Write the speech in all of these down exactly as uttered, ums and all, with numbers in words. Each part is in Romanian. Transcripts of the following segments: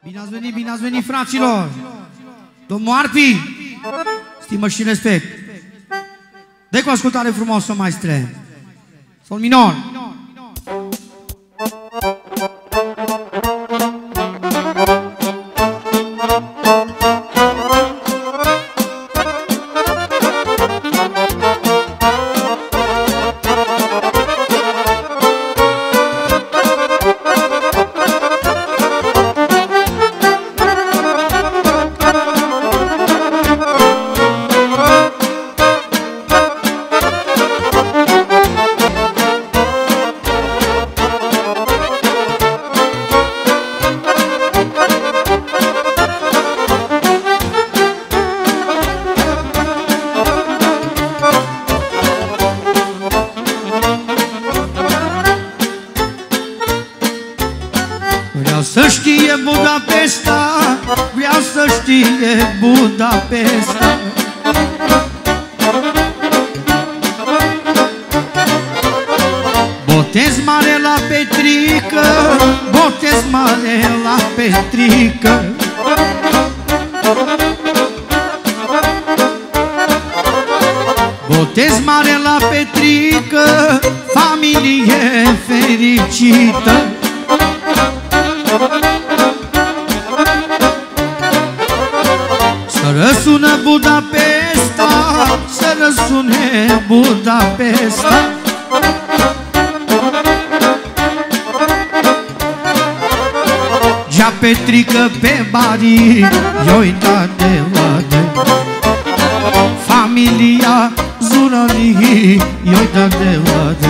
Bine ați venit, bine ați venit, fraților! Domnul Arpi, stimă și respect. Dă cu ascultare frumoasă, maestre. Sol minor. Să știe Budapesta, vreau să știe Budapesta. Botez mare la Petrică, botez mare la Petrică. Botez mare la Petrică, familie fericită. Să răsună Budapesta, să răsune Budapesta. Gea Petrică pe bari, i-o uitat de vadă. Familia Zuralii, i-o uitat de vadă.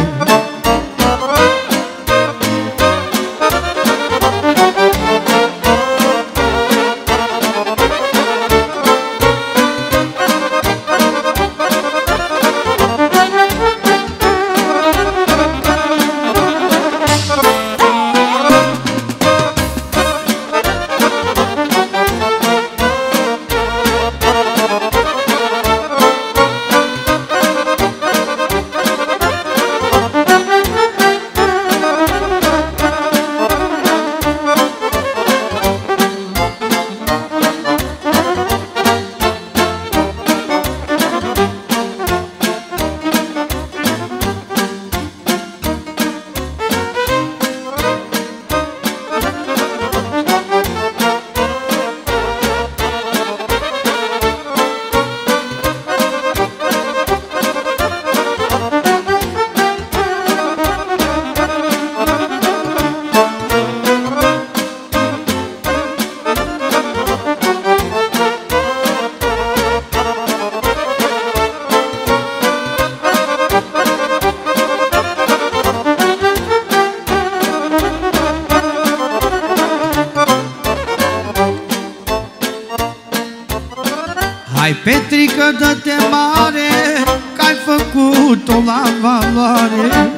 Hai Petrică, dă-te mare, că-ai făcut-o la valoare.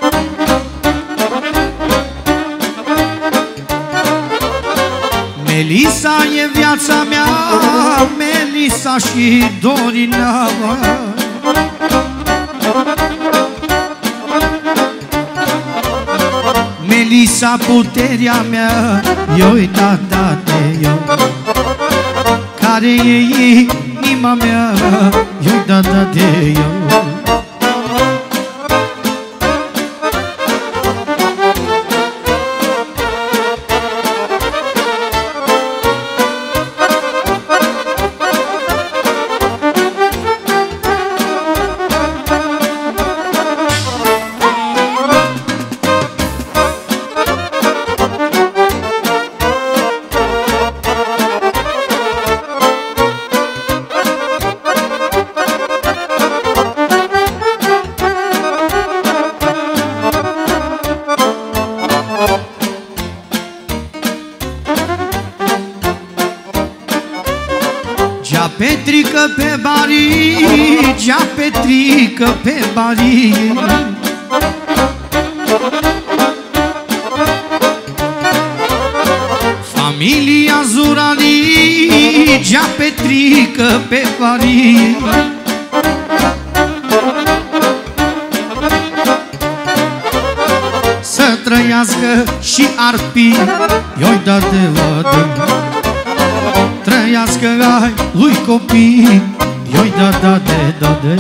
Melisa e viața mea, Melisa și Dorina. Melisa, puterea mea, i-o uitat de eu. Care e inima mea, i-o uitat de eu. Gea Petrică pe bari, Gea Petrică pe bari. Familia Zuralii, Gea Petrică pe bari. Să trăiască și Arpi, i-o dat de vadă. trăiască ai lui copii, eu-i da, da, de, da, de.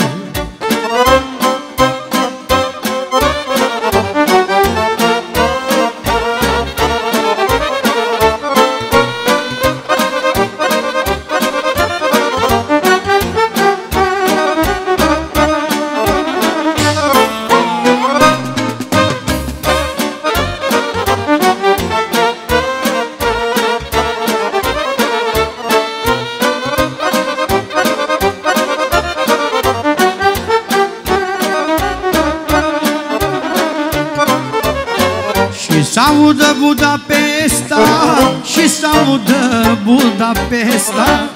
S-audă Budapesta și s-audă Budapesta.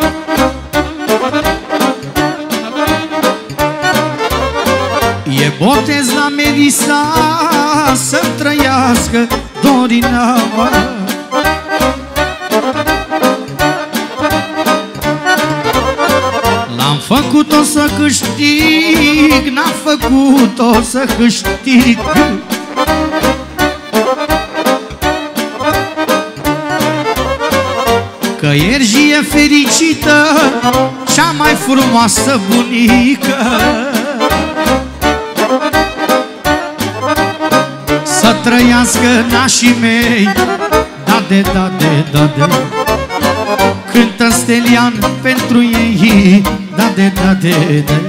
E botez la Melisa, să-mi trăiască Dorina. L-am făcut-o să câștig, n-am făcut-o să câștig. Că Ergi e fericită, cea mai frumoasă bunică. Să trăiască nașii mei, da de, da de, da de. Cântă Stelian pentru ei, da de, da de, de.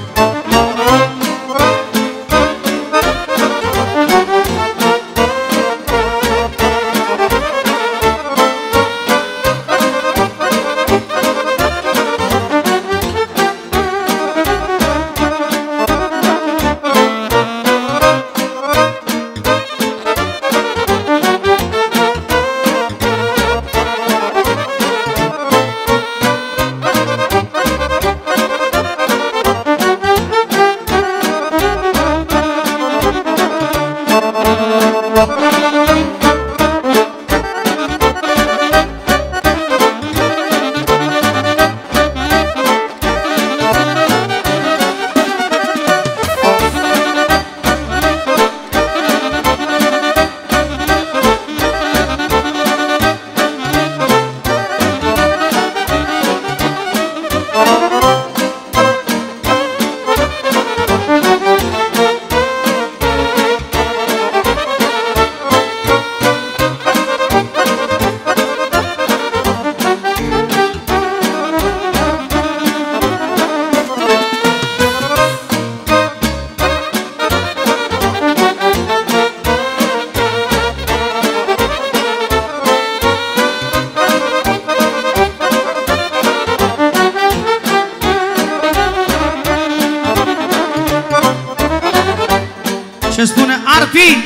Ce spune Arpi?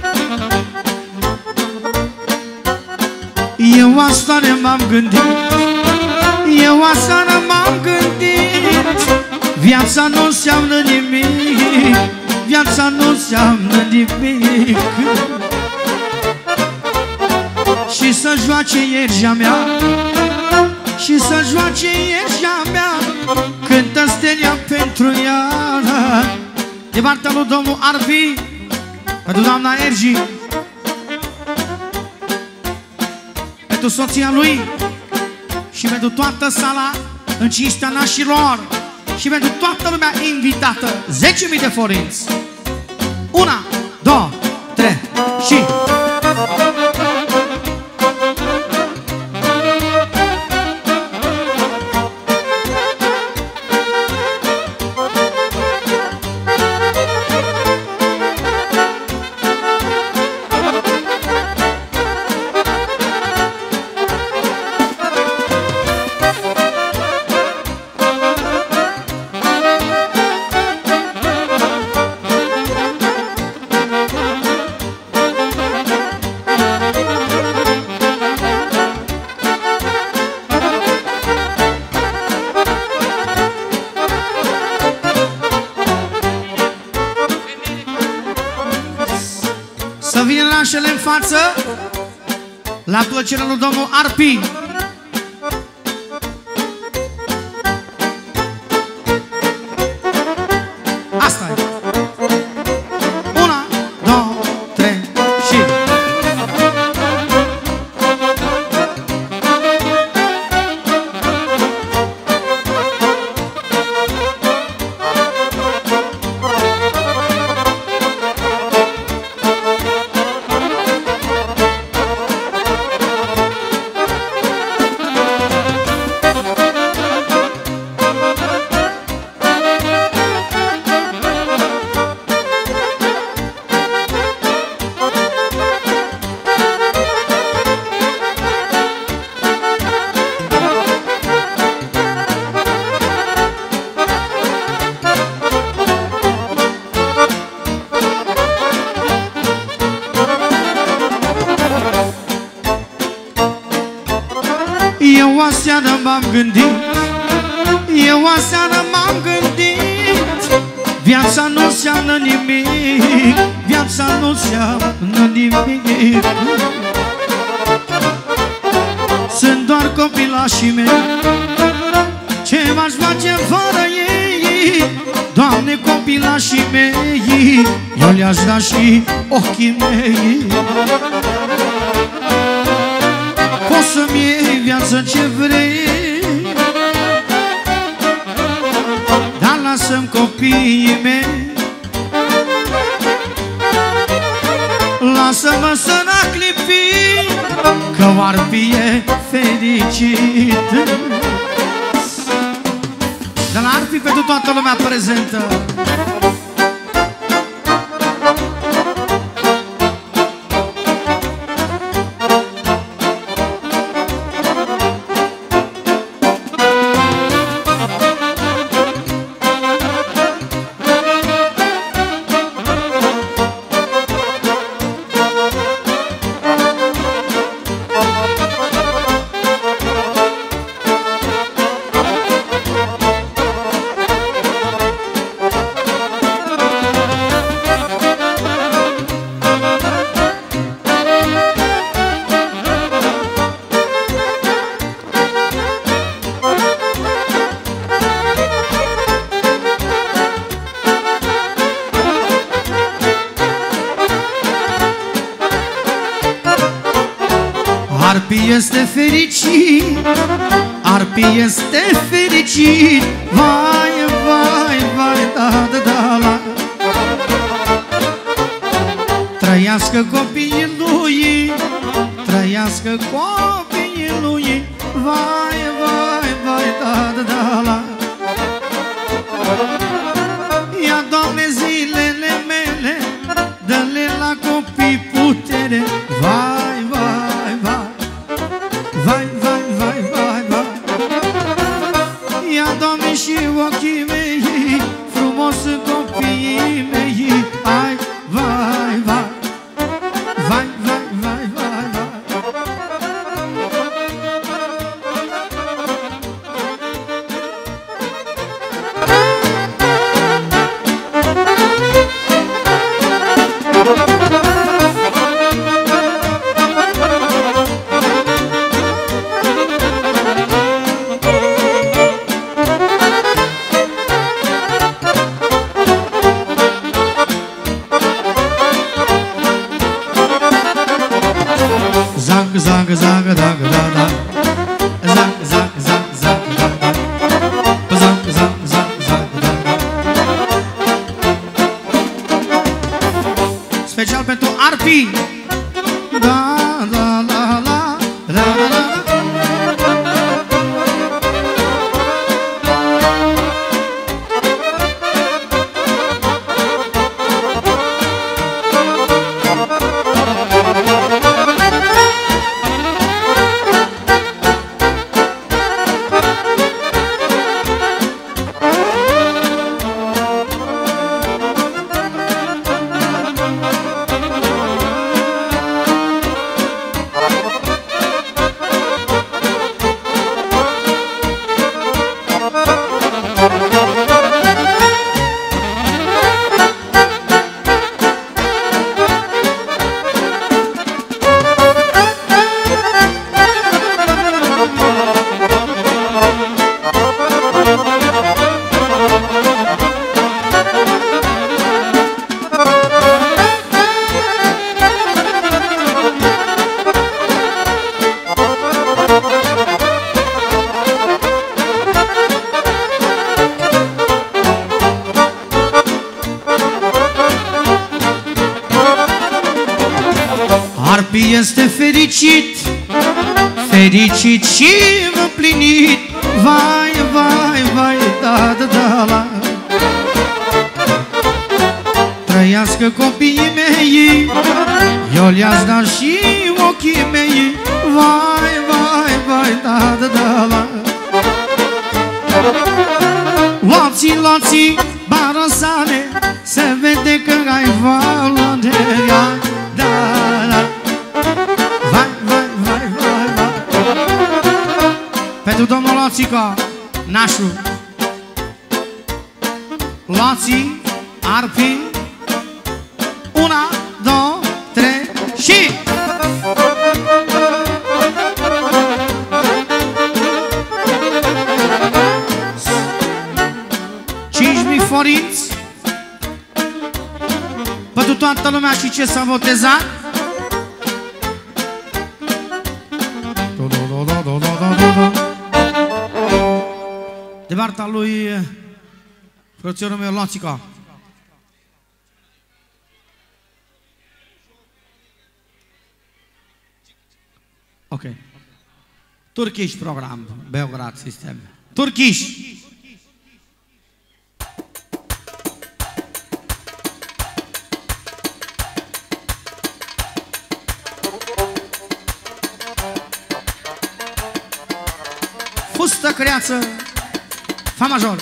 Eu asta m-am gândit, eu asta m-am gândit. Viața nu înseamnă nimic, viața nu înseamnă nimic. Și să joace Ergea mea, și să joace Ergea mea, cântă Stelia pentru ea. De partea lui domnul Arpi, pentru doamna Ergi, pentru soția lui și pentru toată sala în cinstea nașilor și pentru toată lumea invitată. zece mii de forinți. Una, două, trei și... Să vină nașele în față, la plăcerea lui domnul Arpi. Asta e. Una, două, trei și... Eu aseară m-am gândit, eu aseară m-am gândit, viața nu înseamnă nimic, viața nu înseamnă nimic. Sunt doar copilașii mei, ce m-aș face fără ei? Doamne, copilașii mei, eu le-aș da și ochii mei. Poți să-mi iei viață ce vrei, dar lasă-mi copiii mei. Lasă-mă să n-aclipi, că arpii e fericit. De la Arpi pentru toată lumea prezentă. Arpi este fericit, Arpi este fericit. Vai, vai, vai, da, da, da, la. Trăiască copiii lui, trăiască copiii lui. Vai, vai, vai, da, da, da, la. Ia, Doamne, zilele mele, dă-le la copii putere. Vai, vai, vai, vai, vai, vai, vai, vai. Ia, Doamne, și ochii mei, frumos sunt copiii mei. Ai, vai, vai, vai, vai, vai, vai, vai. Zang, zang, zang, zang, da, da. Zang, zang, zang, zang, da, da. Zang, zang, zang, zang, da, da. Special pentru Arpi. Da, da, la, la, la, la, la. Arpi este fericit, fericit și împlinit. Vai, vai, vai, da, da, da, la. Trăiască copiii mei, eu le-aș da și ochii mei. Vai, vai, vai, da, da, da, la. Luați, luați, barăsane, se vede că ai valoare. Da, da. Vai, vai, vai, vai, vai. Pentru domnul Loțica, nașul. Loții, arpi. Una, două, trei și... cinci mii forinți pentru toată lumea și ce s-a botezat. De partea lui frățiorul meu Loțica. Ok. Turkish program, Beograd System. Turkish. Fustă creață, fa major.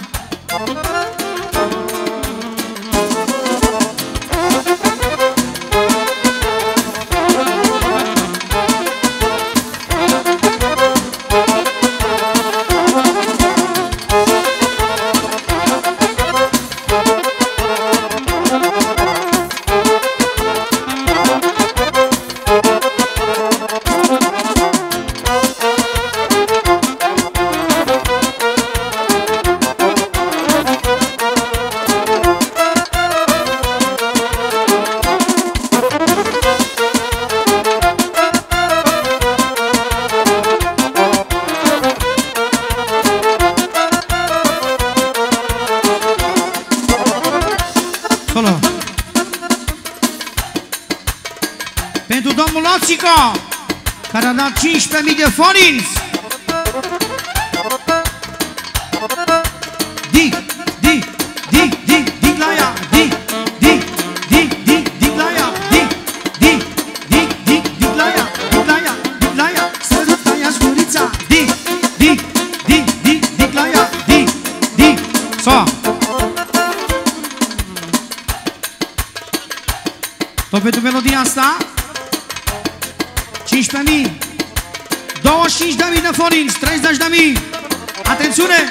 Pentru domnul Loțica, care a dat cincisprezece mii de forinți. Di, di, di, di, di la ea, di, di, di, di, di la ea, di, di, di, di, di la ea, di la ea, di la ea, sărută-ia zgurița, di, di, di, di, di la ea, di, di, so. Tot pentru melodia asta cincisprezece mii, douăzeci și cinci de mii de forinți, treizeci de mii. Atențiune!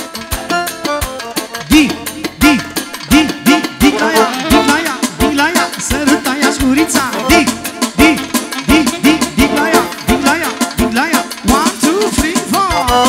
Di, di, di, di, di la ea, di la ea, di la ea, sărută-ia zgurița, di, di, di, di, di la ea, di la ea, di la ea, one, two, three, four.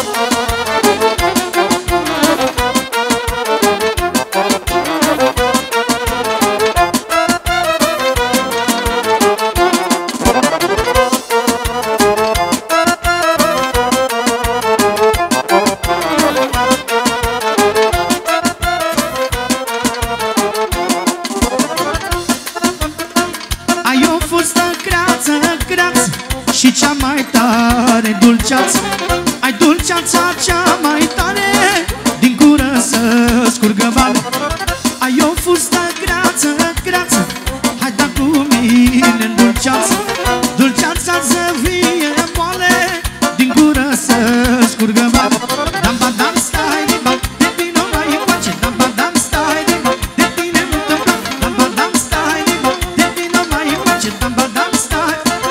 Și cea mai tare dulceață, ai dulceața cea mai tare, din gură să scurgă bani. Ai o fustă greață, greață, hai da cu mine în dulceață, dulceața să fie moale, din gură să scurgă bani. Dam ba dam stai de bani, de tine mai încoace, dam ba dam stai de bani, de tine nu te plac, dam ba dam stai de bani, de tine mai încoace, dam ba dam stai.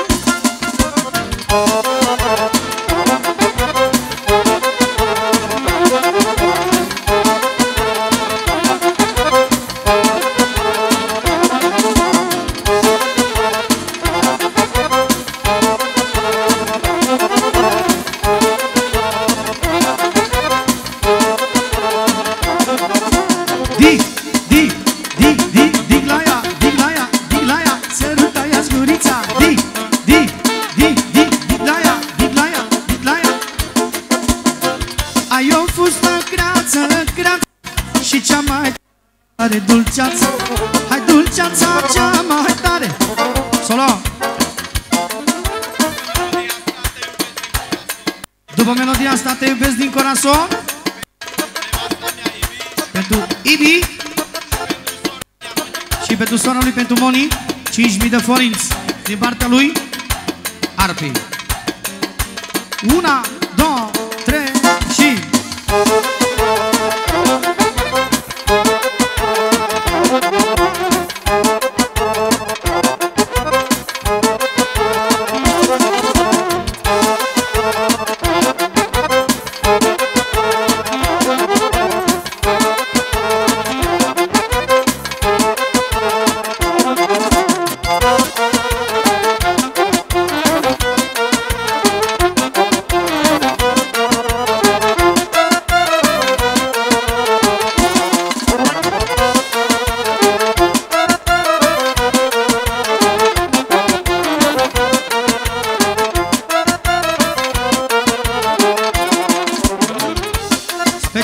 Di, di, di, di, di la ea, di la ea, di la ea, sărută-ia zgurița, di, di, di, di, di la ea, di la ea, di la ea. Ai o fustă creață, creață, și cea mai tare dulceață, hai dulceața cea mai tare. Solo. După melodia asta te iubesc din corazon. Pentru Ibi și pentru sora lui, pentru Moni, cinci mii de forinți din partea lui Arpi. Una, două, trei și...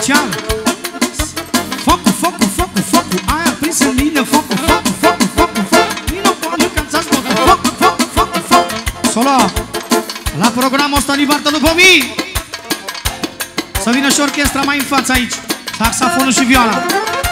special. Focul, focul, focul, focul, aia prins în mine. Focul, focul, focul, focul, focul. Vino, nu canțați focul, focul, focul, focul, focul. Solo, la programul ăsta Libartă după mii. Să vină și orchestra mai în față aici. Saxofonul și viola.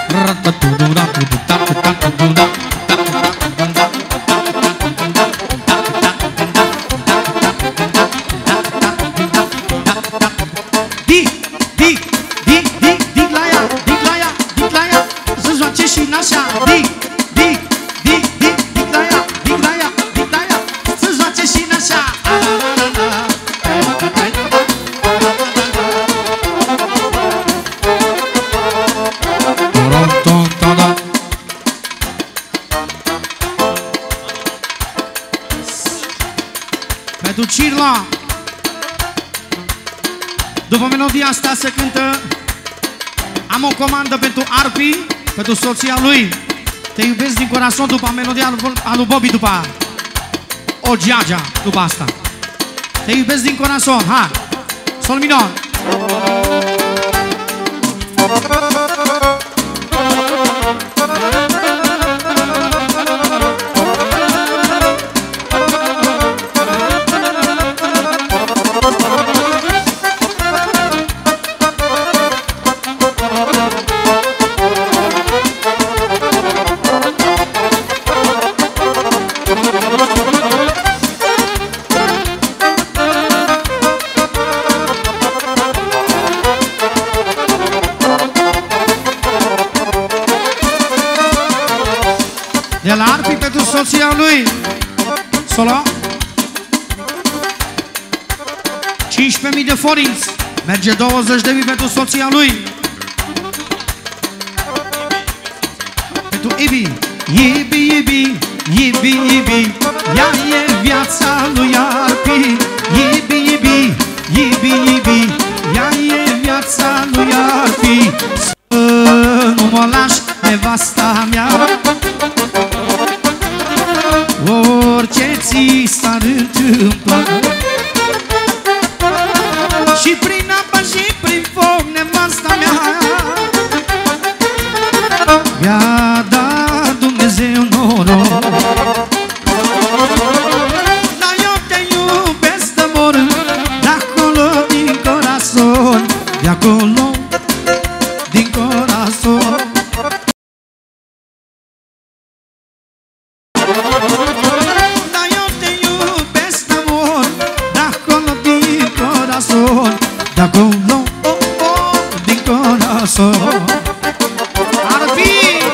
Di, di, di, di, di la ea, di la ea, di la ea. Să joace și nașa. Di, di, di, di, di la ea, di la ea, di la ea. Să joace și nașa. Pentru Cirla. După melodia asta se cântă. Am o comandă pentru Arpi, pentru soția lui. Te iubesc din corazon, după melodia a lui Bobby, după o geagea, după asta. Te iubesc din corazon, hai. Sol minor. De la Arpi pentru soția lui. Solo. cincisprezece mii de forinți. Merge douăzeci de mii pentru soția lui. Pentru Ibi. Ibi, Ibi, Ibi, Ibi. Ea e viața lui Arpi. Ibi, Ibi, Ibi, Ibi. Ea e viața lui Arpi. Să nu mă lași, nevasta mea. Orice ți s-ar întâmpla. Și prin apă și prin foc, nevasta mea mi-a dat Dumnezeu noroc. Dar eu te iubesc de mor, de-acolo din corazon, de-acolo din corazon. Dar eu te iubesc de mor, de-acolo din corazon, de-acolo, oh, oh, din corazon. Arpi!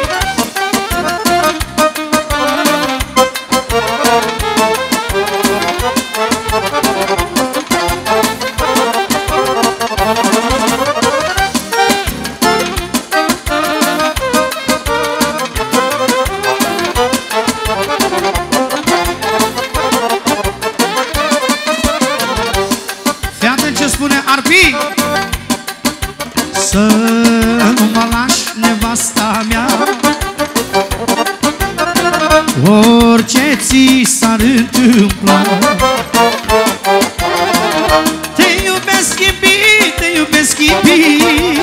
Fii atent ce spune Arpi! Să nu mă lași, nevasta mea, orice ți s-ar întâmpla. Te iubesc, iubi, te iubesc, iubi.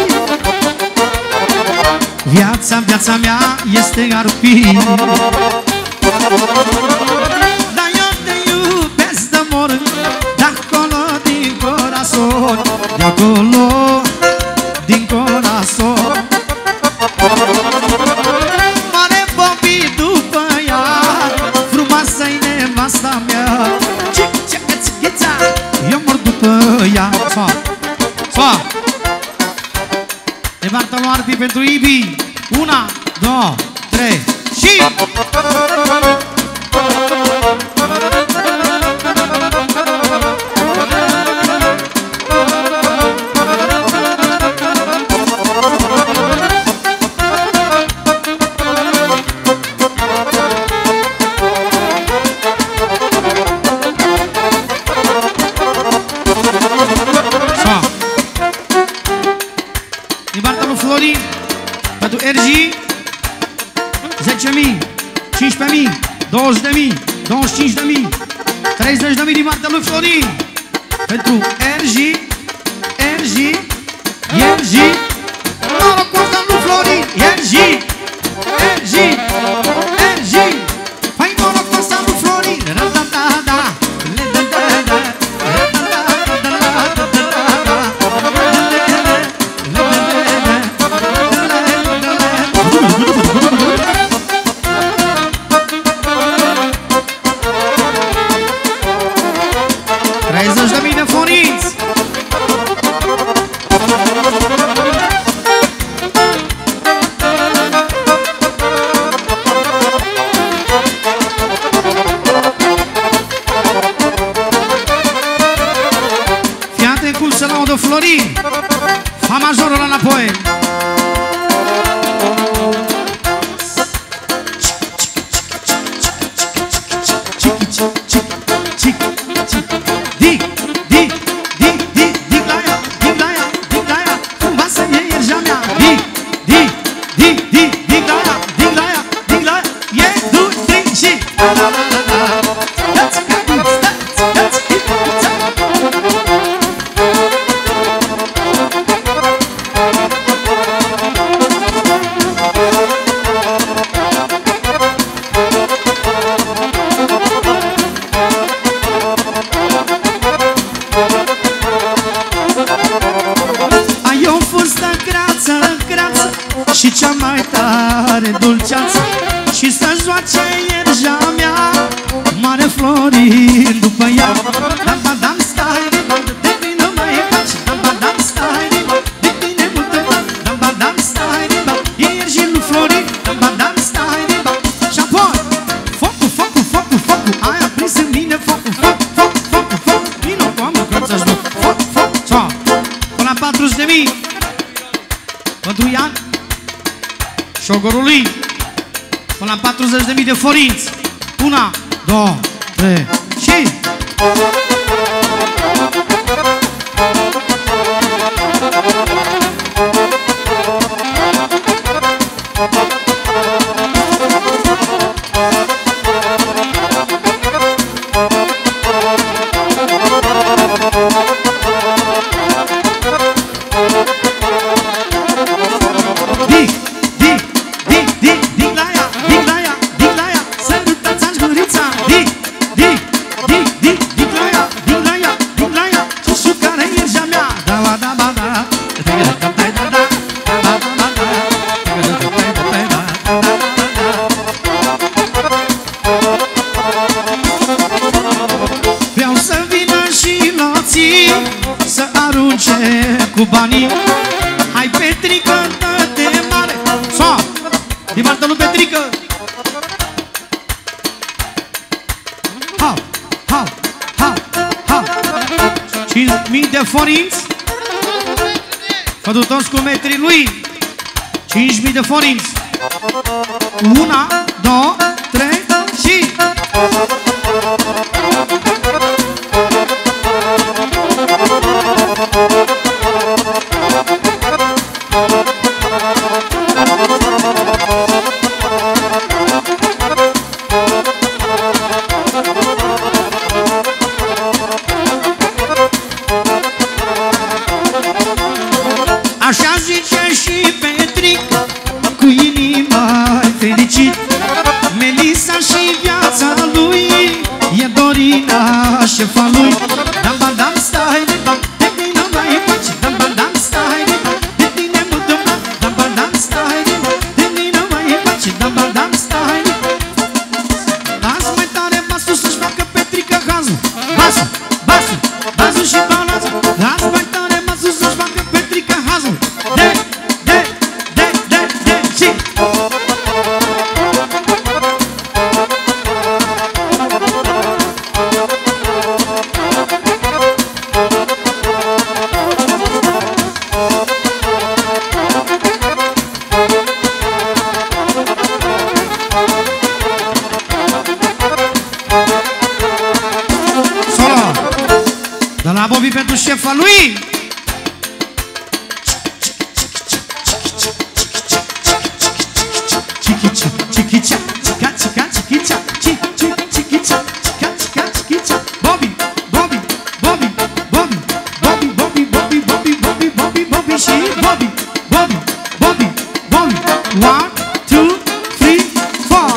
Viața, viața mea este Arpi. Dar eu te iubesc de mor, de-acolo din corazon, de-acolo din corazon. Mare Bobby după ea, frumoasă-i nevasta mea. Eu mor după ea. Soa, soa. Debartă lui Arpi pentru Ibi. Una, două, trei și... Pentru R G zece mii, cincisprezece mii, douăzeci de mii, douăzeci și cinci de mii, treizeci de mii din partea lui Florin. Pentru R G, R G, R G, acum să laudă Florin, fa majorul ăla înapoi. Dic, dic, dic, dic, dic la ea, dic la ea, dic la ea, cumva să iei ierja mea. Dic, dic, dic, dic, dic la ea, dic la ea, dic la ea, e, du, trei și la la la la la. Dați, dați, dați, ai o fustă creață, creață și cea mai tare dulceață și să joace ierja mea mare Florin după ea. Dam, ba, dam, stai, de tine mai faci. Dam, ba, dam, stai, de tine multe fac. Dam, ba, dam, stai, e ierjii lui Florin. Dam, ba, dam, stai, și apoi focul, focul, focul, focul, ai aprins în mine focul, foc, foc, focul, foc. Vino cu amul că ți-aș duc, foc, foc, țoa. Până la patruzeci de mii pentru Ian șogorul lui. Până la patruzeci de mii de forinți. Una, două, trei și... Dic, dic, dic, dic, dic la ea, dic la ea, dic la ea, sărutați-aș gurița. Dic, dic, dic, dic, dic la ea, dic la ea, dic la ea, și care e ierja mea. Da, ba, da, ba, da, da, da, da, da, da, da, ba, ba, ba, da, vreau să vină și loții să arunce cu banii. Hai, Petrică, dă-te mare. So, din partea lui Petrică. Hau, hau, hau, hau. cinci mii de forinți. Fădu toți cu metrii lui. cinci mii de forinți. Una, două, trei și... Așa zice și Petric, cu inima fericit. Melisa și viața lui e Dorina, șefa lui. Dam, ba, dam, stai, de tine mai faci. Dam, ba, dam, stai, de tine mă dăm. Dam, ba, dam, stai, de tine mai faci. Dam, ba, dam, stai. Azi mai tare basul să-și facă Petrică hazul. Basul, basul, basul și balansul. Azi mai tare basul să-și facă Petrică hazul. De, de, de, de, de, și... Solo de la Bobby pentru șefa lui. Chichicha, chichicha, chica, chica, chichicha, chichicha, chichicha, chica, chichicha. Bobby, Bobby, Bobby, Bobby, Bobby, Bobby, Bobby, Bobby, Bobby, Bobby, Bobby și Bobby, Bobby, Bobby, Bobby. One, two, three, four.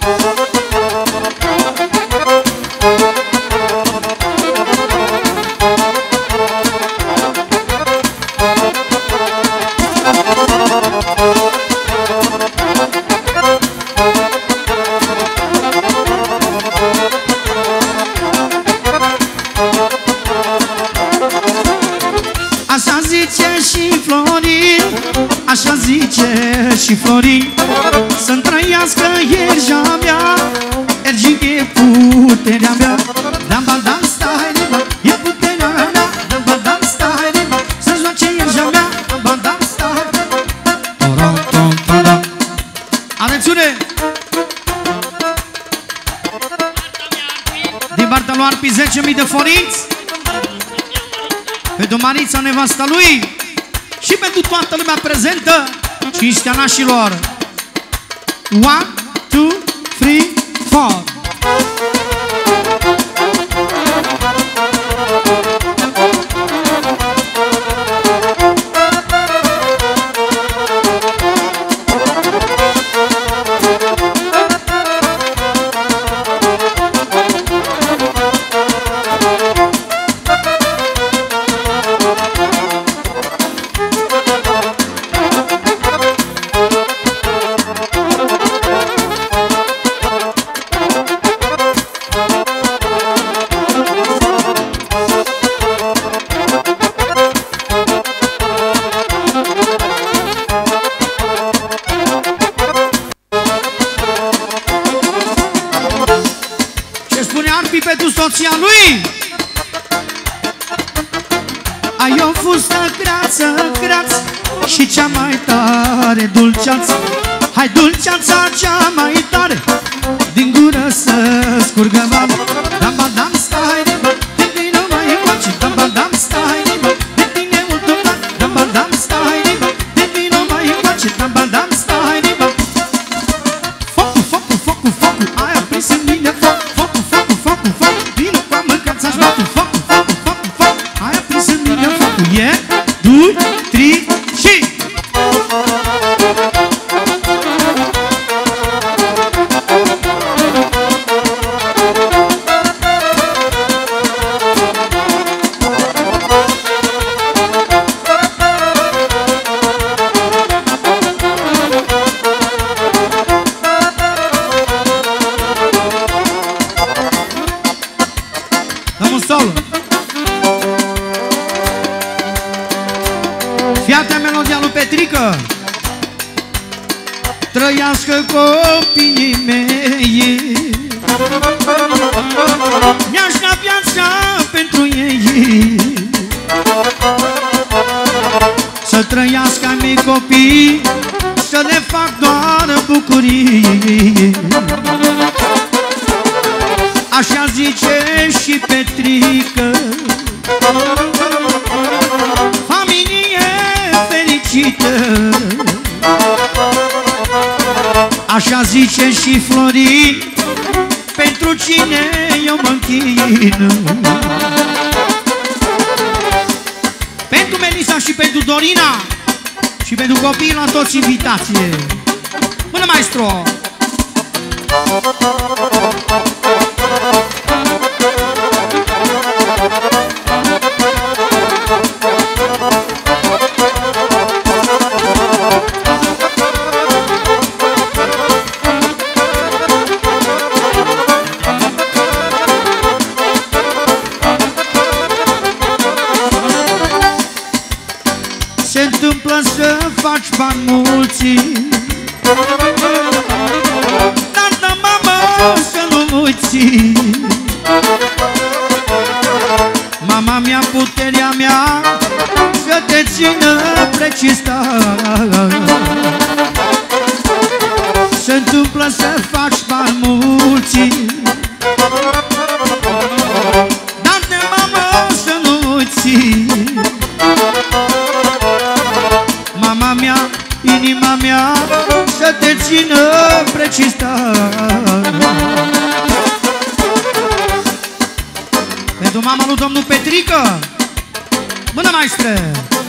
Așa zice și Florin, așa zice și Florin, să-mi trăiască ierja mea, Ergi e puterea mea. Dam, ba, dam, stai, e puterea mea. Dam, ba, dam, stai, forinți, pentru Marița, nevasta lui, și pentru toată lumea prezentă, cinstea nașilor. One, two, three, four. Pentru soția lui ai o fustă creață, creață și cea mai tare dulceață. Hai dulceața cea mai tare din gură să scurgă bani. Dam-ba-dam, stai de bă, de tine mai încoace. Dam-ba-dam, stai de bă, de tine mult bani. Dam-ba-dam, stai de bă, de tine mai încoace. Dam-ba-dam, stai de bă. Focul, focul, focul, focul, ai aprins în mine foc. Focul, focul, focul, focul, vino cu mâncața jocul. Focul, focul, focul, focul, ai aprins în mine focul. E, doi, trei și... Fiată melodia lui Petrică. Trăiască copiii mei, mi-aș da viața pentru ei. Să trăiască ai mei copii, să le fac doar bucurii. Așa zice și Petrică, familie fericită. Așa zice și Florin, pentru cine eu mă închin. Pentru Melisa și pentru Dorina și pentru copiii la toți invitație. Până maestro! Se întâmplă să faci bani mulți, dar da, mamă, să nu uiți. Mama mea, puterea mea, să te țină precista. Se întâmplă să faci bani mulți, dar de mamă, să nu uiți. Mama mea, inima mea, să te țină precista. Pentru mama lui domnul Petrică. Mână maestre!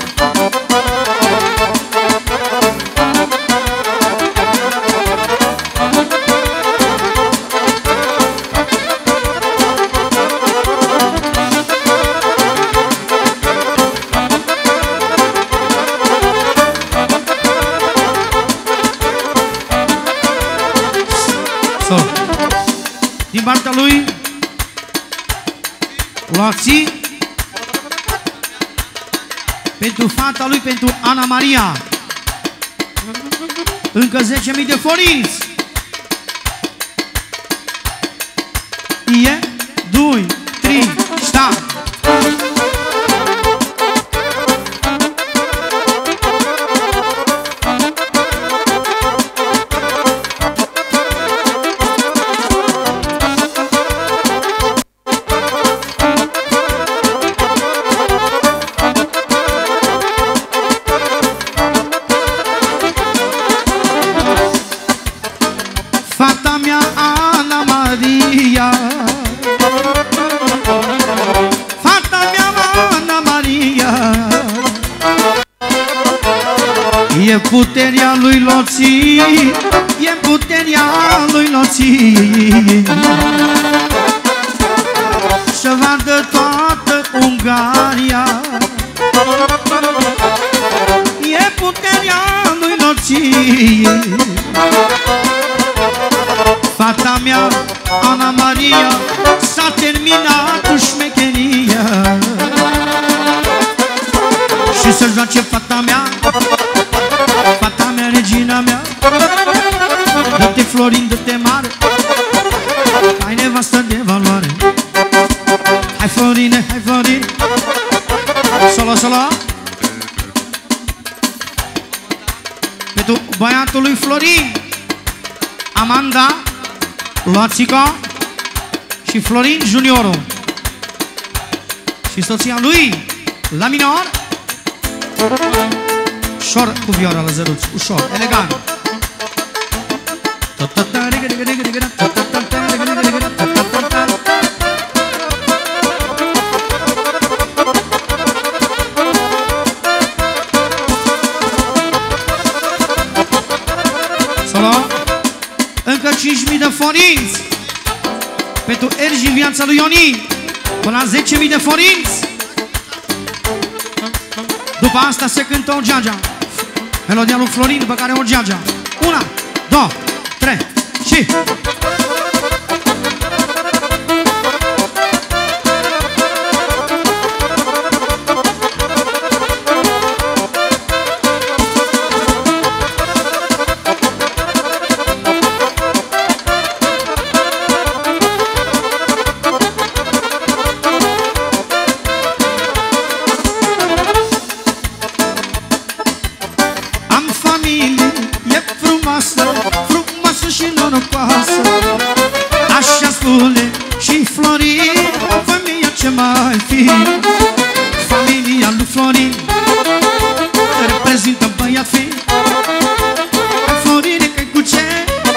Din partea lui luați pentru fata lui, pentru Ana Maria, încă zece mii de forinți. E, doi, trei, sta. E puterea lui Loții, e puterea lui Loții, să vadă toată Ungaria. E puterea lui Loții. Fata mea, Ana Maria, s-a terminat șmecheria. Și să joace fata mea, fata mea, regina mea. Dă-te Florin, dă-te mare, ai nevastă de valoare. Hai Florine, hai Florin, solo, solo. Pentru băiatul lui Florin, Amanda, Loațica și Florin Juniorul. Și soția lui, la minor. Ușor cu vioara la zăruți, ușor, elegant. Solo. Încă cinci mii de forinți pentru Ergi în viața lui Ioni, până la zece mii de forinți. După asta se cântă o geagea, melodia lui Florin, după care o geagea. Una, două, trei și... Așa spune și Florin, familia ce mai fi. Familia lui Florin reprezintă băiat fi. Florine, că-i cu ce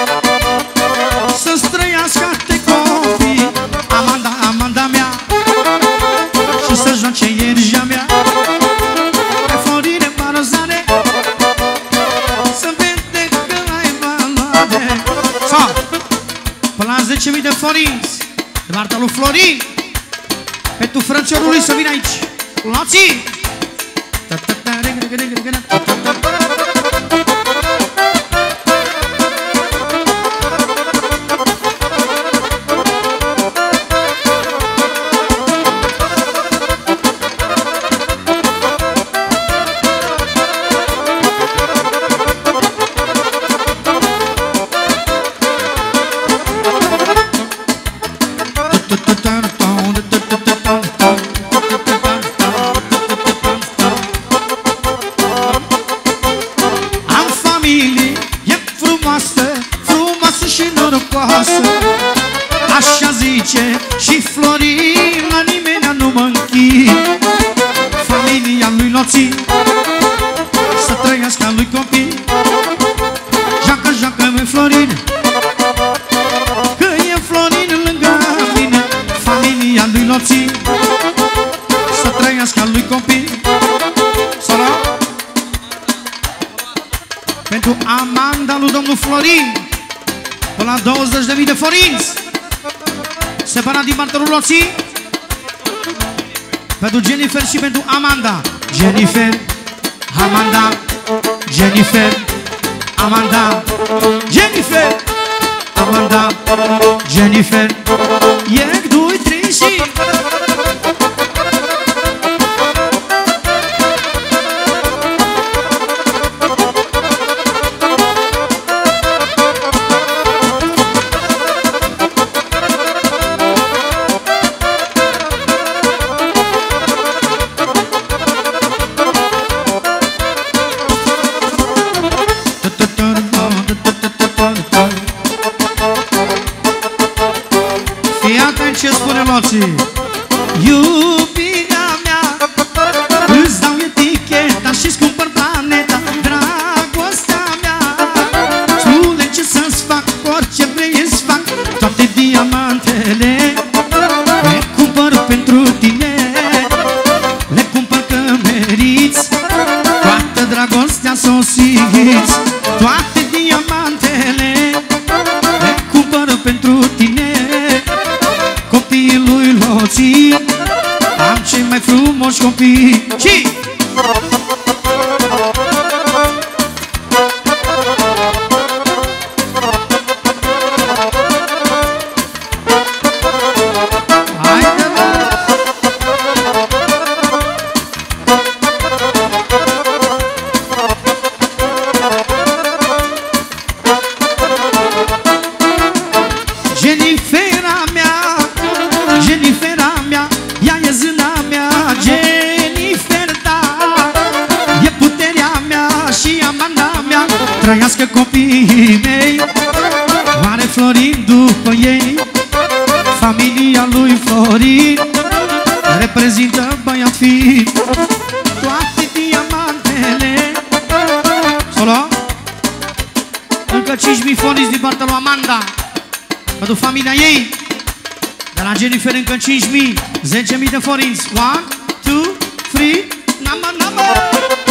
să-ți trăiască te copii. Amanda, Amanda mea, și să joace Ergia mea. Florine, barozare, să vede că ai valoare. Sau până la zece mii de forinți de partea lui Florin, pentru frățiorul lui să vină aici. Luați-i! Așa zice și Florin, la nimeni nu mă închid. Familia lui Loții să trăiască a lui copii. Joacă, joacă-mi Florin, că e Florin lângă mine. Familia lui Loții să trăiască a lui copii. Solo. Pentru Amanda lui domnul Florin, până la douăzeci de mii de forinți, separat din partea lui Loții. Pentru Jennifer și pentru Amanda. Jennifer, Amanda, Jennifer, Amanda, Jennifer, Amanda, Jennifer. E doi, trei și... Ce spune Loții? Iubirea mea, îți dau eticheta și-ți cumpăr planeta. Dragostea mea, spune ce să-ți fac, orice vrei îți fac. Toate diamantele le cumpăr pentru tine, le cumpăr că meriți. Toată dragostea să sosiți, toate diamantele le cumpăr pentru tine. Copiii lui Loții, am cei mai frumoși copii. Și trăiască copiii mei, oare Florin după ei, familia lui Florin reprezintă băiat fi, toate diamantele. Solo, încă cinci mii foniți din partea lui Amanda pentru familia ei. De la Jennifer încă cinci mii, zece mii de forinți. One, two, three, number, number.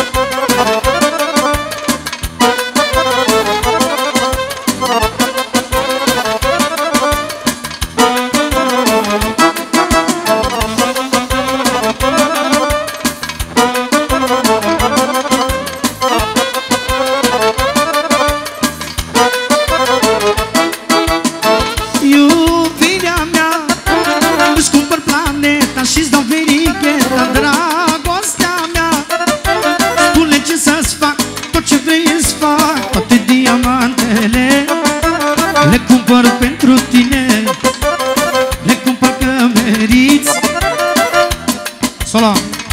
Le cumpăr pentru tine, le cumpăr că meriți. Solo,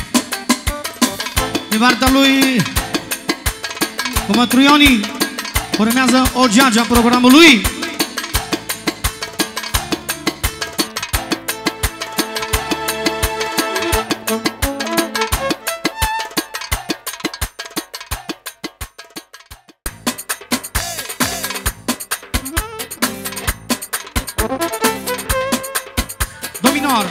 din partea lui Comătruioni, urmează o geagea programului. Dominor.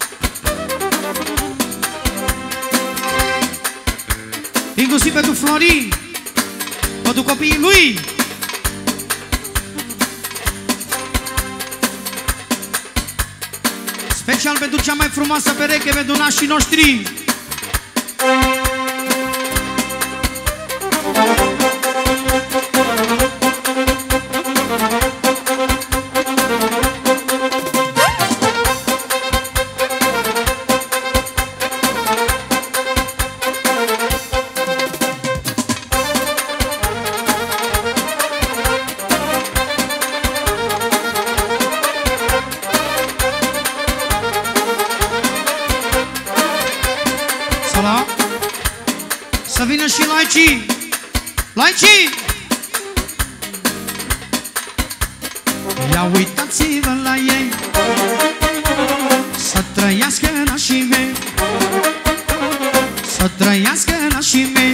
Inclusiv pentru Florin, pentru copiii lui. Special pentru cea mai frumoasă pereche, pentru nașii noștri. Să vină și laicii. Laicii! Ia uitați-vă la ei, să trăiască nașii mei, să trăiască nașii mei.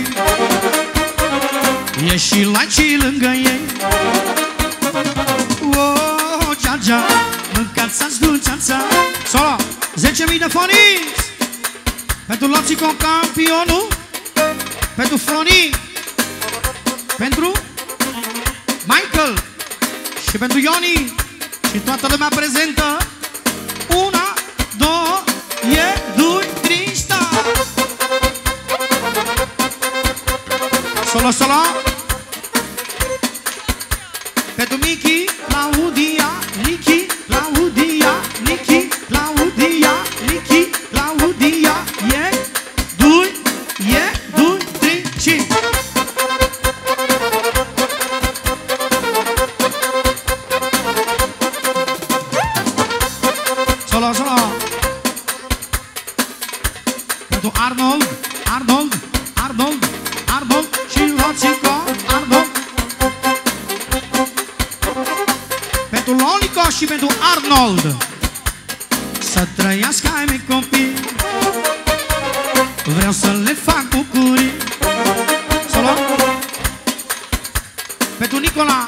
E și laicii lângă ei. Oh, Georgia, mâncați-ați dulceața. Solo, zece mii de foniți pentru Loțico campionul, pentru Florin, pentru Michael și pentru Ioni și toată lumea prezentă. Una, două, e, doi, trei, sta. Solo, solo. Pentru Michi, Claudia, Nichi, Claudia, Nichi, Claudia, Nichi, Claudia, e, doi, e, doi, trei, cinci. Solo, solo. Pentru Arnold, Arnold, Arnold, Arnold și Loțico, Arnold. Pentru Lolico și pentru Arnold. Să trăiască ai mei copii, vreau să le fac bucurii. Solo. Pentru Nicola.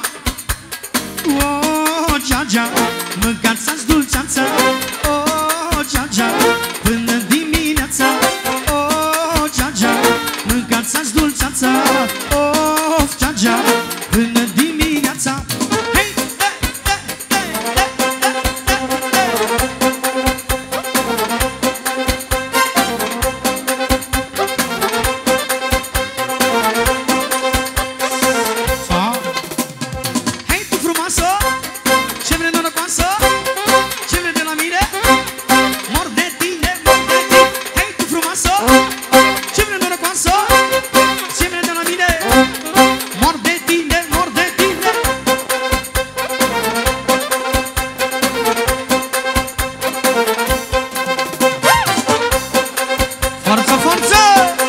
Oh, Georgia, mâncați-ați dulceața. Oh, Georgia, până dimineața. Oh, Georgia, mâncați-ați dulceața. Oh, frumoasă!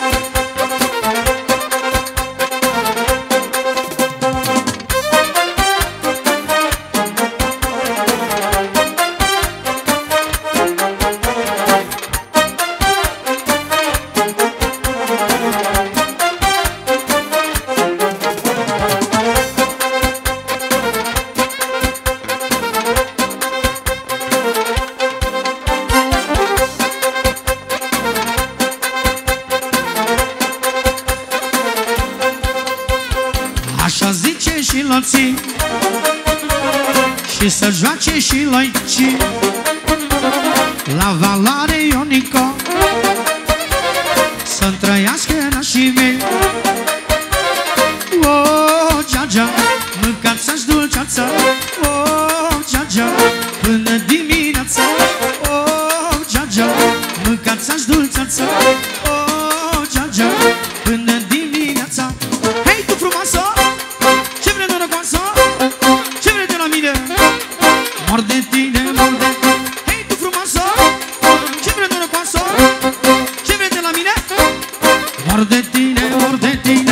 Așa zice și loții și să joace și loici la valoare Ionico, să-mi trăiască nașii mei. O, Geagea, mâncați-aș dulceața, o, Geagea, până dimineața. O, Geagea, mâncați-aș dulceața, o, Geagea, până dimineața. Hei, tu frumoasă! Ce vrei, norocoasă? Ce vrei de la mine? Mor de tine, mor de tine. Hei, tu frumoasă! Ce vrei, norocoasă? Ce vrei de la mine? Mor de tine, mor de tine.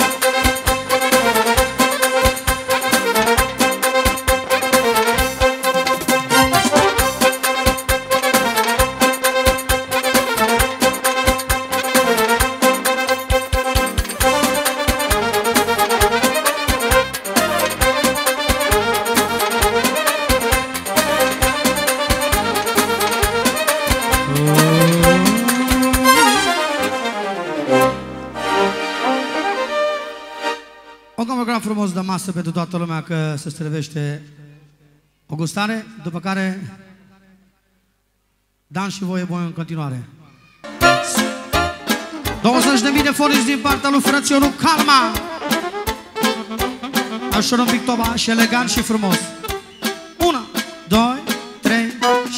Frumos de masă pentru toată lumea, că se străvește o gustare, după care Dan și voie voi în continuare. douăzeci de mii de foriți din partea lui frățiorul Calma. Așa un pic toba și elegant și frumos. Una, doi, trei și...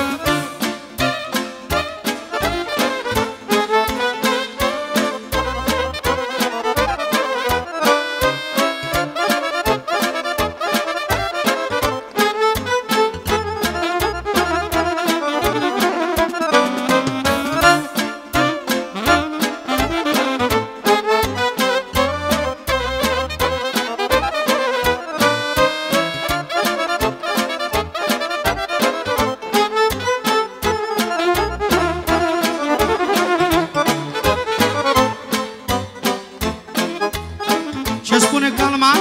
Ce spune Calma?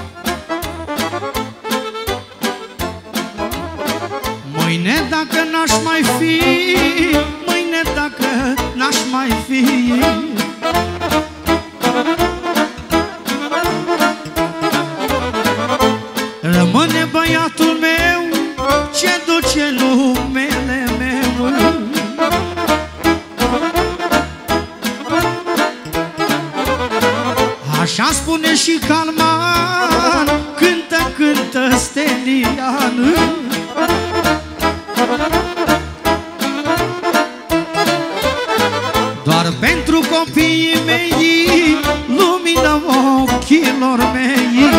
Mâine dacă n-aș mai fi, mâine dacă n-aș mai fi, rămâne băiatul meu ce duce numele meu. Așa spune și Calman, cântă, cântă Stelian. Doar pentru copiii mei, lumina ochilor mei.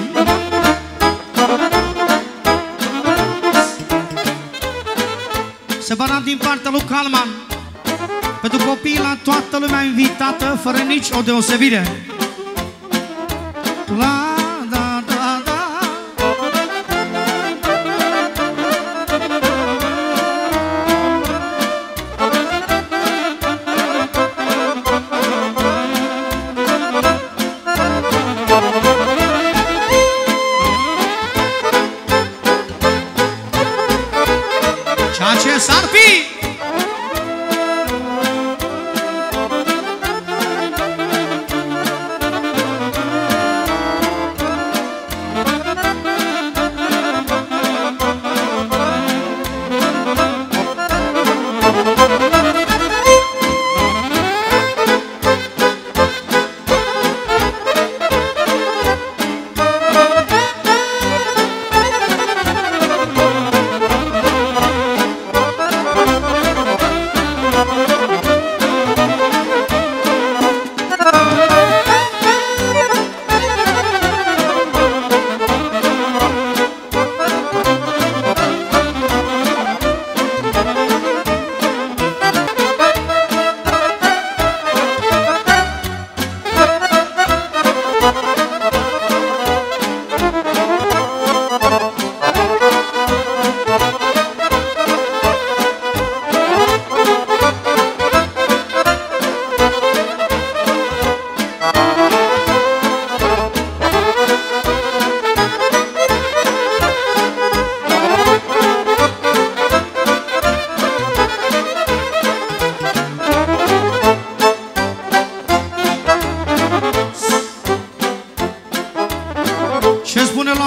Separat din partea lui Calman, pentru copii la toată lumea invitată, fără nici o deosebire. La, da, da, da. Ceea ce s-ar fi.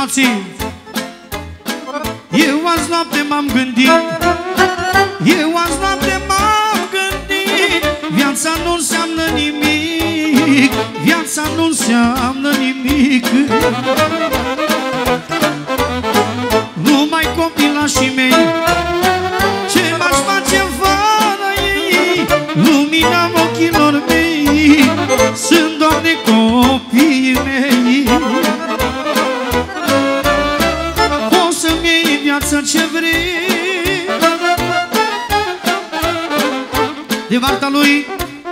Loții. Eu azi noapte m-am gândit, eu azi noapte m-am gândit, viața nu înseamnă nimic, viața nu înseamnă nimic. Numai copilașii mei, ce m-aș face fără ei? Lumina ochilor mei sunt doar de copiii mei. O să-mi iei viața ce vrei. De partea lui,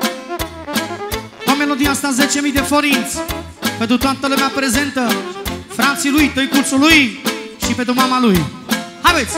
o melodie asta zece mii de forinți pentru toată lumea prezentă, frații lui, tăicuțul lui și pentru mama lui. Haideți!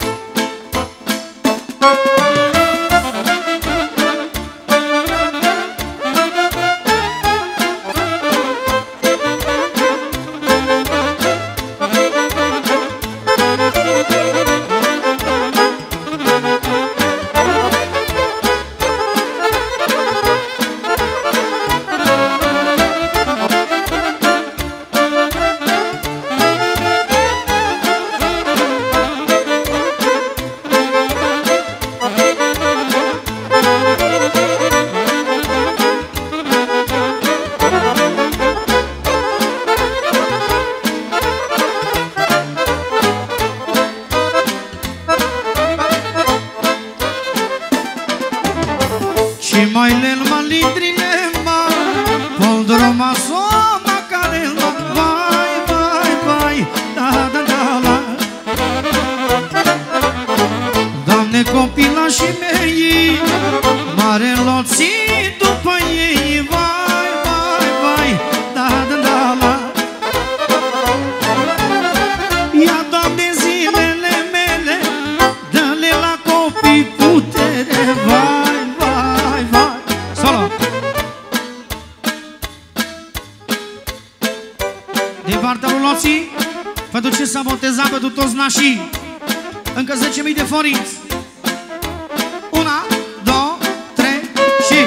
Încă zece mii de forinți. Una, două, trei și...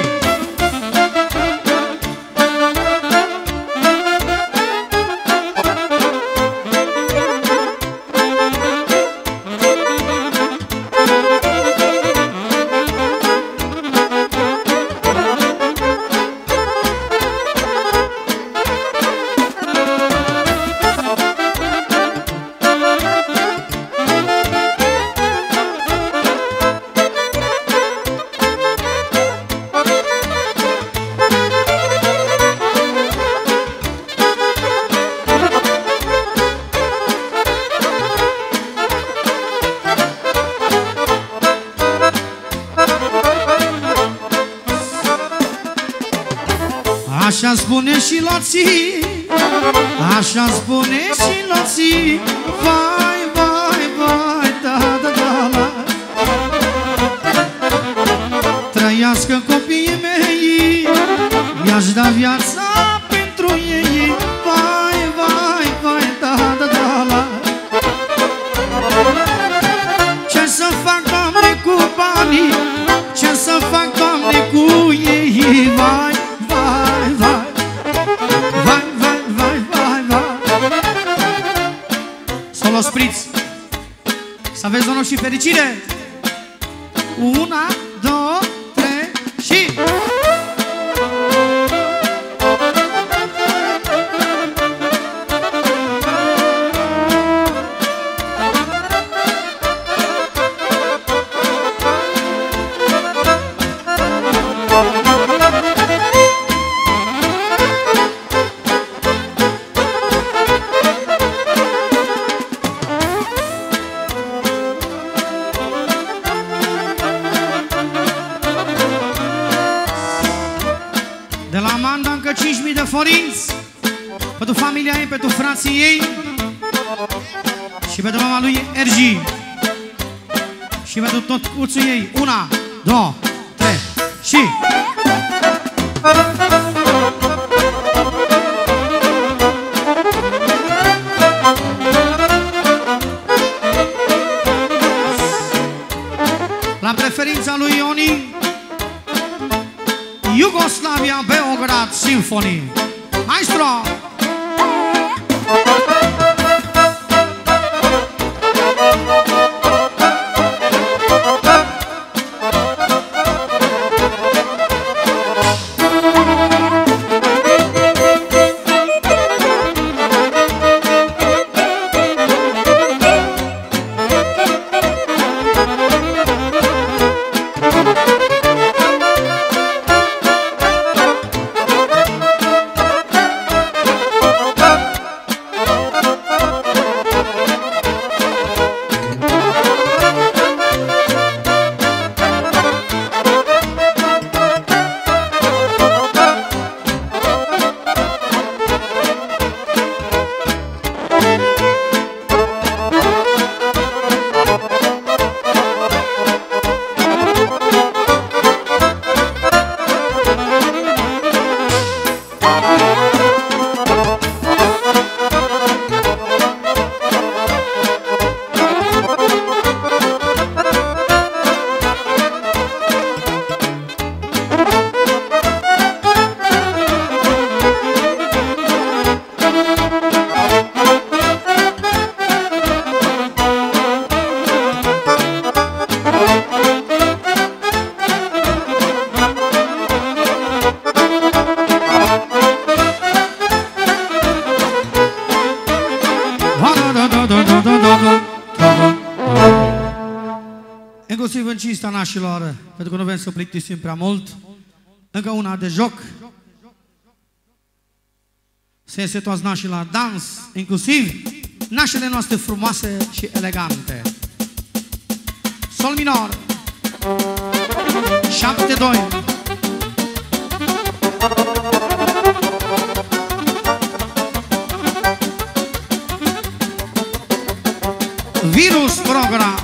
Așa spune și Loții, așa spune și Loții. Vai, vai, vai, da, da, da, da. Trăiască copiii mei, mi-aș da viața pentru ei. Vai, vai, vai, da, da, da, da. Ce să fac, Doamne, cu banii? Ce să fac, Doamne, cu ei? Vai, vai, vai, vai, vai, vai, vai, vai. Solo spritz. Să aveți noroc și fericire. Una, două, trei și... cinci mii de forinți pentru familia ei, pentru frații ei și pentru mama lui Ergi și pentru tot curțul ei. Una, două, trei și... La preferința lui Ioni, Iugoslavia Beograd Symphony. Maestro! Inclusiv în cinsta nașilor, pentru că nu vrem să plictisim prea mult. Încă una de joc. Să iese toți nașii la dans, inclusiv nașele noastre frumoase și elegante. Sol minor șapte doi. Virus program.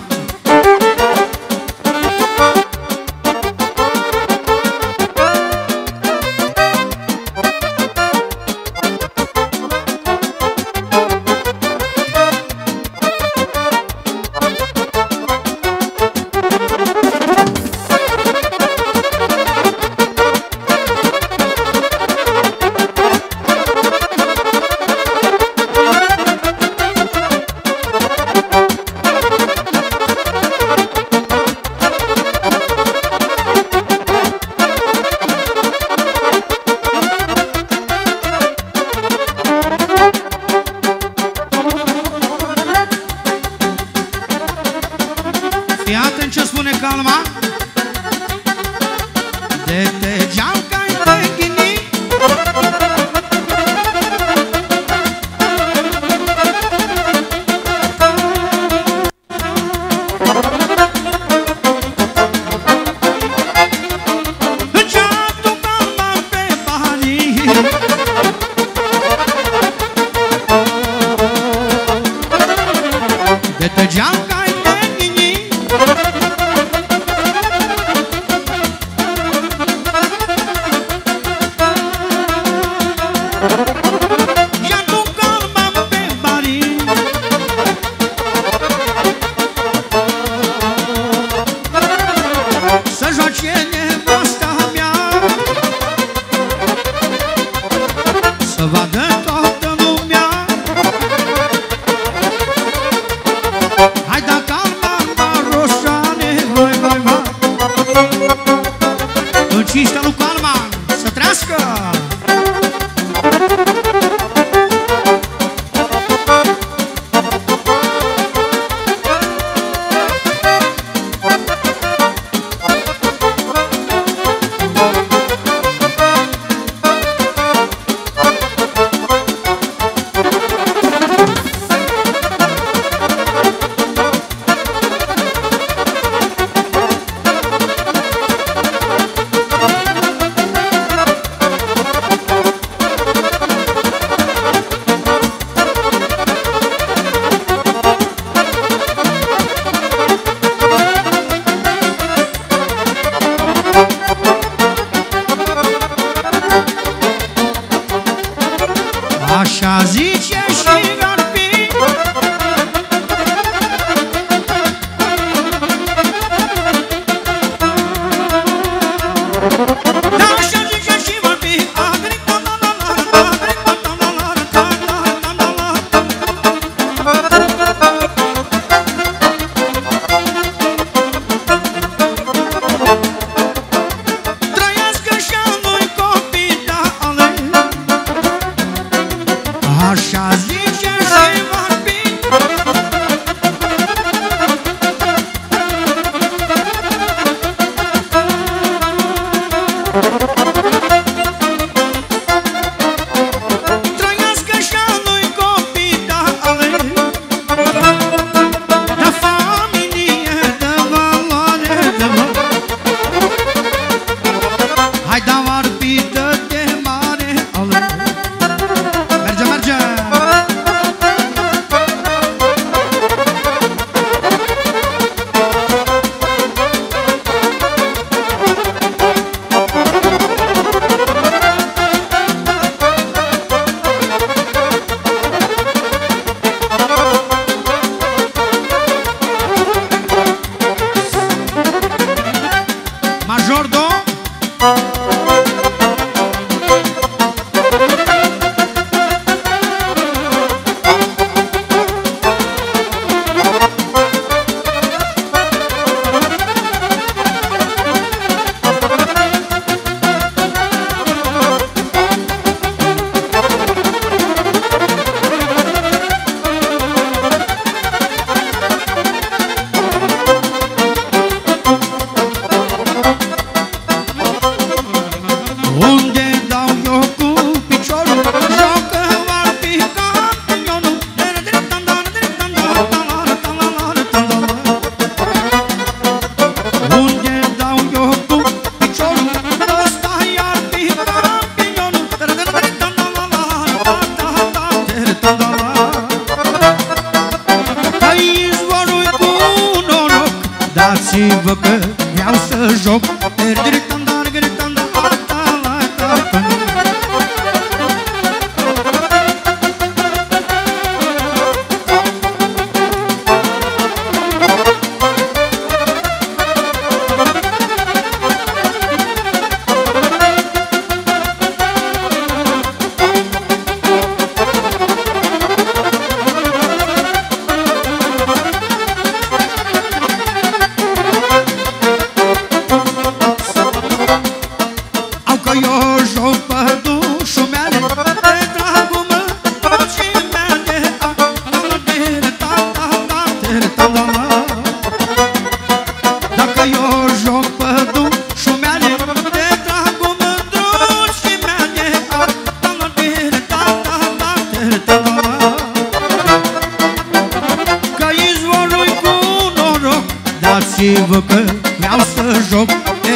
vă că vreau să joc.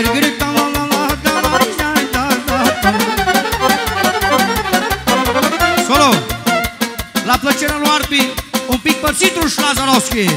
Solo, la plăcerea lui Arbi, un pic pățitruș Lazarovski.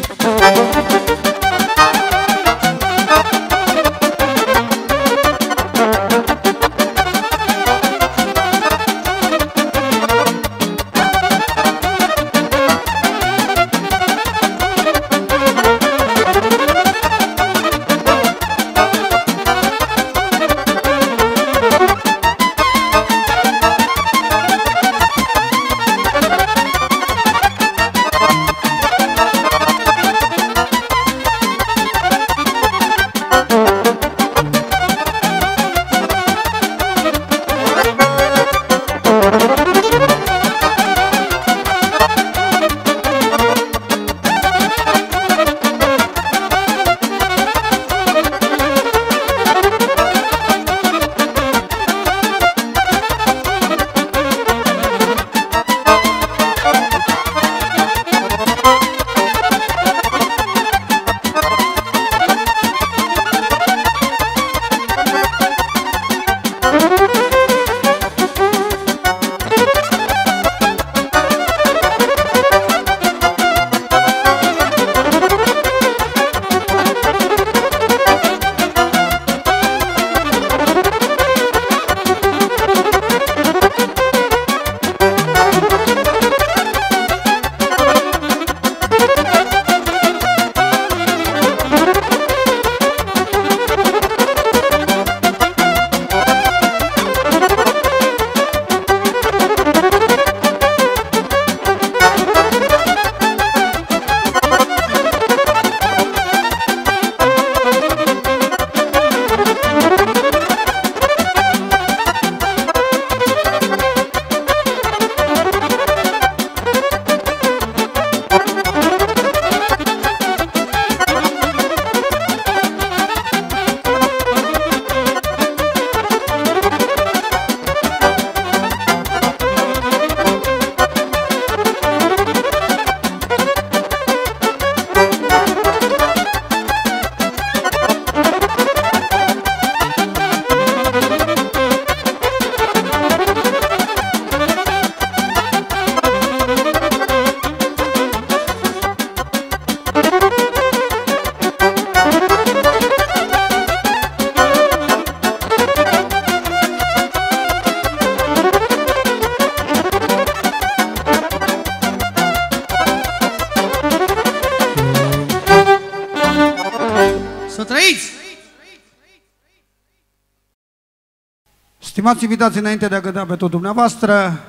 Stimați invitați, înainte de a gândea pe tot dumneavoastră,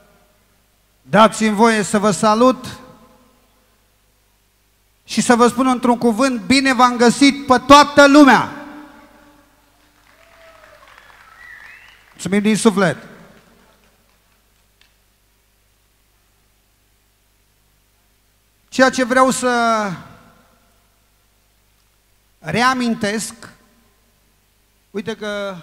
dați-mi voie să vă salut și să vă spun într-un cuvânt, bine v-am găsit pe toată lumea! Mulțumim din suflet! Ceea ce vreau să reamintesc, uite că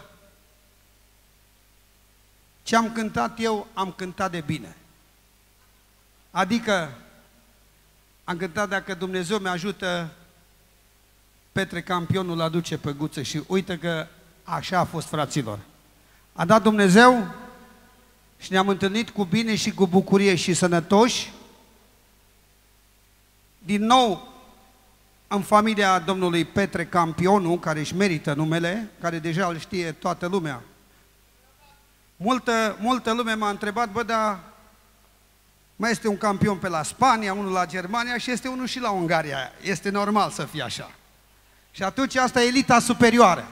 ce am cântat eu, am cântat de bine. Adică am cântat, dacă Dumnezeu mi ajută, Petre Campionul aduce pe guță și uite că așa a fost, fraților. A dat Dumnezeu și ne-am întâlnit cu bine și cu bucurie și sănătoși. Din nou, în familia domnului Petre Campionul, care își merită numele, care deja îl știe toată lumea. Multă, multă lume m-a întrebat, bă, dar mai este un campion pe la Spania, unul la Germania și este unul și la Ungaria. Este normal să fie așa. Și atunci asta e elita superioară.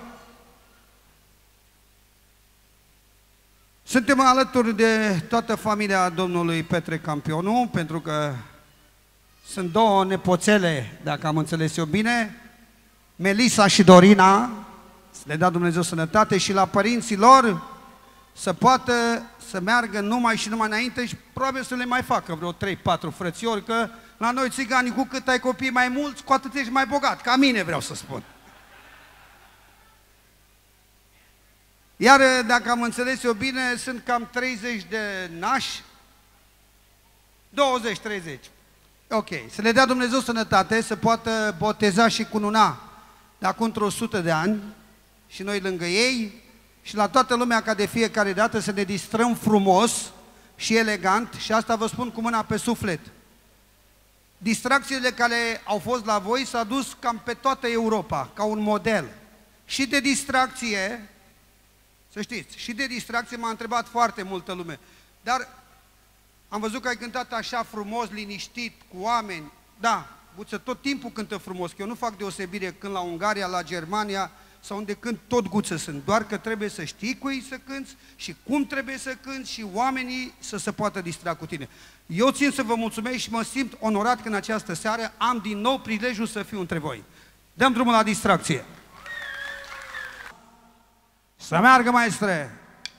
Suntem alături de toată familia domnului Petre Campionul, pentru că sunt două nepoțele, dacă am înțeles eu bine, Melisa și Dorina, să le dea Dumnezeu sănătate, și la părinții lor să poată să meargă numai și numai înainte și probabil să le mai facă vreo trei patru frățiori, că la noi țiganii, cu cât ai copii mai mulți, cu atât ești mai bogat, ca mine vreau să spun. Iar dacă am înțeles eu bine, sunt cam treizeci de nași, douăzeci treizeci. Ok, să le dea Dumnezeu sănătate, să poată boteza și cununa de acum într-o sută de ani și noi lângă ei și la toată lumea ca de fiecare dată să ne distrăm frumos și elegant și asta vă spun cu mâna pe suflet. Distracțiile care au fost la voi s-au dus cam pe toată Europa, ca un model. Și de distracție, să știți, și de distracție m-a întrebat foarte multă lume, dar am văzut că ai cântat așa frumos, liniștit, cu oameni. Da, Guță tot timpul cântă frumos, că eu nu fac deosebire când la Ungaria, la Germania sau unde cânt, tot Guță sunt, doar că trebuie să știi cu ei să cânți și cum trebuie să cânți și oamenii să se poată distra cu tine. Eu țin să vă mulțumesc și mă simt onorat că în această seară am din nou prilejul să fiu între voi. Dăm drumul la distracție. Să meargă, maestre!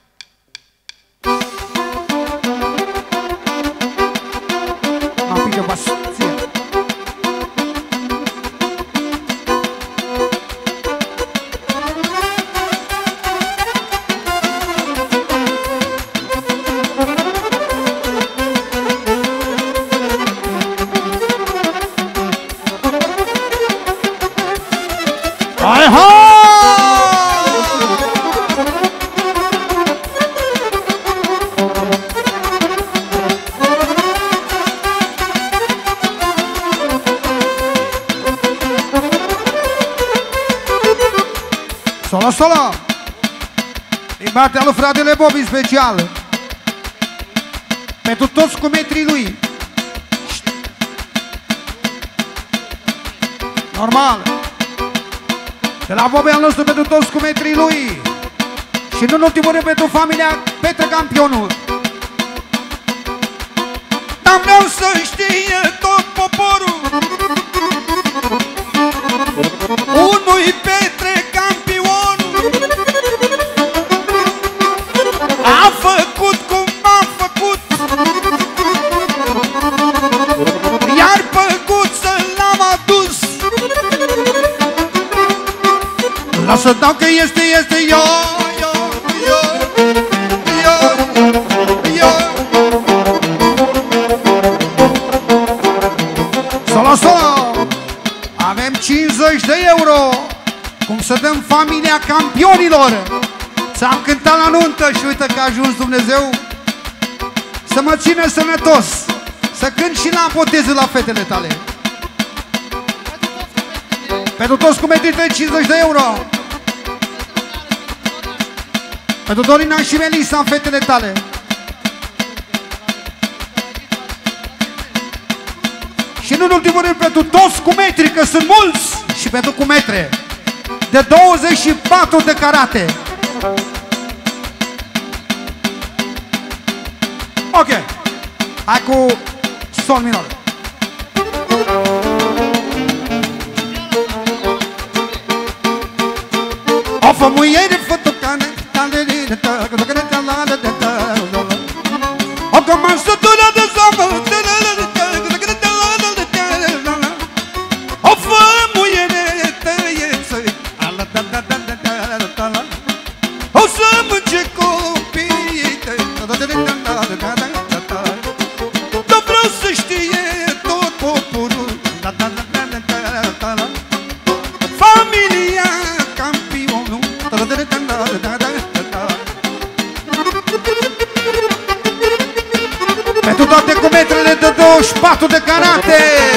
Mă pică basție! Hai, hai! Solo, solo! Din partea lui fratele Bobby special pentru toți cu metrii lui. Normal! De la Bobby al nostru pentru toți cu metrii lui. Și nu în ultimul rând pentru familia Petre Campionul. Dar vreau să știe tot poporul, unui Petre Campionul a făcut cum a făcut, iar păguță l-am adus. Lasă dau că este, este yo, yo, yo, yo, yo. Solo, solo! Avem cincizeci de euro, cum să dăm familia campionilor. Ți-am cântat la nuntă și uite că a ajuns Dumnezeu să mă țină sănătos, să cânt și la botezul la fetele tale. Pentru toți cu metri de cincizeci de euro. Pentru Dorina și Melisa, fetele tale. Și nu în ultimul rând pentru toți cu metri, că sunt mulți, și pentru cu metre de douăzeci și patru de carate. Ok, hai cu sol minor. O fă muiere fătucane, o comansătură de zomă, o fă muiere tăieță, o să mânce copiii tăi. Dar vreau să știe tot poporul, familia Campionul. Pentru toate cu metrele de douăzeci și patru de carate.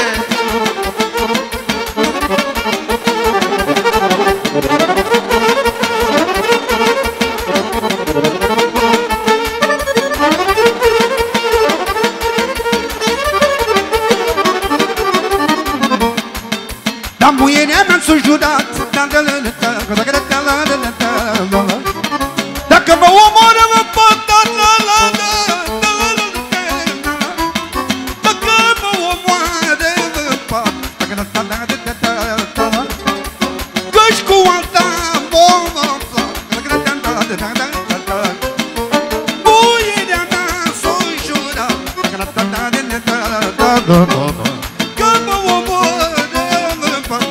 Dar muierea mea s-a jurat, dacă mă omoră mă pot, dacă mă omoară mă pot, că-și cu alta mă muierea mea s-a jurat, că mă omoară mă pot.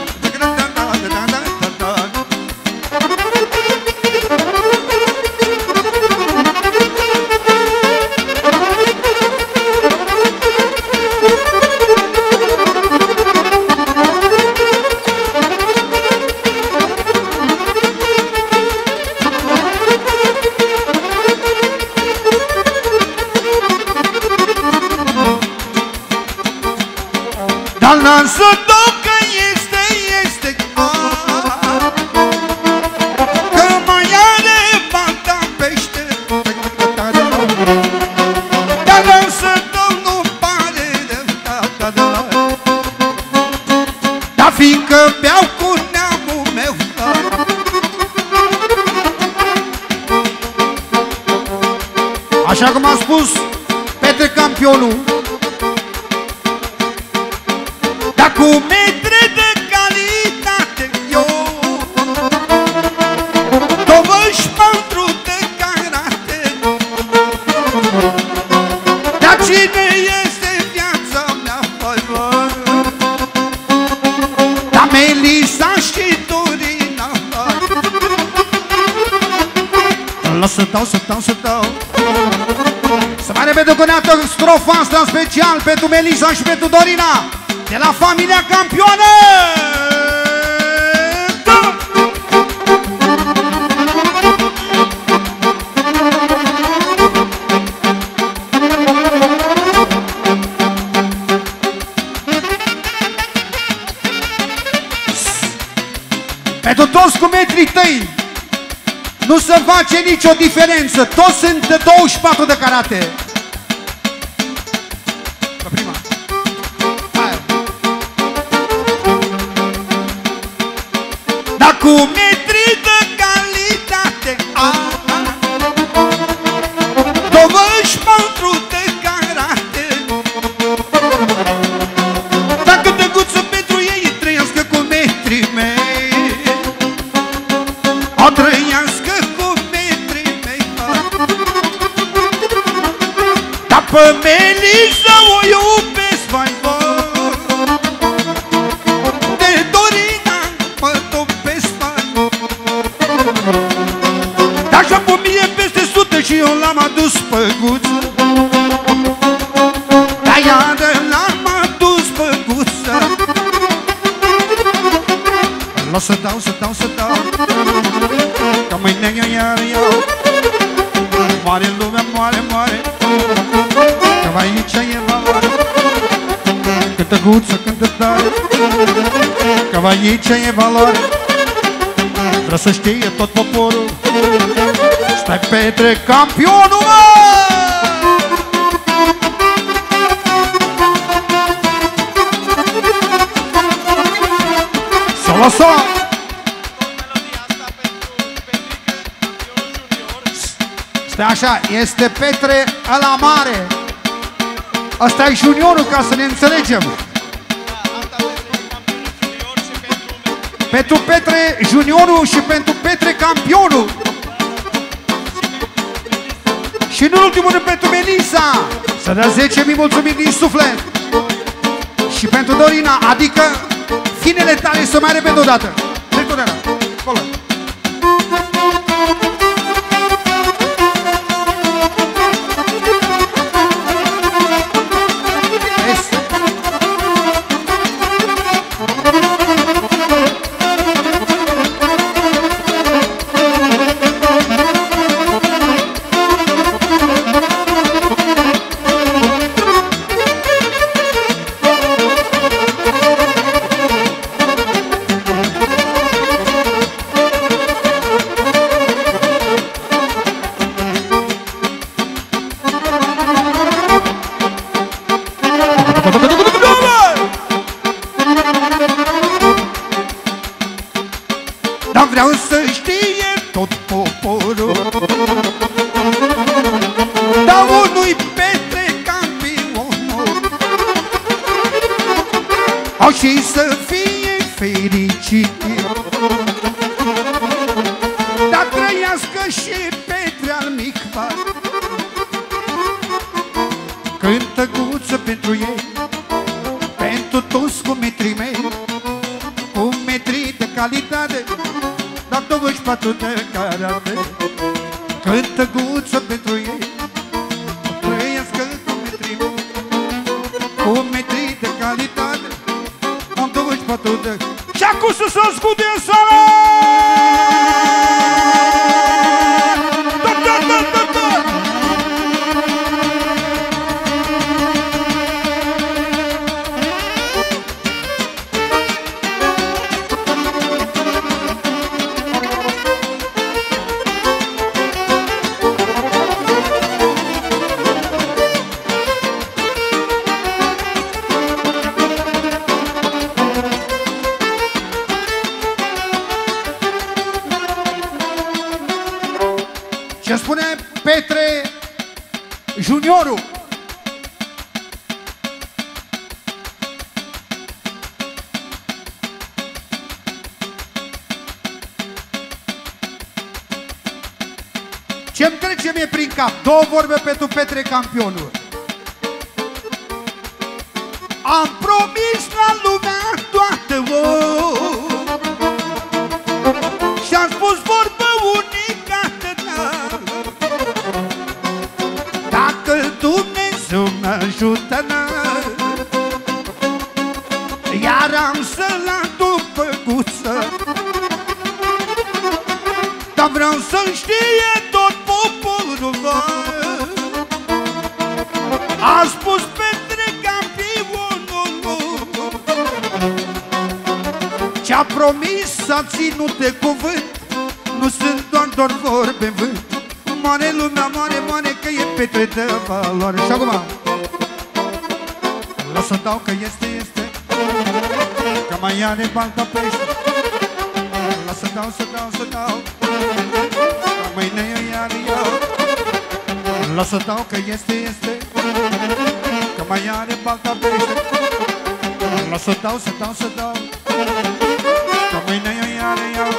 Așa cum a spus Petre campionul, dar cu metri de calitate, eu douăzeci patru de carate. Dar cine este viața mea, fără? Dar Melisa și Dorina. Lasă dau, să dau, să dau. Să mai repede cu neată strofa asta în special pentru Melisa și pentru Dorina, de la familia campioană! Da! Pentru toți cu metrii tăi nu se face nicio diferență, toți sunt de douăzeci și patru de carate. La prima. Hai. Dar cu metri de calitate, douăzeci și patru de carate. Dacă te guță pentru ei, trăiască cu metrii mei, o trăiască cu metrii mei. Dar pe Melisa o iubesc mai mult, de Dorina mă topesc mai mult. Dar așa pe mie peste sută și eu l-am adus pe guță, dar iară l-am adus pe guță. L-o să dau, să dau, să dau, că mâine eu iar iau. Moare lumea, moare, moare, că aici e valoare. Cântă guță, cântă tare, că aici e valoare. Vreau să știe tot poporul, stai Petre campionul, mă! Solo, solo! Stai așa, este Petre ăla mare, ăsta e juniorul, ca să ne înțelegem. Pentru Petre juniorul și pentru Petre campionul. Și în ultimul rând pentru Melisa, să dea zece mii mulțumiri din suflet. Și pentru Dorina, adică finele tale, să mai repede odată. Trec odată, acolo. Dar vreau să știe tot poporul, dar unui Petre campionul, au și să fie fericit, dar trăiască și Petre al mic. Cântă guță pentru ei, pentru toți cu metrii mei, cu metrii de calitate, dar douăzeci și patru de carate. Cântă guță pentru ei, trăiască cu metrii mei, cu metrii de calitate, am douăzeci și patru de... Și acum să se ascute în sală! Juniorul. Ce-mi trece mie prin cap? Două vorbe pentru Petre Campionul. Am promis la lumea toată, oh, și-am spus vorbă unicată, da. Dacă Dumnezeu mă ajută, da, iar am să-l aduc pe guță, dar vreau să știe tot poporul, oh. A spus Petre Campionul, ce-a promis s-a ținut de cuvânt, nu sunt doar, doar vorbe în vânt. Moare lumea, moare, moare, că e Petre de valoare. Și acum lasă dau că este, este, că mai are bani ca pește. Lasă dau, să dau, să dau, că mâine eu iar eu. Lasă dau că este, este, că mai are bani ca pește. Lasă dau, să dau, să dau, că mâine eu iar eu.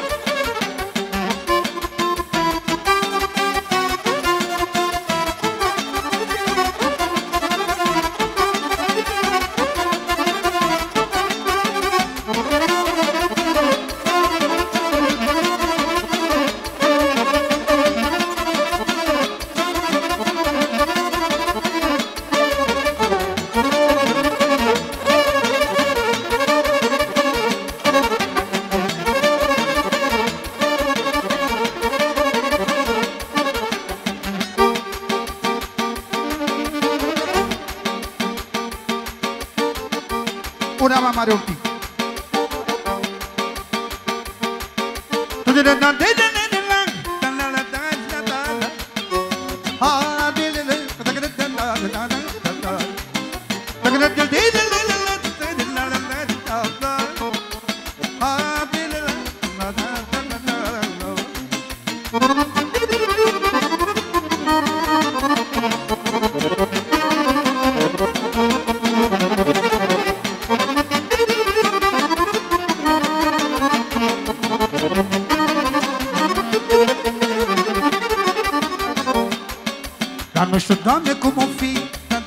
Una mai mare un pic. Dar nu știu, Doamne, cum o fi,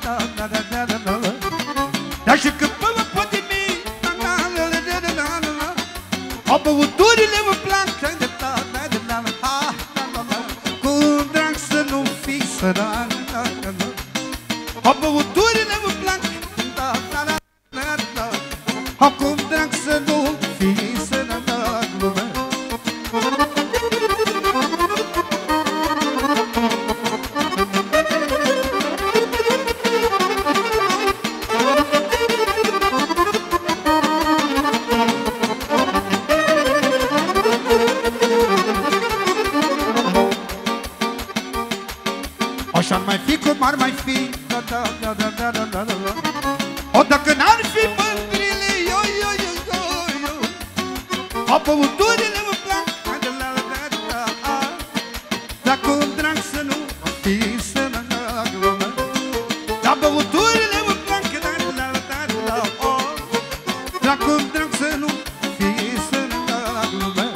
dar și când până poate mi, o băuturile mă plac, cu drag să nu fii sărac, o băuturile mă plac, cu drag să nu fii sărac. Așa-ar mai fi cum ar mai fi, da, da, da, da, da, da, da, da. O, dacă n-ar fi mândrile, yo, yo, yo, yo, yo. O, băuturile mă plac, da, da, da, da, da. Dar cum drag să nu fii sărac, lumea. Dar băuturile mă plac, da, da, da, da, da. Dar cum drag să nu fii sărac, lumea.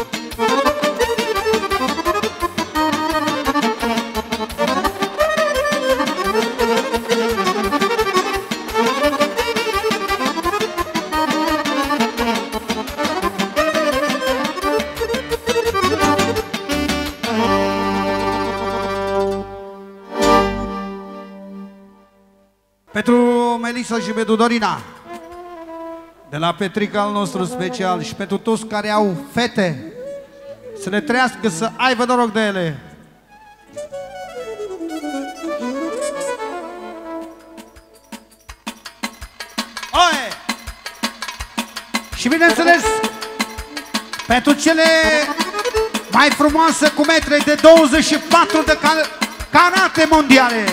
Pentru Melissa și pentru Dorina, de la Petrica al nostru special, și pentru toți care au fete, să le trăiască, să aibă noroc de ele. Oe! Și bineînțeles, pentru cele mai frumoase cu metre de douăzeci și patru de carate mondiale.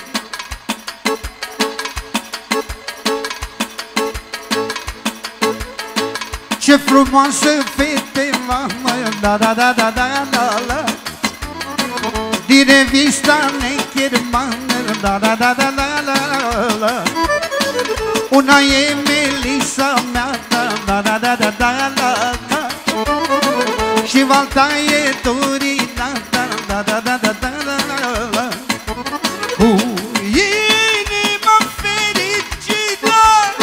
Ce frumoasă fete, mama, da, da, da, da, da, da, da. Din revista Naked Man, da da da da la la la. Una e Melisa mea, da da da da da da la la. Și valta e Dorina, da da da da da da la la. Cu inima fericită,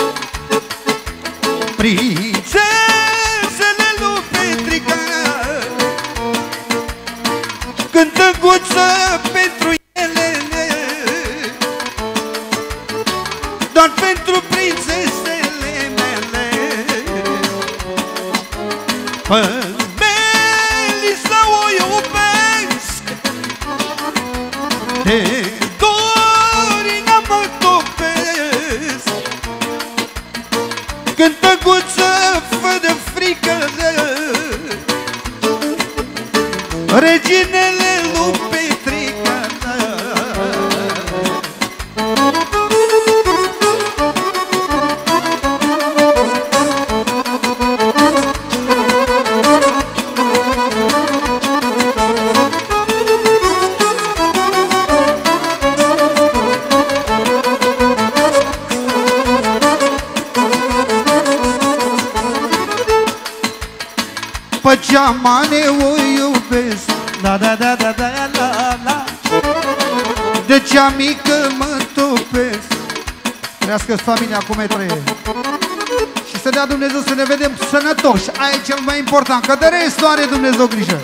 prințesele lui Petrica, cântăguță pentru ele, doar pentru prințesele mele. Pe Melisa o iubesc, de Dorina mă topesc. Cântăguță fără frică, reginele lui Petrica. Pe geamane o iubesc, da da da da da la la. De cea mică mă topesc. Trească familia cu metre. Și să dea Dumnezeu să ne vedem sănătoși. Aia e cel mai important, că de restul are Dumnezeu grijă.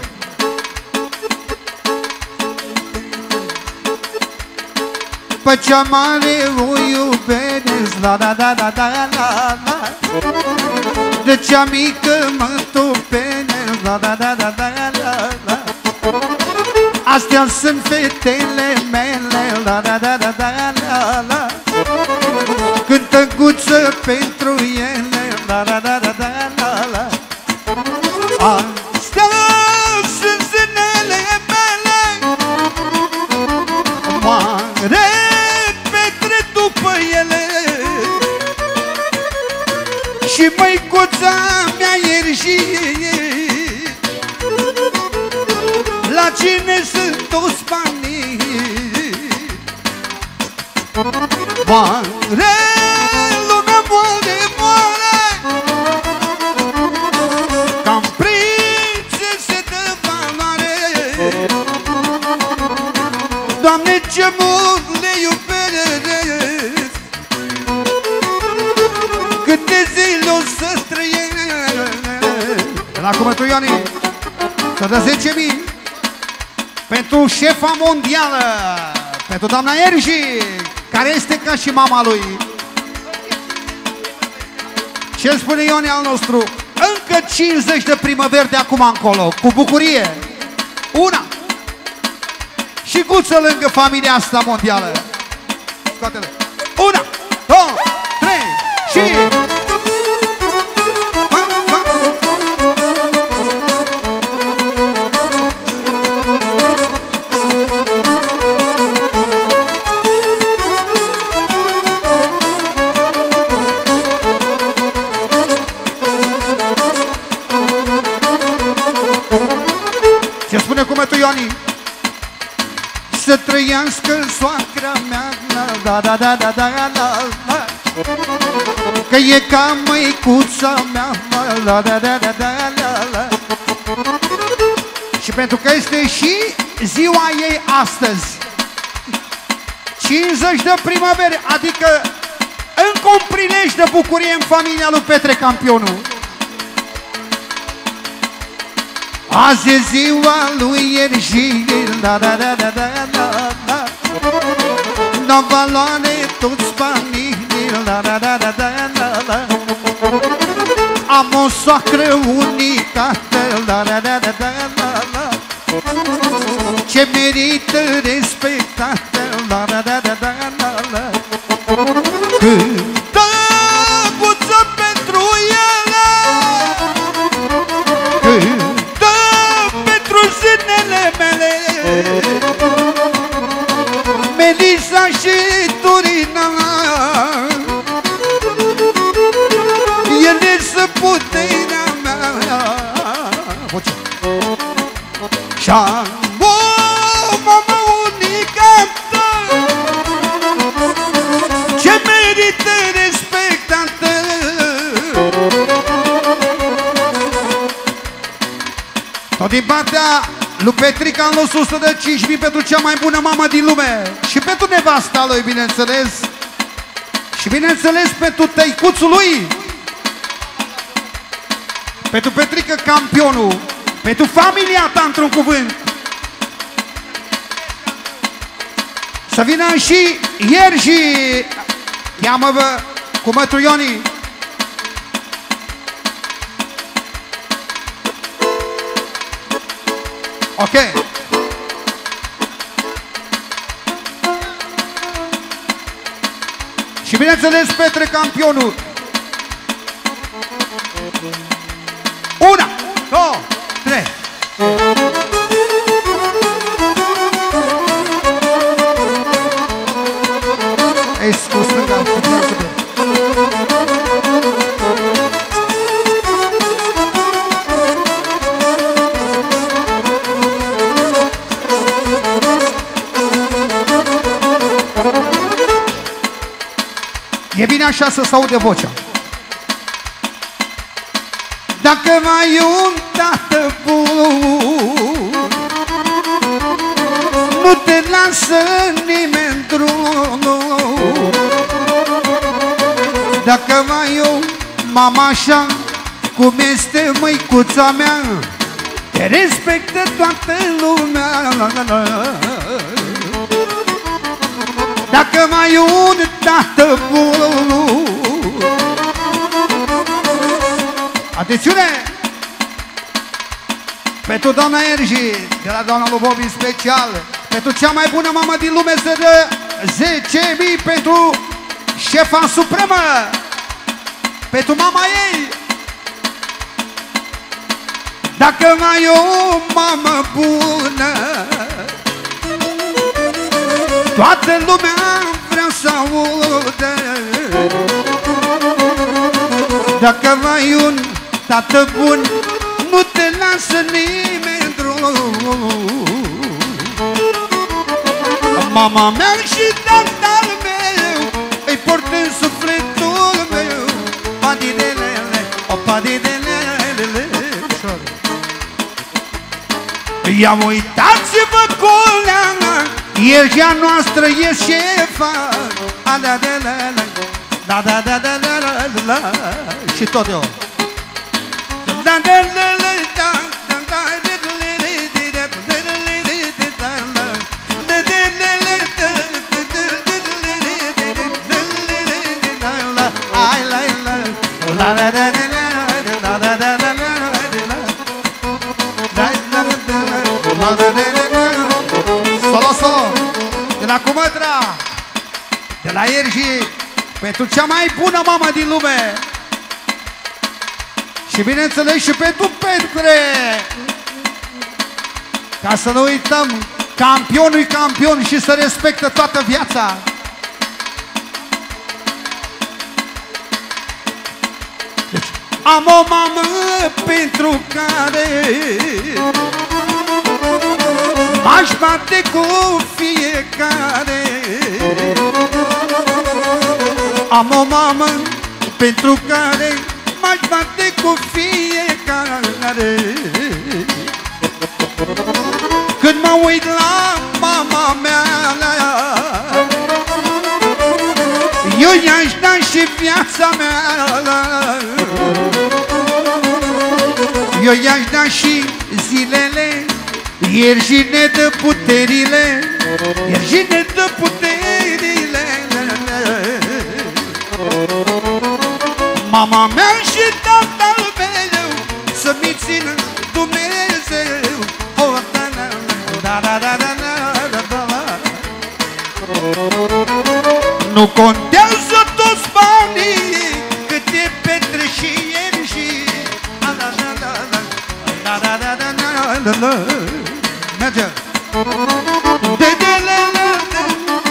Pe cea mare o iubesc, la da da da da la la. De cea mică mă topesc, la da da da da la la. Astea sunt fetele mele, la da da da da la la. Cântăguță pentru ele, la da da da da la la. Astea sunt zânele mele, mare Petre după ele. Și măicuța mea ierșit, la cine sunt toți banii. Moare, lumea moare, moare, cam prințese de valoare. Doamne, ce mult le iubesc, câte zile o să trăiesc. La cuvântul Ioanii, să dă zece mii pentru șefa mondială, pentru doamna Erji, care este ca și mama lui. Ce spune Ioni al nostru? Încă cincizeci de primăveri de acum încolo, cu bucurie. Una. Și guță lângă familia asta mondială. Scoate-le. Una, două, trei și... Ce spune cumetul Ioanii? Să trăiască soacra mea, da da da da da da da. Că e ca măicuța mea, da da da da da da da. Și pentru că este și ziua ei astăzi, cincizeci de primăveri, adică încă un prilej de bucurie în familia lui Petre Campionul. Azi e ziua lui Iergil, da da da da da da da. N-au valoare toți banii, da da da da da da da. Am o soacră unicată, da da da da da da da. Ce merită respectată, da da da da da da da. Cântă guță pentru ele, cântă pentru zânele mele, Melisa și Dorina. Ele sunt puterea mea. Și-am o mamă unicată, partea lui Petrica în losul o sută de cinci mii pentru cea mai bună mamă din lume. Și pentru nevasta lui, bineînțeles. Și bineînțeles pentru tăicuțul lui. Pentru Petrica campionul. Pentru familia ta, într-un cuvânt. Să vină și ieri și cheamă-vă cu mătru Ioni. Ok. Și bineînțeles Petre campionul. Una, două, trei. Ei, scos stânga, e bine așa să se aude vocea. Dacă mai un tată bun, nu te lasă nimeni drumul. Dacă mai o mama așa, cum este măicuța mea, te respectă toată lumea. Dacă mai un tată bun, atențiune! Pentru doamna Ergi, de la doamna lui Bobby special, pentru cea mai bună mamă din lume să dă zece mii pentru șefa supremă, pentru mama ei. Dacă mai e o mamă bună, toată lumea vrea să audă. Dacă mai e un tată bun, nu te lasă nimeni drum. Mama mea și tatăl meu îi port în sufletul meu. Padinelele, o padinelele. Ia uitați-vă culea, Iergea noastră e șefa. Da da da da da da da da. Și tot eu. Da da da da da. Solo, solo, de la Cumătra, de la Iergi, pentru cea mai bună mamă din lume. Și bineînțeles și pentru Petre. Ca să nu uităm, campionul e campion și să respectă toată viața. Deci, am o mamă pentru care m-aș bate cu fiecare. Am o mamă pentru care m-aș bate cu fiecare. Când mă uit la mama mea, eu i-aș da și viața mea. Eu i-aș da și zilele, Iergi ne dă puterile, Iergi ne dă puterile. Mama mea și tatăl meu să-mi țină Dumnezeu. Oh, da, da, da, da, da, da, da, da. Nu contează toți banii, cât e Petre și Iergi. Da, da, da, da, da, da, da, da, da, da. Merge! De de le le le.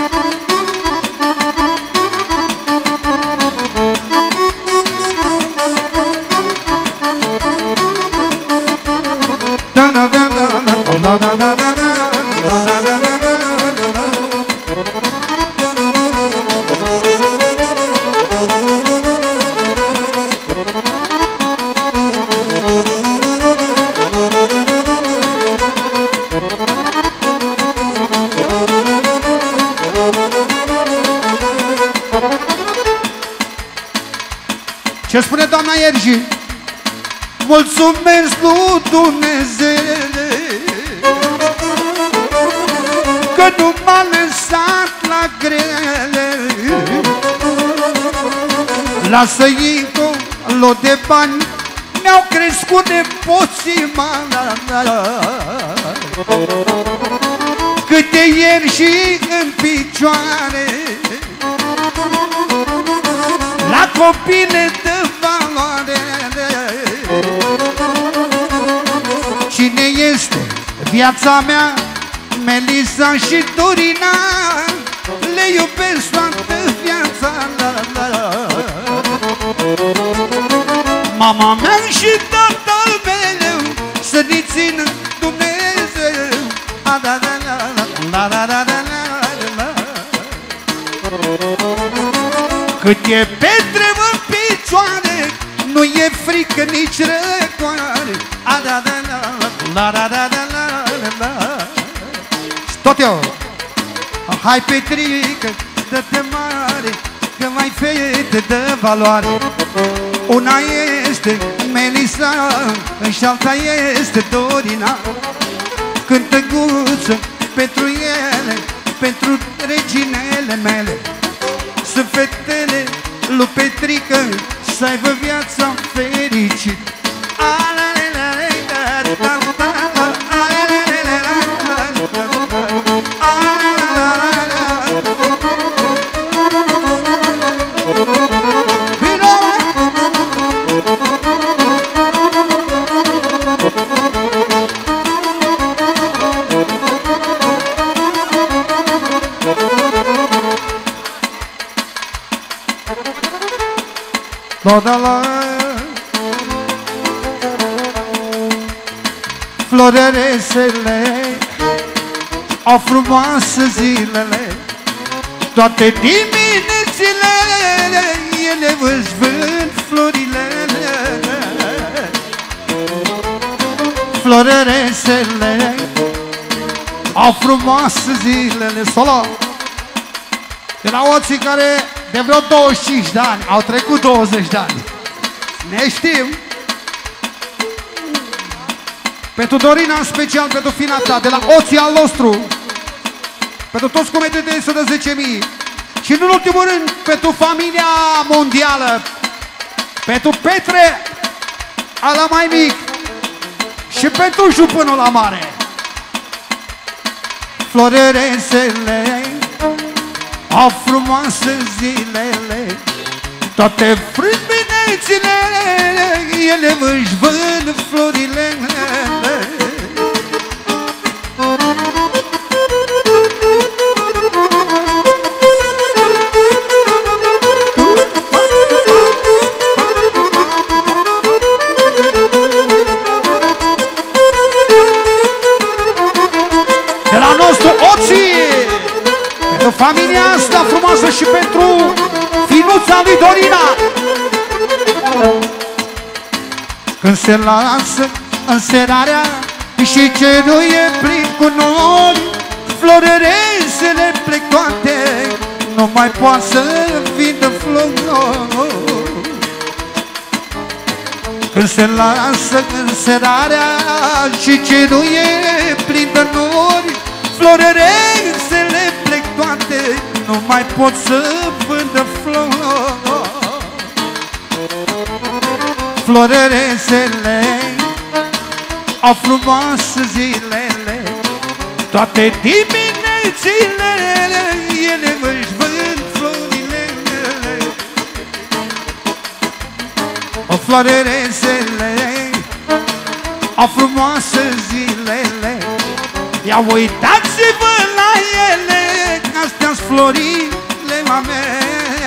Da da da da da da da da da. Ce spune doamna Iergi? Mulțumesc lui Dumnezeu că nu m-a lăsat la grele. Lasă-i colo de bani, mi-au crescut nepoții mari. Câte ieri și în picioare, la copile de valoare. Cine este viața mea? Melisa și Dorina, le iubesc toată viața. Mama mea și tatăl meu, să ne țină Dumnezeu. Cât e petre în picioare, nu e frică nici răcoare. Tot eu. Hai Petrică, dă-te mare, că mai fete de valoare. Una este Melisa și alta este Dorina. Cântăguță pentru ele, pentru reginele mele. Sunt fetele lui Petrică, să aibă viața fericită. La floreresele au frumoase zilele, toate diminețile ele își vând florile. Floreresele au frumoase zilele. Solo de la oții care de vreo douăzeci și cinci de ani au trecut douăzeci de ani. Ne știm. Pentru Dorina în special, pentru fina ta, de la oții al nostru, pentru toți comedienții să dă zece mii. Și în ultimul rând pentru familia mondială, pentru Petre ala mai mic și pentru jupânul la mare. Floreresele au frumoase zilele, toate frâmbinețile ele își vând florile. De la nostru oții, pentru familia asta frumoasă și pentru finuța lui Dorina. Când se lasă înserarea și cerul e plin cu nori, floreresele plec toate, nu mai poate să vindă flori. Când se lasă înserarea și cerul e plin de nori, floreresele plec toate, nu mai pot să vândă flori. Floreresele au frumoase zilele, toate diminețile ele își vând florile. O floreresele au frumoase zilele, ia uitați-vă la ele, astea-s florile mamele.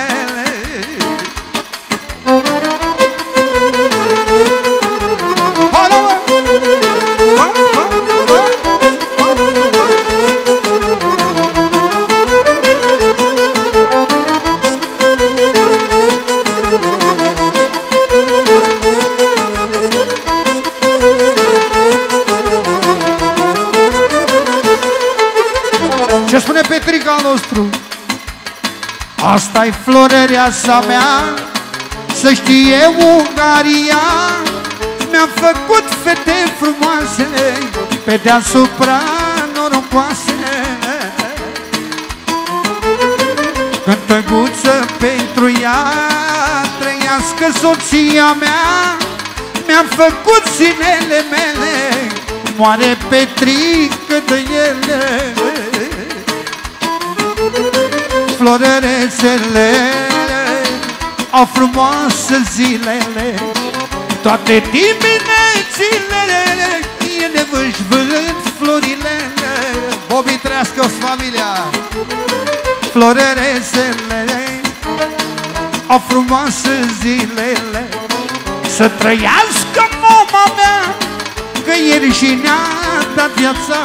Ce spune Petrica nostru? Asta-i florereasa mea, Să știe Ungaria, mi-am făcut fete frumoase, pe deasupra norocoase. Cântăguță pentru ea, trăiască soția mea. Mi-am făcut sinele mele, moare Petrică de ele. Florărețele au frumoase zilele, toate diminețile ele își vând florile. Bobby, trăiască-o familia. Florărețele au frumoase zilele, să trăiască mama mea, că ieri și ne-a dat viața.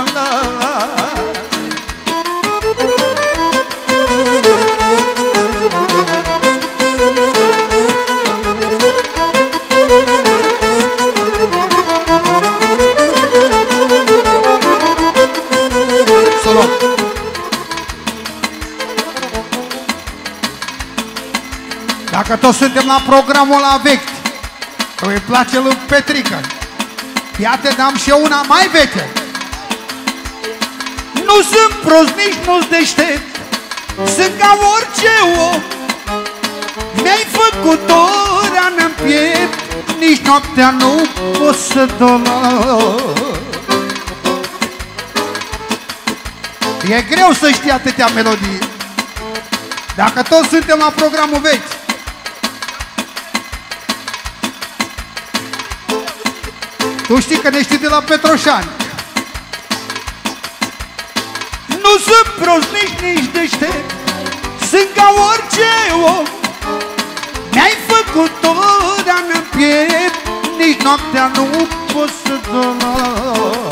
Solo. Dacă toți suntem la programul la vechi, că îi place lui Petrică, iată, dam și eu una mai veche. Nu sunt prost, nici nu-s deștept, sunt ca orice om. Mi-ai făcut o rană în piept, nici noaptea nu pot să dorm. E greu să știi atâtea melodii. Dacă toți suntem la programul vechi. Tu știi că ne știi de la Petroșani. Nu sunt prost, nici, nici deștept, sunt ca orice om. Mi-ai făcut o rană în piept, nici noaptea nu pot să dorm.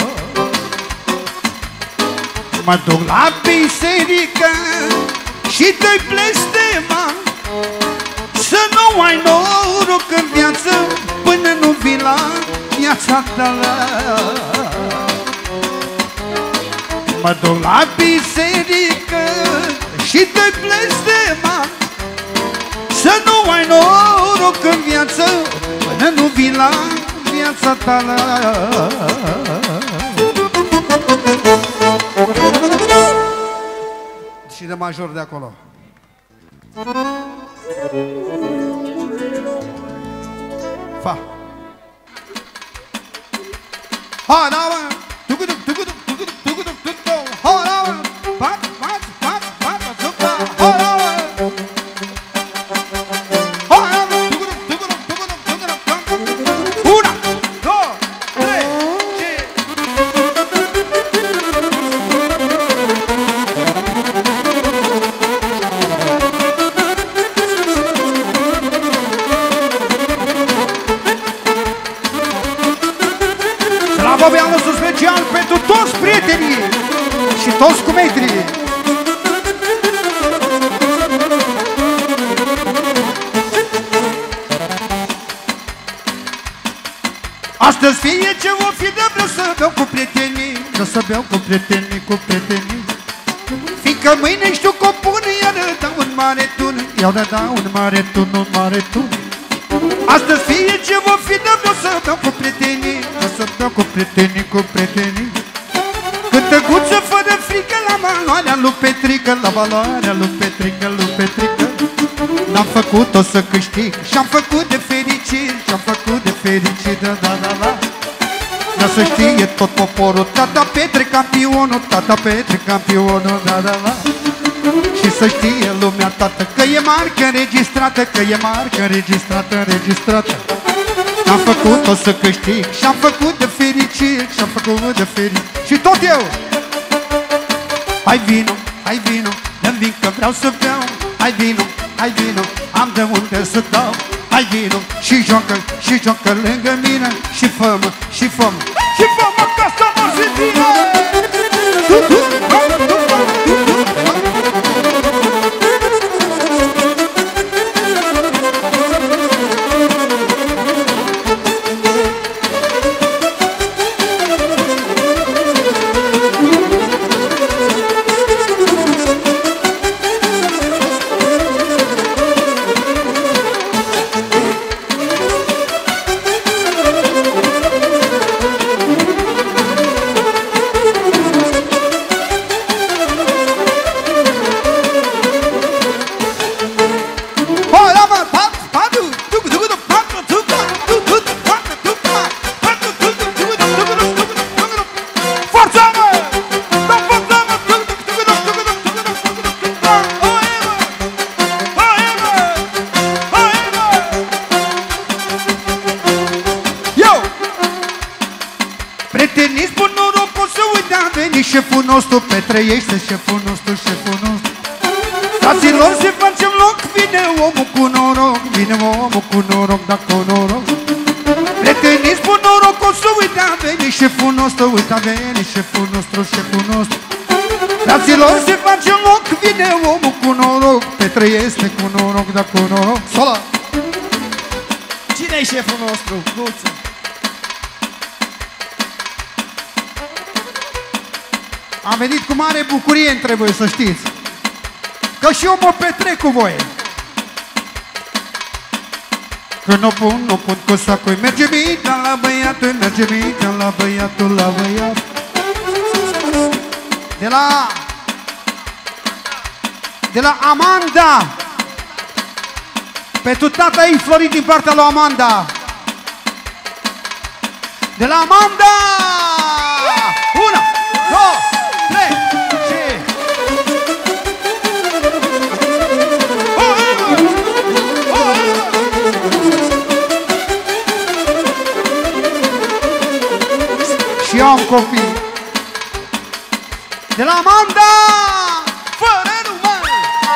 Mă duc la biserică și te-i blestema, să nu ai noroc în viață până nu vii la viața ta. Mă duc la biserică și te-i blestema, să nu ai noroc în viață până nu vii la viața ta. Și de major de acolo. Fa. Ha, da, mă. Tucuduc, tucuduc, tucuduc, tucuduc, tucuduc. Ha, da, mă. Pat, pat, pat, pat, tucuduc. Ha, da, mă. Ha, da, mă. Tucuduc, tucuduc, tucuduc, tucuduc. Una, două, trei, și... Bobby, nostru special pentru toți prietenii și toți cumetrii. Astăzi fie ce o fi de vreau să beau cu prietenii, vreau să beau cu prietenii, cu prietenii. Fiindcă mâine știu că o pun, iar dau un mare tun, iar dau un mare tun, un mare tun. Astăzi fie ce o fi de vreau să beau cu prietenii, vreau să beau cu prietenii, cu prietenii. Cântăguță fără frică la valoarea lui Petrică, la valoarea lui Petrică, lui Petrică. N-am făcut-o să câștig și-am făcut de fericit, și-am făcut de fericit, da, da, da, da. Dar să știe tot poporul, tata Petre campionul, tata Petre campionul, da, da, da. Și să știe lumea toată că e marcă înregistrată, că e marcă înregistrată, înregistrată. Am făcut-o să câștig și-am făcut de fericit, și-am făcut de fericit. Și tot eu! Hai vino, hai vino, dă-mi vin că vreau să beau. Hai vino, hai vino, am de unde să dau. Hai vino și joacă, și joacă lângă mine. Și fă-mă, și fă-mă, și fă-mă ca să mă și bine. șeful nostru Petrăiește șeful nostru, șeful nostru. Fraților, să facem loc, vine omul cu noroc, vine omul cu noroc, da cu noroc. Prietenii spun noroc, o să uite, a venit șeful nostru, uite, a venit șeful nostru, șeful nostru. Fraților, să facem loc, vine omul cu noroc, Petrăiește cu noroc, da cu noroc. Sola! Cine-i șeful nostru? Mulțumesc! Am venit cu mare bucurie între voi, să știți, că și eu mă petrec cu voi. Că nu pun, nu pun cu sacul, merge mintea la băiatul, merge mintea la băiatul, la băiat. De la... De la Amanda. Pentru tata ei florit din partea lui Amanda. De la Amanda! Una, două, trei și... Și eu am copii. De la Amanda! Fără număr!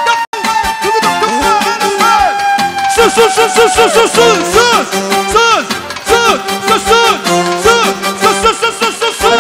Sus, sus, sus, sus, sus, sus, sus, sus, sus, sus, sus, sus, sus, sus, sus, sus, sus, sus,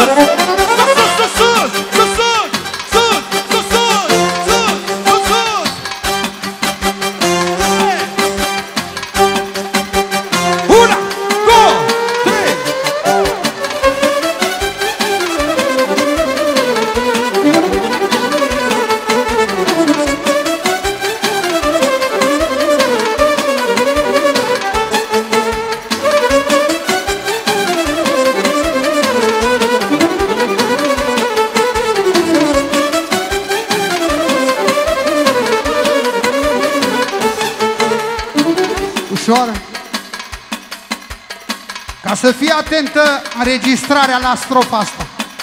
ca să fie atentă înregistrarea la strofa asta.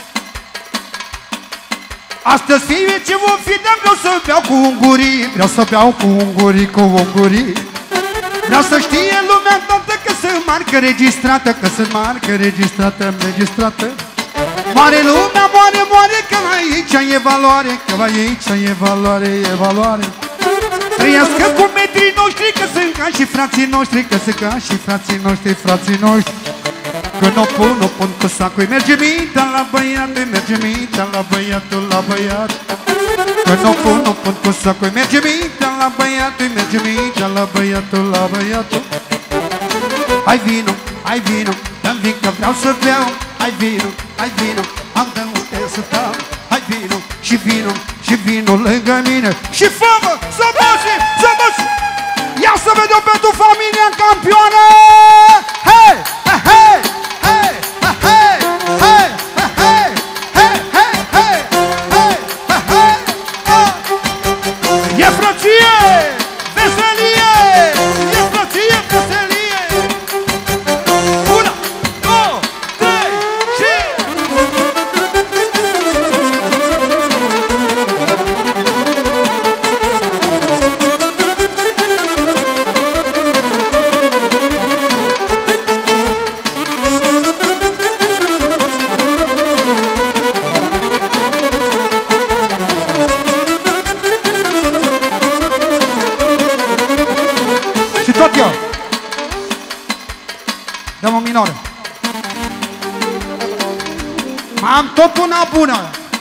Astăzi, fie ce vom fi, dar vreau să beau cu ungurii, vreau să beau cu ungurii, cu ungurii. Vreau să știe lumea toată că sunt marcă registrată, că sunt marcă registrată, registrată. Moare lumea, moare, moare, că aici e valoare, că aici e valoare, e valoare. Trăiască cu metrii noștri, că sunt ca și frații noștri, că sunt ca și frații noștri, frații noștri. Că nu pun, nu pun cu sacul, merge mintea la băiatul, merge mintea la băiatul, la băiat. Că nu pun, nu pun cu sacul, merge mintea la băiatul, merge mintea la băiatul, la băiatul. Hai vino, hai vino, dă-mi vin că vreau să beau. Hai vino, hai vino, am de unde să stau. Hai vino, și vino, și vino lângă mine. Și fă-mă să băși, să băși. Ia să vedem pentru familia campioană. Hei, hei, hei, hei, hei, hei, hei, hei, hei, hei, hei, hei, hei. E frăție, veselie, e frăție, veselie. Una, două, trei și... Tot eu. Dăm o minoră. M-am tot una bună.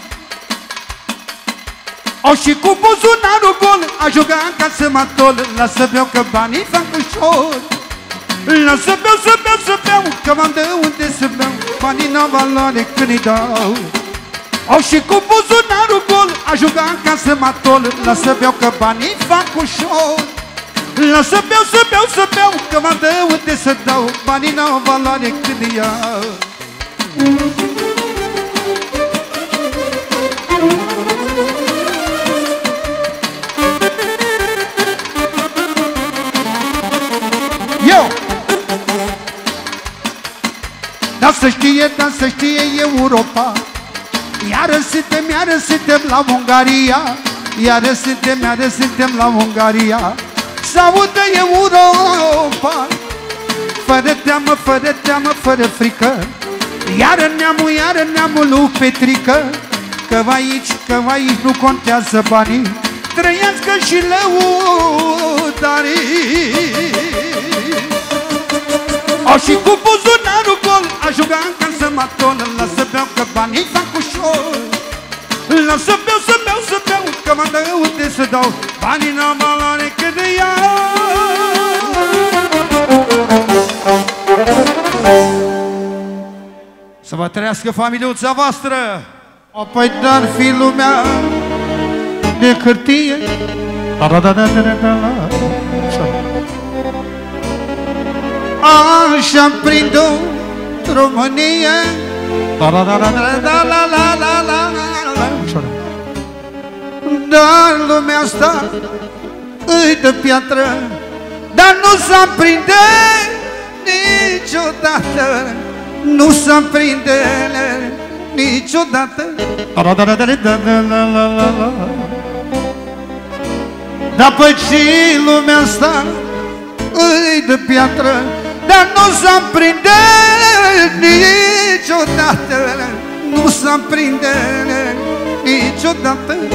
O și cu buzunarul gol a jucat în casă matol. Lasă beau că banii fac ușor. Lasă beau, să beau, să beau, că v-am de unde să beau. Banii n-au valoare când îi dau. O și cu buzunarul gol a jucat în casă matol. Lasă beau că banii fac ușor. Lasă beau, să beau, să beau, că m-am de unde să dau. Banii n-au valoare când îi iau. Eu! Dar să știe, dar să știe Europa. Iară suntem, iară suntem la Ungaria. Iară suntem, iară suntem la Ungaria. S-audă Europa. Fără teamă, fără teamă, fără frică. Iară neamul, iară neamul lui Petrică. că aici, că aici nu contează banii, trăiască și lăutarii. Au și cu buzunarul gol, aș juca în consămator, lasă beau că banii fac ușor. Lasă beau, să beau, să beau, că mă dă unde să dau, banii n-am valoare cât de ea. Să vă trăiască familiuța voastră. Apoi dar fi lumea de hârtie. Așa prind-o România. Dar lumea asta îi dă piatră, dar nu s-a prinde niciodată, nu s-a prinde niciodată. Dar păi și lumea asta îi dă piatră, dar nu s-a prinde niciodată, nu s-a prinde niciodată.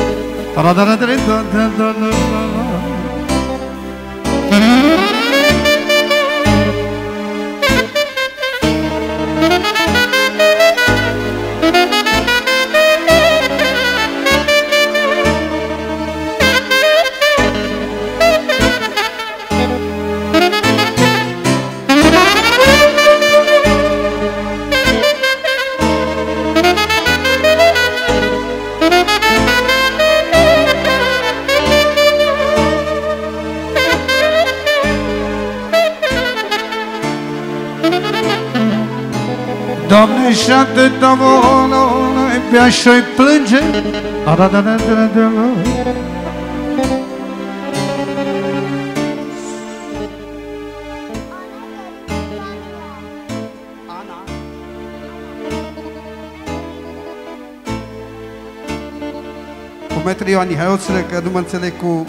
Doamne, și atâta volă, pe așa-i plânge. Cu metri Ioani, hai oțele, că nu mă înțeleg cu...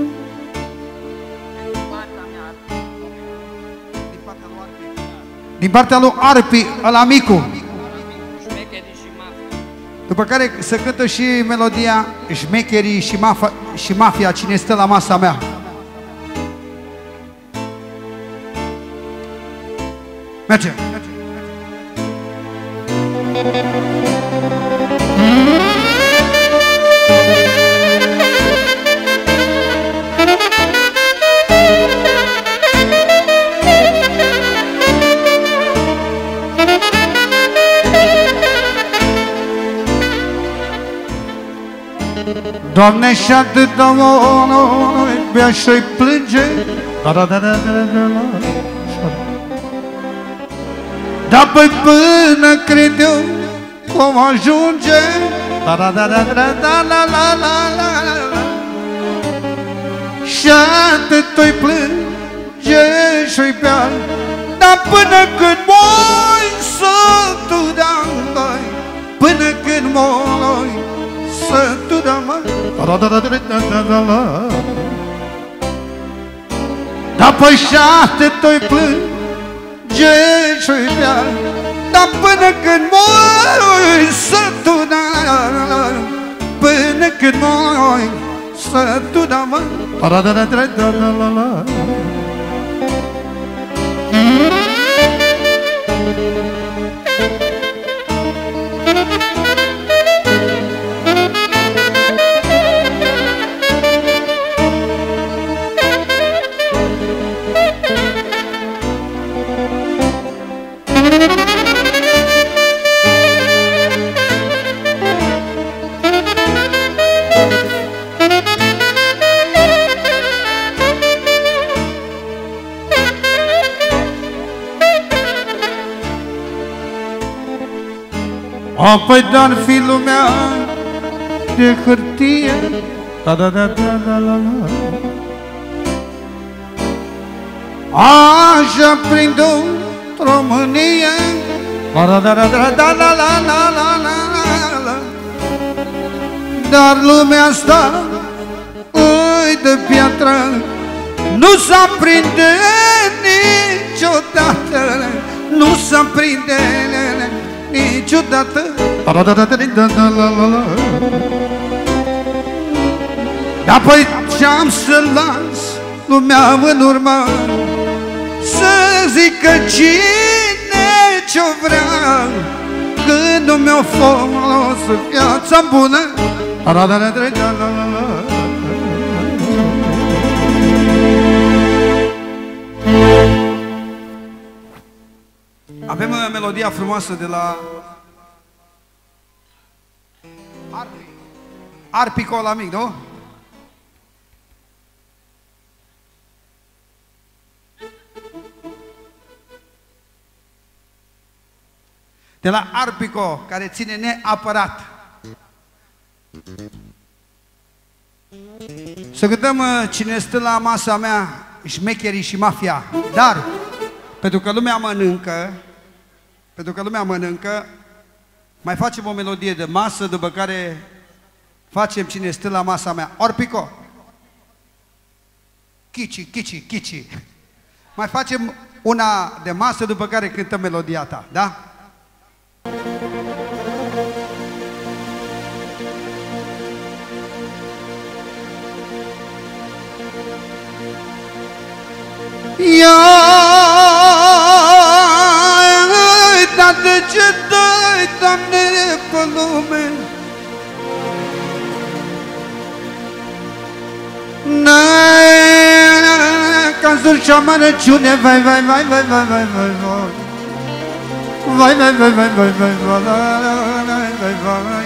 Din partea lui Arpi, ăla micu. După care se cântă și melodia Șmecherii și, mafa, și Mafia, cine stă la masa mea. Merge, merge. Doamne, și atâta volă, pe așa-i plânge. Dar păi până cred eu vom ajunge. Și atât-o-i plânge și-o-i bea, dar până când moi să tu dai, până când moi să tu dai. Dar păi și atât-o-i plânge și-o-i bea, dar până când moi să tu dai, până când moi să tu dai. Apoi dar fi lumea de hârtie. Da, da, da, da, da, la, la. Așa prind-o România. Da, da, da, da, da, da, la, la, la, la, la. Dar lumea asta îi dă piatră, nu s-a prinde niciodată, nu s-a prinde niciodată. Apoi ce-am să las lumea în urmă, să zică cine ce-o vrea, când nu mi-o folos viața bună. Avem melodia frumoasă de la Arpi. Arpico la mic, nu? De la Arpico, care ține neapărat. Să cântăm cine stă la masa mea, șmecherii și mafia. Dar, pentru că lumea mănâncă, pentru că lumea mănâncă, mai facem o melodie de masă, după care facem cine stă la masa mea. Arpico. Chici, chici, chici. Mai facem una de masă, după care cântăm melodia ta, da? Ia, dar de ce dai, Doamne, pe lume? N-ai cazuri și amărăciune, vai, vai, vai, vai, vai, vai, vai, vai. Vai, vai, vai, vai, vai, vai, vai, vai, vai,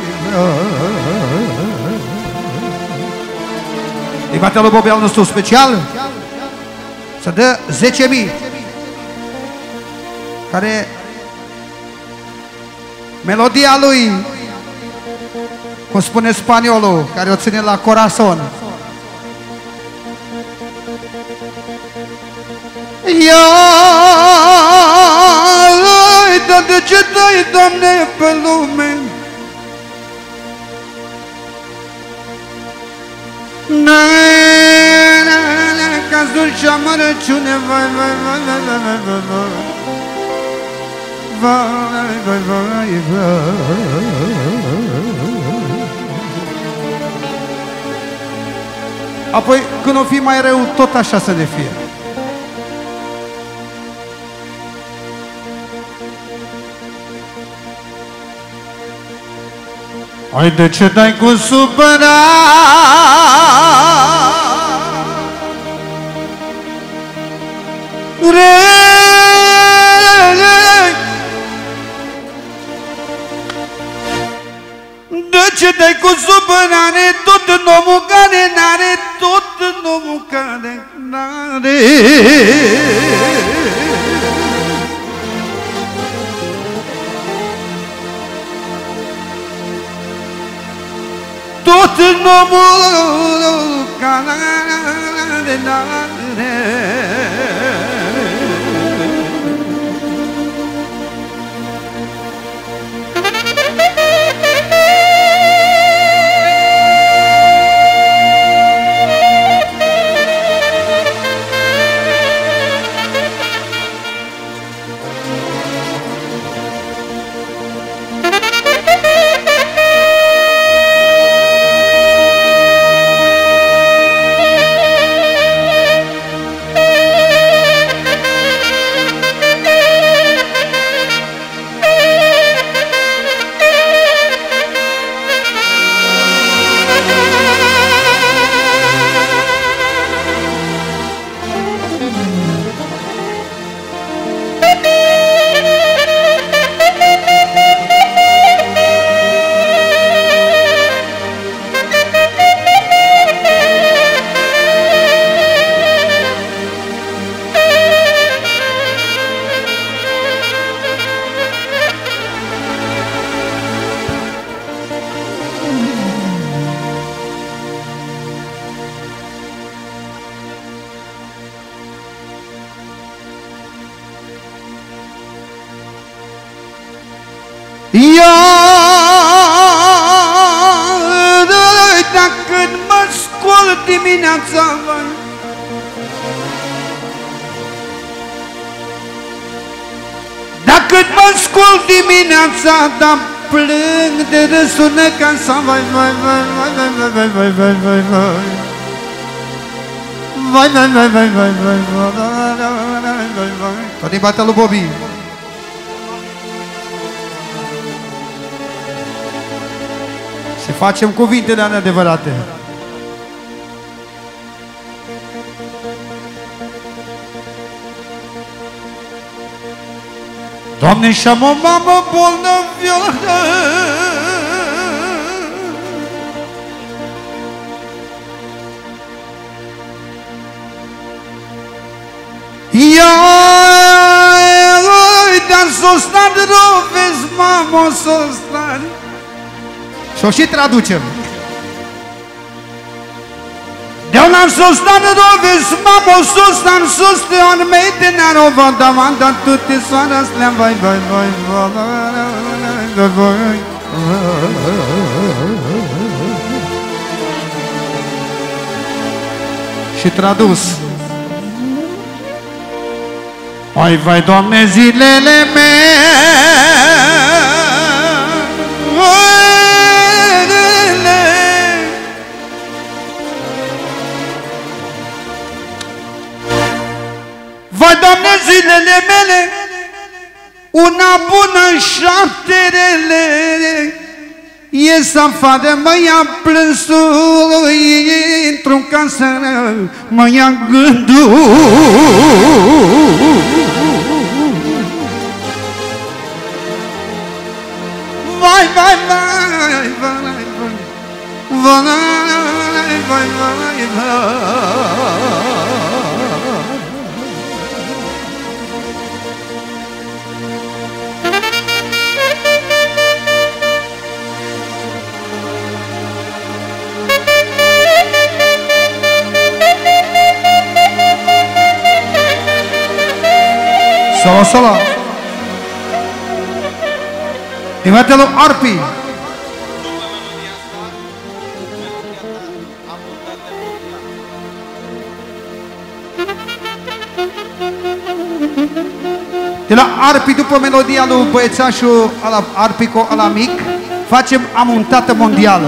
îi bate lui Bobby al nostru special să dă zece mii, care melodia lui, cum spune spaniolul, care o ține la corazon. Ia, dar de ce dai, Doamne, pe lume? Cazuri și amărăciune, vai, vai, vai, vai, vai, vai, vai, vai, vai, vai, vai. Apoi, când o fi mai rău, tot așa să ne fie. Ai, de ce dai cu supărat? De ce dai cu supărare tot în omul care n-are, tot în omul care n-are? Tot în omul care n-are. Ia, dacă mă scol dimineața, dacă mă scol dimineața, dar plâng de răsună casa, vai, vai, vai, vai, vai, vai, vai, vai, vai, vai. Vai, vai, vai, vai, vai, vai, vai, vai, vai. Tot din partea lui Bobby. Să facem cuvinte de neadevărate. Doamne, și-am o mamă bolnăvioară, ia, dar s-o stat rovezi, mamă, s-o stat. Și-o și traducem. De-o-n-am s-o stat rovezi, mamă, s-o stat, s-o stat, mei de ne-arova, da-m-am dat toate soara slea, vai, vai, vai, vai, vai, vai. Și tradus. Vai, vai, Doamne, zilele mele, vai, Doamne, zilele mele, una bună șapte rele, ies afară, mă ia plânsul, intru-n casă, mă ia gândul. Vai, vai, vai, vai, vai, vai, vai, vai, vai. Solo, solo. Din partea lui Arpi. De la Arpi, după melodia lui băiețașul ala Arpico, ala mic, facem Am un tată mondială.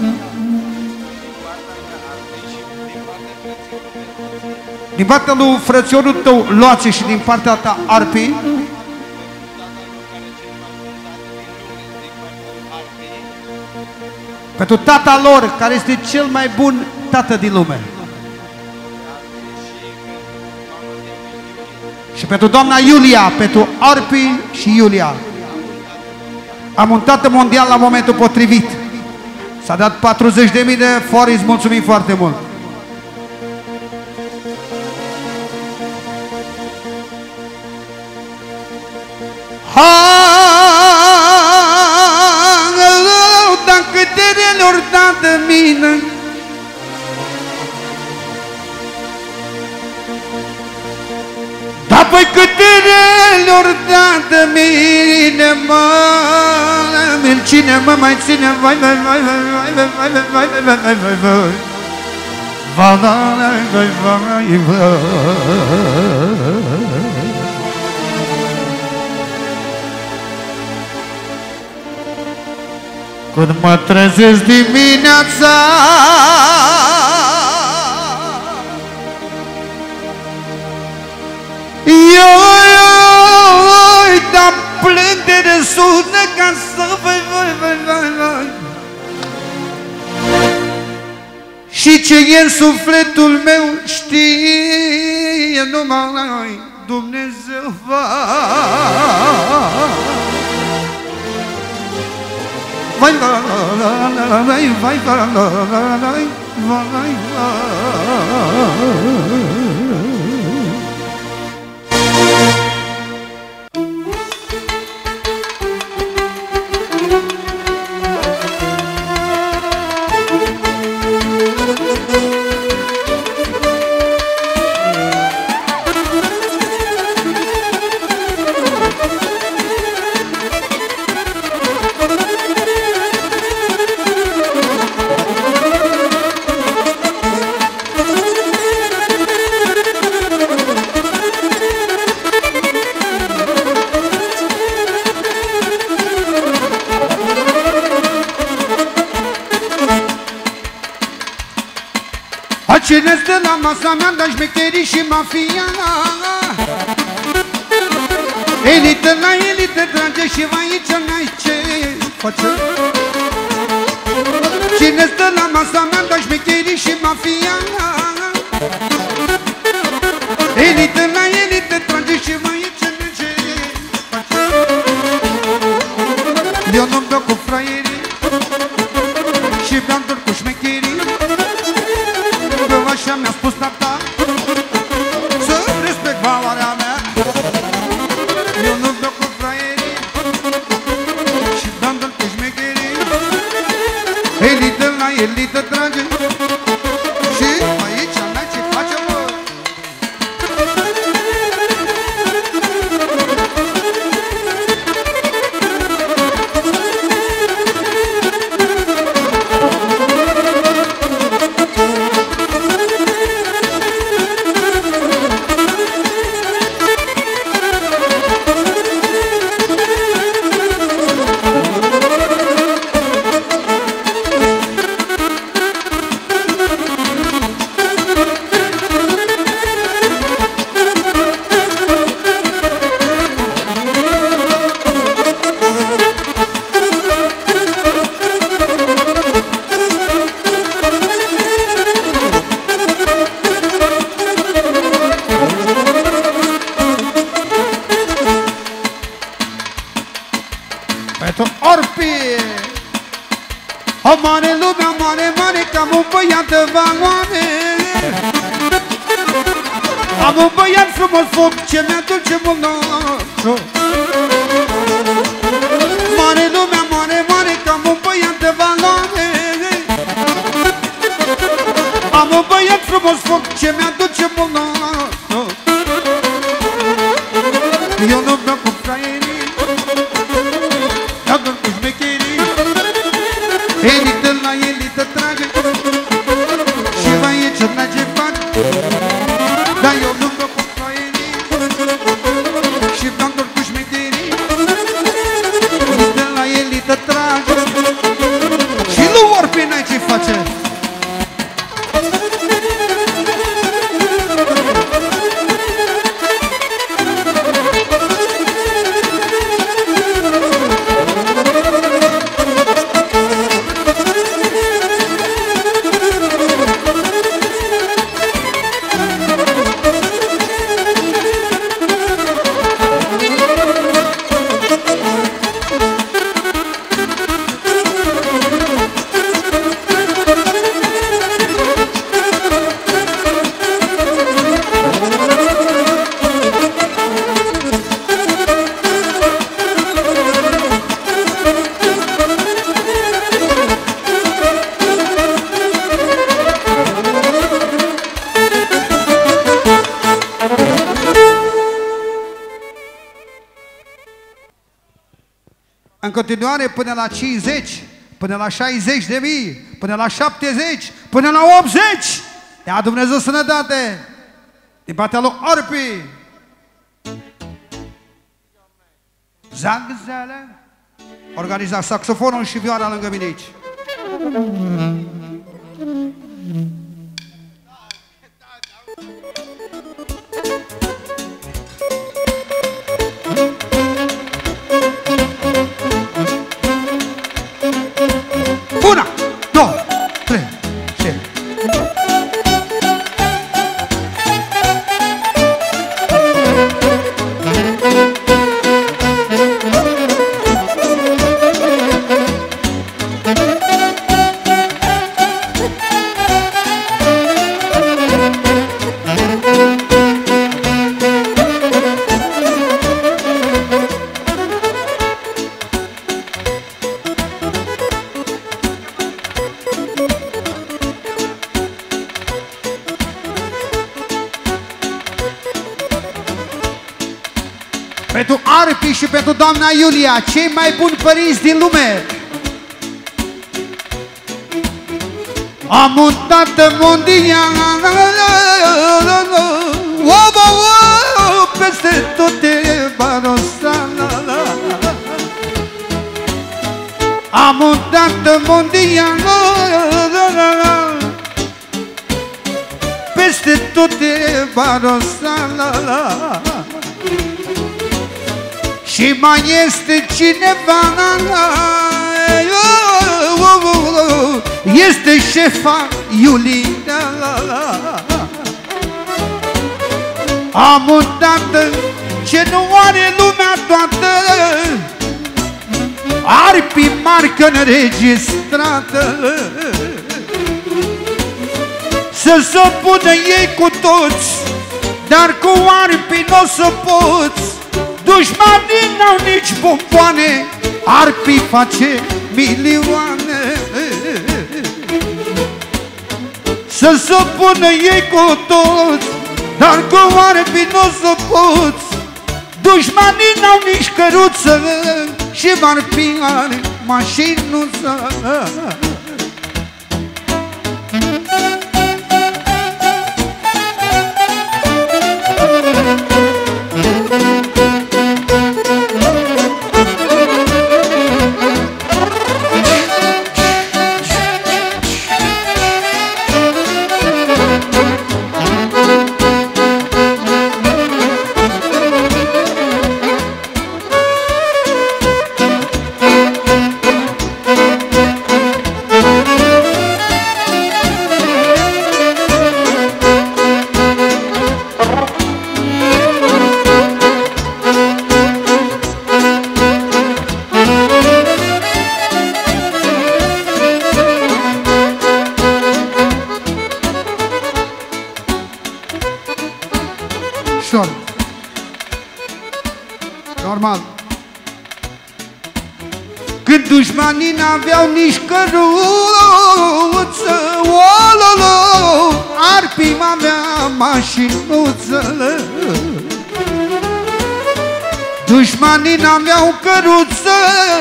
Din partea lui frățiorul tău, Loațe, și din partea ta, Arpi, pentru tata lor, care este cel mai bun tată din lume. Și pentru doamna Iulia, pentru Arpi și Iulia. Am un tată mondial la momentul potrivit. S-a dat patruzeci de mii de fori, îți mulțumim foarte mult. Dacă terenul dat de mine, dar păi cât terenul dat de mine, mă, cine mă mai ține, vai, vai, vai, vai, vai, vai, vai, vai, vai, vai, vai, vai, vai, vai, vai, vai, vai. Când mă trezesc dimineața, eu, dar plâng de răsună ca să vai, vai, vai, vai, vai. Și ce e în sufletul meu știe numai Dumnezeu. Vai, vai, vai, vai, vai, vai, vai, Cine stă la masa mea, dă șmecherii și mafia. Elită la elită trage și aici n-ai ce face. Cine stă la masa mea, dă șmecherii și mafia. Elită la elită trage și aici n-ai ce face. Eu nu-mi dau cu fraierii și beau doar cu șmecherii. Că așa mi-a spus tata, să respect valoarea mea. Eu nu beau cu fraierii și beau doar cu șmecherii. Elită la elită trage și aici n-ai ce face, mă. O mare lumea, mare, mare, că am un băiat de valoare. Am un băiat frumos, foc, ce mi-aduce mult noroc. Mare lumea, mare, mare, că am un băiat de valoare. Am un băiat frumos, foc, ce mi-aduce mult noroc. Eu nu beau cu fraierii, eu doar cu șmecherii. Elită la elită trage și aici n-ai ce fac. Dar eu nu beau cu fraierii și beau doar cu șmecherii. Elită la elită trage și nu orbi n-ai ce face. În continuare până la cincizeci, până la șaizeci de mii, până la șaptezeci, până la optzeci. Dea Dumnezeu sănătate din partea lui Orpi. Zangzele organiza saxofonul și vioara lângă mine aici. Una, două, trei, șase. Pentru Arpi și pentru doamna Iulia, cei mai buni părinți din lume. Am un tată mondial peste tot e barosana. Am un tată mondial Barosala. Și mai este cineva, este șefa Iulia. Am o tată ce nu are lumea toată, arpi marcă înregistrată, să se pună ei cu toți, dar cu arpi n-o să poți. Dușmanii n-au nici bomboane, arpi face milioane. Să se pună ei cu toți, dar cu arpi n-o să poți. Dușmanii n-au nici căruță și arpi are mașinuță. Normal. Când dușmanii n-aveau nici căruță, ololo, arpii avea mașinuță. Dușmanii n-aveau căruță,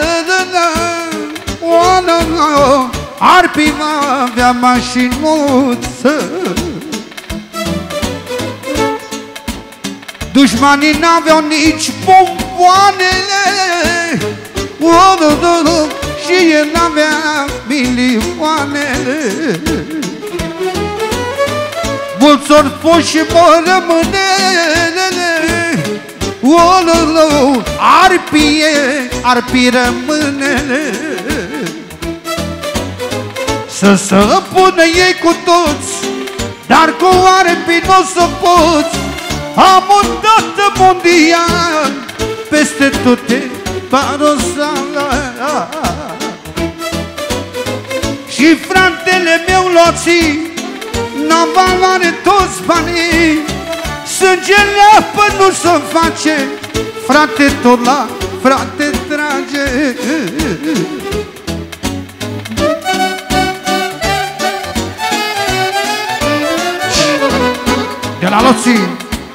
ololo, arpii avea mașinuță. Dușmanii n-aveau nici bomboanele, oh, oh, oh, oh, și el n-avea milioanele. Mulți ori fost și mă rămânele, oh, oh, oh, arpie, arpi rămânele. Să se pună ei cu toți, dar cu arpi n-o să poți. Am un tată mondial peste toate Barosala. Și fratele meu Loții n-a valoare toți banii. Sângele apă nu se face, frate tot la frate trage. De la Loții.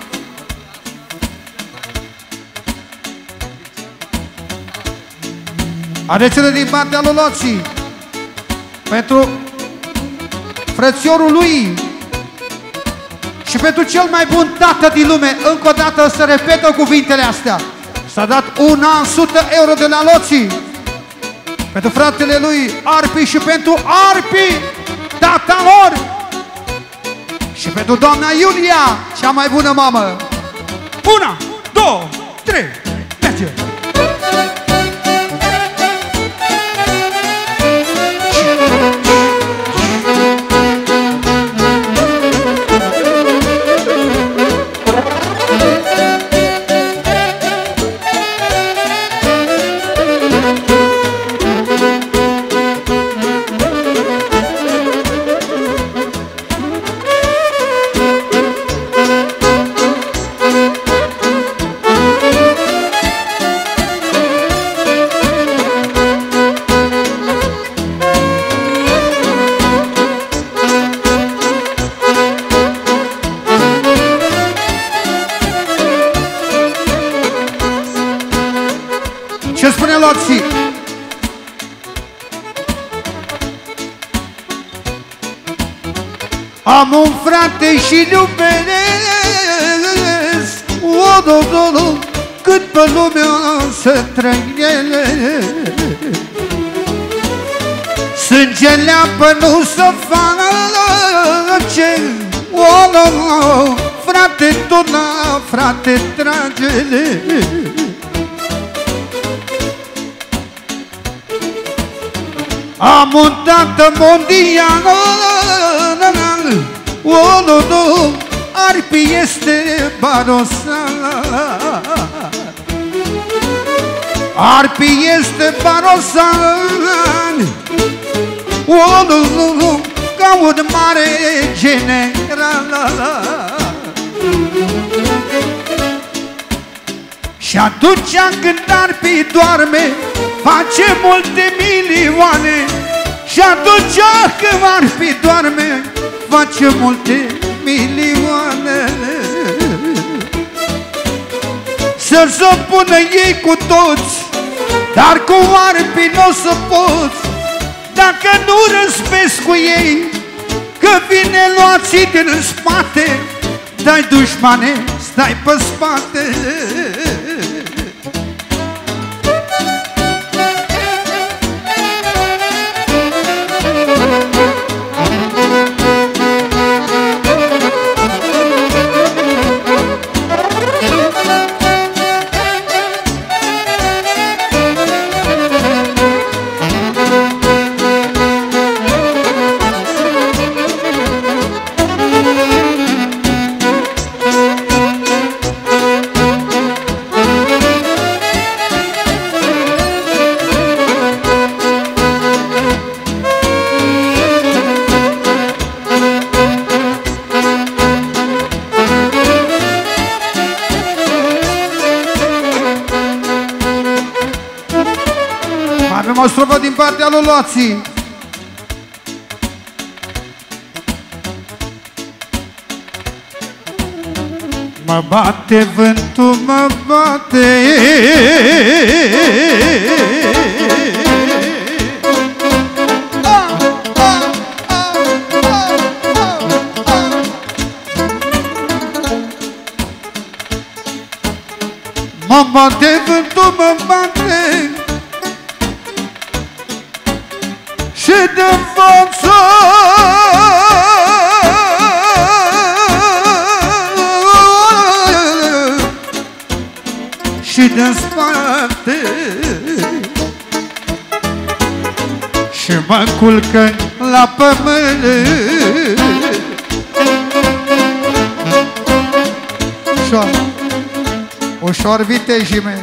Adeți-le din partea lui Loții pentru frățiorul lui și pentru cel mai bun tată din lume. Încă o dată să repetă cuvintele astea. S-a dat una sută euro de la Loții pentru fratele lui Arpi și pentru Arpi, tata lor, și pentru doamna Iulia, cea mai bună mamă. Una, două, trei, merge! Ce spune Loții? Am un frate și iubesc, o, do, do, do, cât pe lumea să trăiele. Sângele apă nu se face, o, do, do, frate Dona, frate, trage-le. Am un tată mondial, o, nu, nu, arpi este barosal. Arpi este barosal, o, nu, nu, nu, ca un mare general. Și atunci când arpi doarme, face multe milioane. Și atunci când arpi doarme, face multe milioane. Să se pună ei cu toți, dar cu arpi n-o să poți. Dacă nu răspesc cu ei, că vine luații din spate, dai dușmane, stai pe spate. O strofă din partea lui Loații. Mă bate vântul, mă bate, mă bate vântul, mă bate, și de-n față și de-n spate, și mă culcă la pământ. Ușor, ușor, vitejii mei.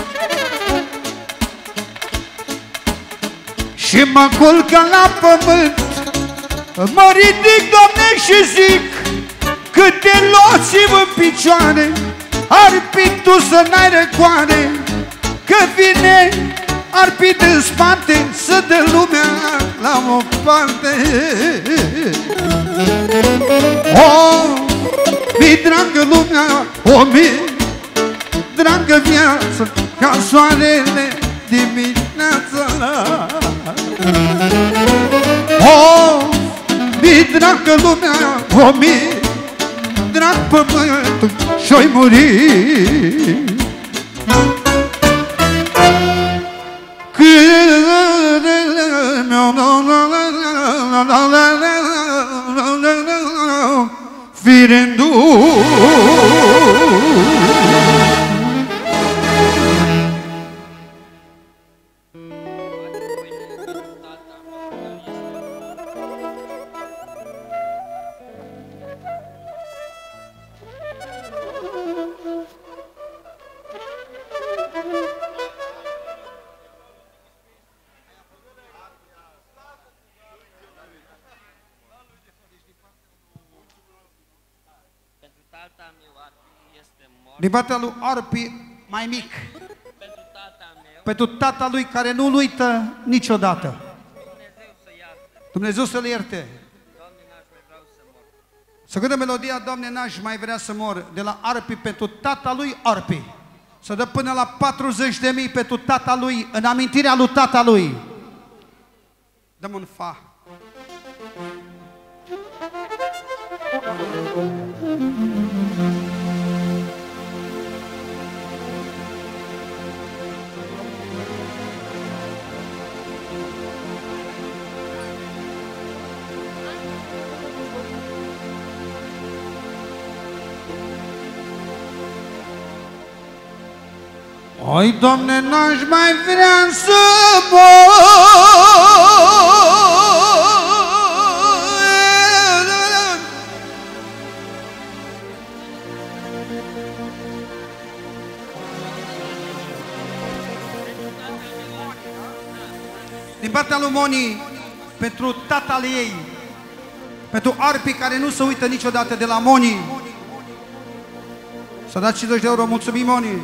Și mă culcă la pământ, mă ridic, Doamne, și zic: câte luați-mă în picioare, arpi tu să n-ai răcoare, că vine arpit în spate, să dă lumea la o parte. O, mi dragă lumea, o, mi dragă viață, ca soarele dimineața. O, mi dragă lumea, o, mi drag pământul și-oi muri. Firendu din partea lui Arpi mai mic, pentru tata meu, pentru tata lui care nu-l uită niciodată. Dumnezeu să-l ierte. Doamne, n-aș mai vreau să mor. Să cântă melodia Doamne, n-aș mai vrea să mor, de la Arpi pentru tata lui Arpi. Să dă până la patruzeci de mii pentru tata lui, în amintirea lui tata lui. Dăm un fa. Oi, Doamne, n-aș mai vrea să mor. Din partea lui Moni, pentru tatăl ei, pentru Arpi care nu se uită niciodată de la Moni, s-a dat cincizeci de euro, mulțumim Moni.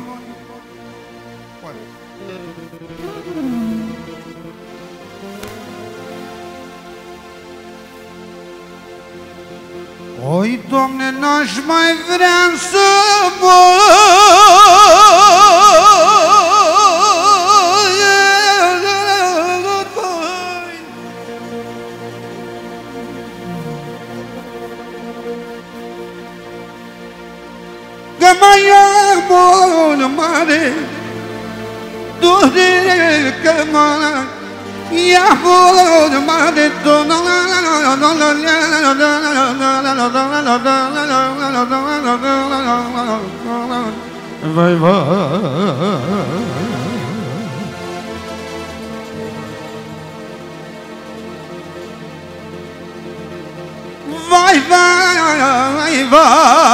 Oi, Doamne, n-aș mai vrea să mor. Că mai am o mare durere, că mai am o mare vai, vai. Vai, vai, vai.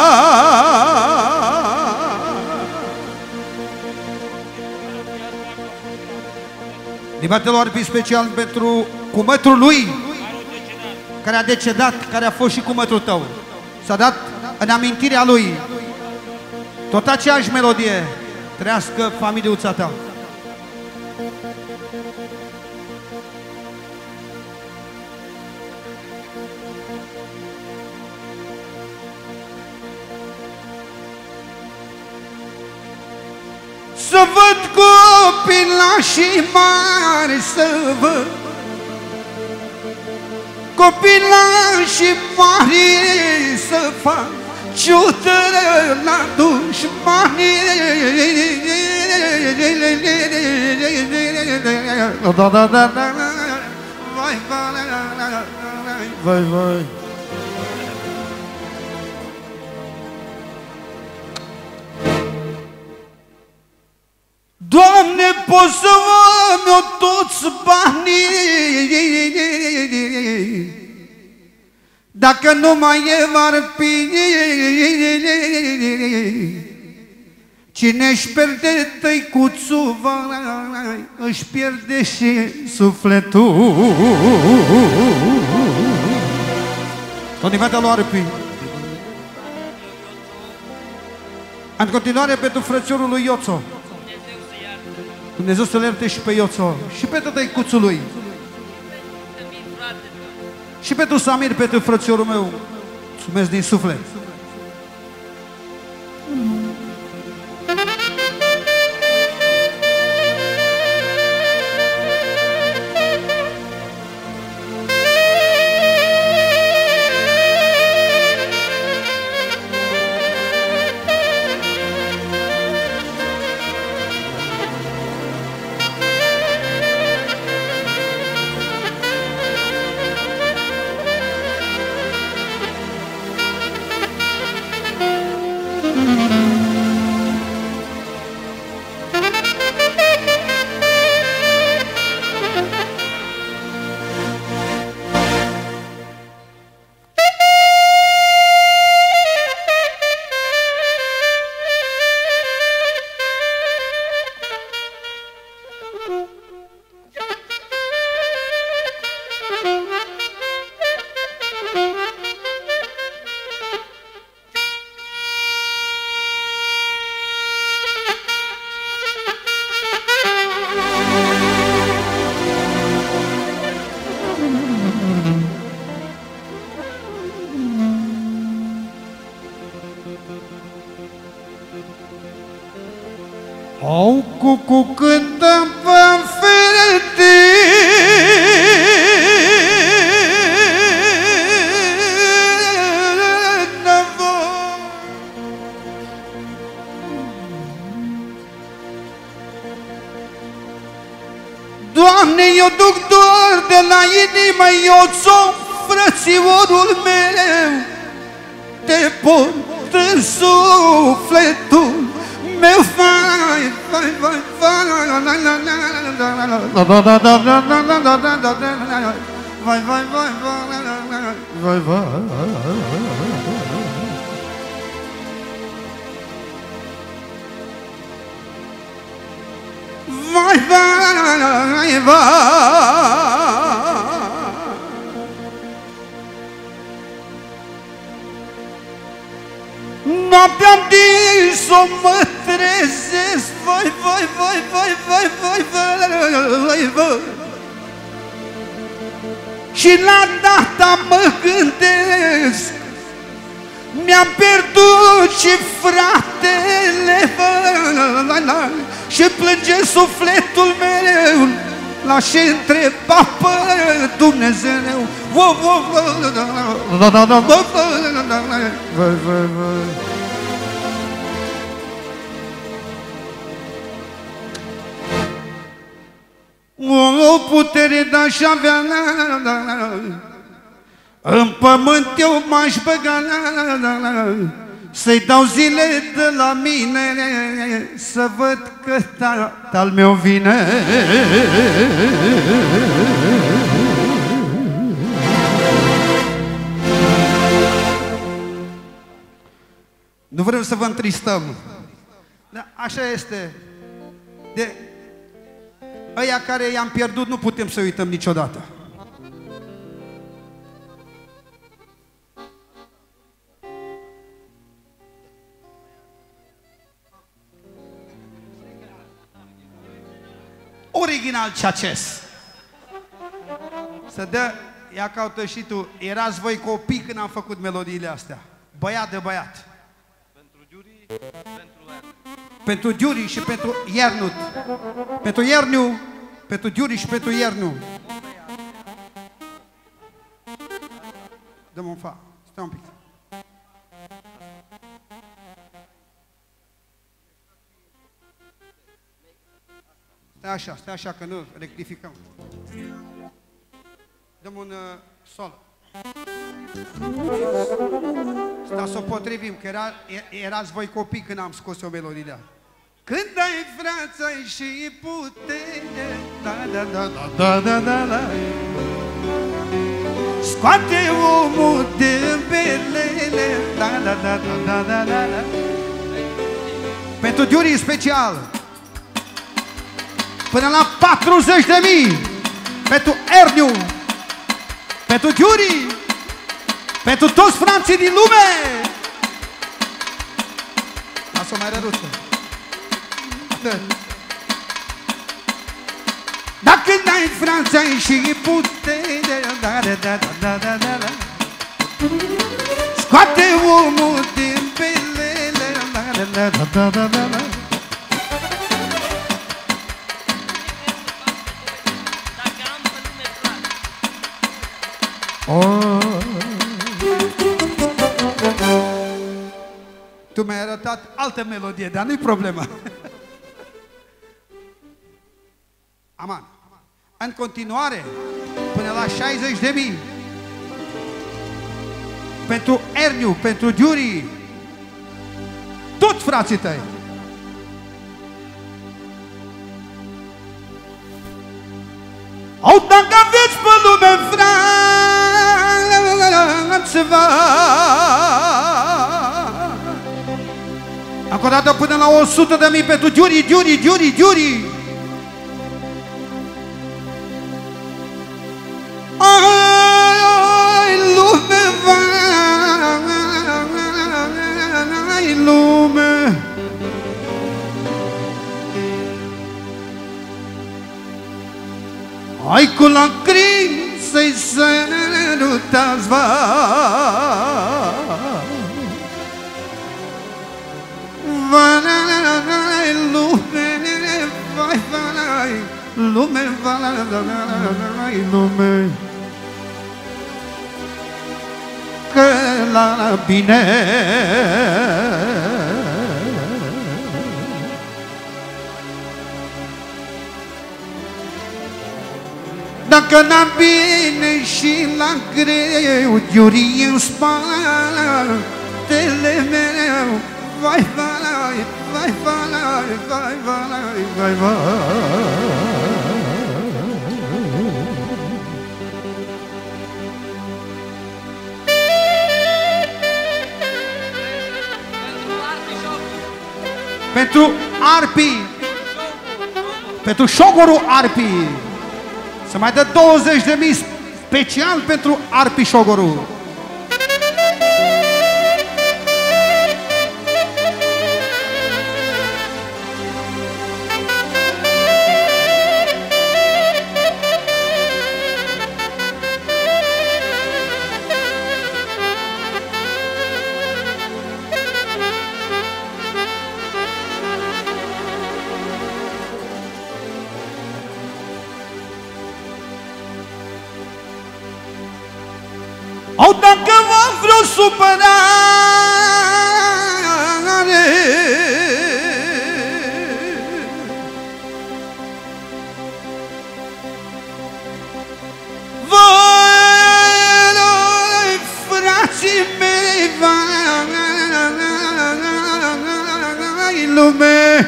Din partea lui Arpi, special pentru cumătrul lui, care a decedat, care a fost și cumătrul tău. S-a dat în amintirea lui tot aceeași melodie. Trăiască familiuța ta. Să văd copilașii mari, să văd copilașii mari, să fac ciudără la dușmani. Vai, vai, vai. Doamne, poți să vă toți banii, dacă nu mai e Arpi, cine își pierde tăicuțul, își pierde și sufletul. Tot din partea lui Arpi. În continuare pentru frățiorul lui Ioțo. Dumnezeu să-l ierte și pe Ioțo, și pentru tăicuțul lui, și pentru Samir, pentru frățiorul meu. Mulțumesc din suflet. Au cucu cântă pe ferete, Doamne, eu duc doar de la inimă, Ioțo, frățiorul meu, te port în sufletul meu, vai, vai. vai, vai, vai, vai, vai, vai, vai. Vai, vai, vai. Noaptea-mi dis-o mă trezesc. Vai, vai, vai, vai, vai, vai, vai, vai. Și la data mă gândesc, mi-am pierdut și fratele, și plânge sufletul meu la și întreba pe Dumnezeu. O putere de-aș avea, în pământ eu m-aș băga, să-i dau zile de la mine, să văd că tatăl meu vine. Nu vrem să vă întristăm, dar așa este. De ăia care i-am pierdut nu putem să uităm niciodată. Original Ceaces. Să dă, ia caută și tu, erați voi copii când am făcut melodiile astea. Băiat de băiat. Pentru Giuri, pentru Ernu. Pentru Giuri și pentru Iernut. Pentru Ierniu, pentru Giuri și pentru Iernu. Dă-mă un fa, stai un pic. Stai așa, stai așa, că nu rectificăm. Dăm un uh, sol. Stai să o potrivim, că era, erați voi copii când am scos o melodie. Când ai frața și putere, da, da, da, da, da, da, da, scoate omul de belele, da, da, da, da, da, da, da. Pentru Giuri special. Până la patruzeci de mii pentru Erniu, pentru Giuri, pentru toți frații din lume. Lasă-o mai răruță. Dacă n-ai Franța și putere, da, da, da, da, da, da, da, scoate omul din pelele, da, da, da, da, da, da, da. Oh. Tu mi-ai arătat altă melodie, dar nu-i problema. Aman. În continuare, până la șaizeci de mii pentru Erniu, pentru Giuri, tot frații tăi. Au, dacă aveți pe lume Franță, încă o dată până la o sută de mii pentru Giuri, Giuri, Giuri, Giuri. Ai, lume, vai, lume. Ai cu lacrimi să-i sărutați, vai, vai, lume, vai, vai, lume, vai, lume, că la bine dacă n-am bine și la greu, Giuri în spatele meu, vai, vai, vai, vai, vai, vai, vai, vai. Pentru Arpi, pentru șogorul Arpi, să mai dă douăzeci de mii special pentru Arpi șogorul. Au, dacă vă vreo supărare, voi, frații mei, vai, lume,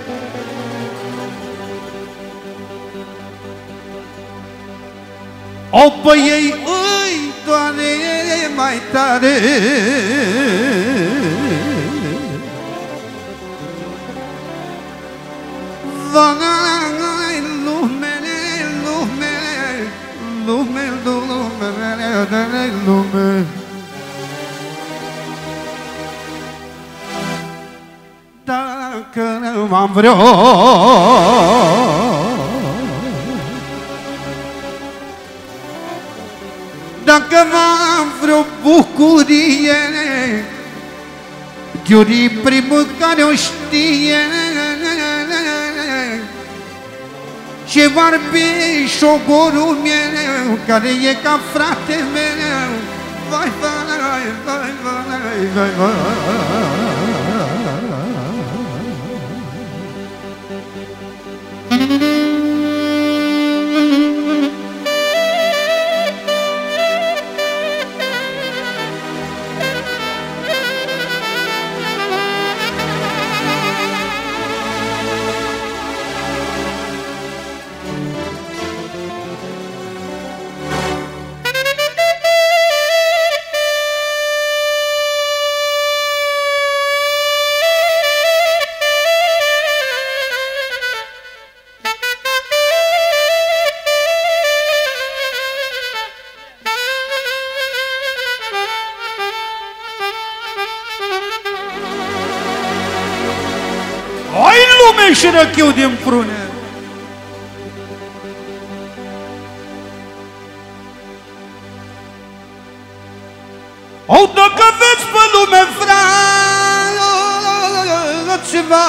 o, pe ei îi doare mai tare. Vai, lume, lume, lume, lume, lume. Dacă nu am vreo dacă m-am vreo bucurie, Ghiuri primul care o știe, și vorbi șogorul meu, care e ca frate meu. Vai, vai, vai, vai, vai, vai. Și răchiu din prune. O, dacă vezi pe lume, fraților,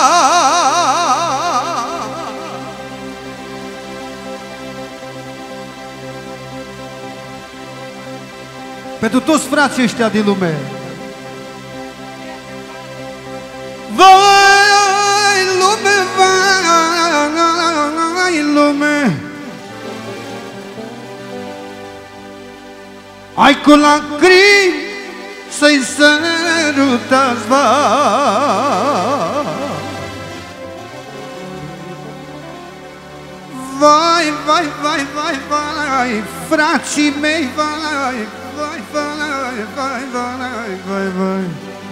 pentru toți frații ăștia din lume, lume, ai cu lacrimi să-i sărutați, vai, vai, vai, vai, vai, frații mei, vai, vai, vai, vai, vai, vai, vai,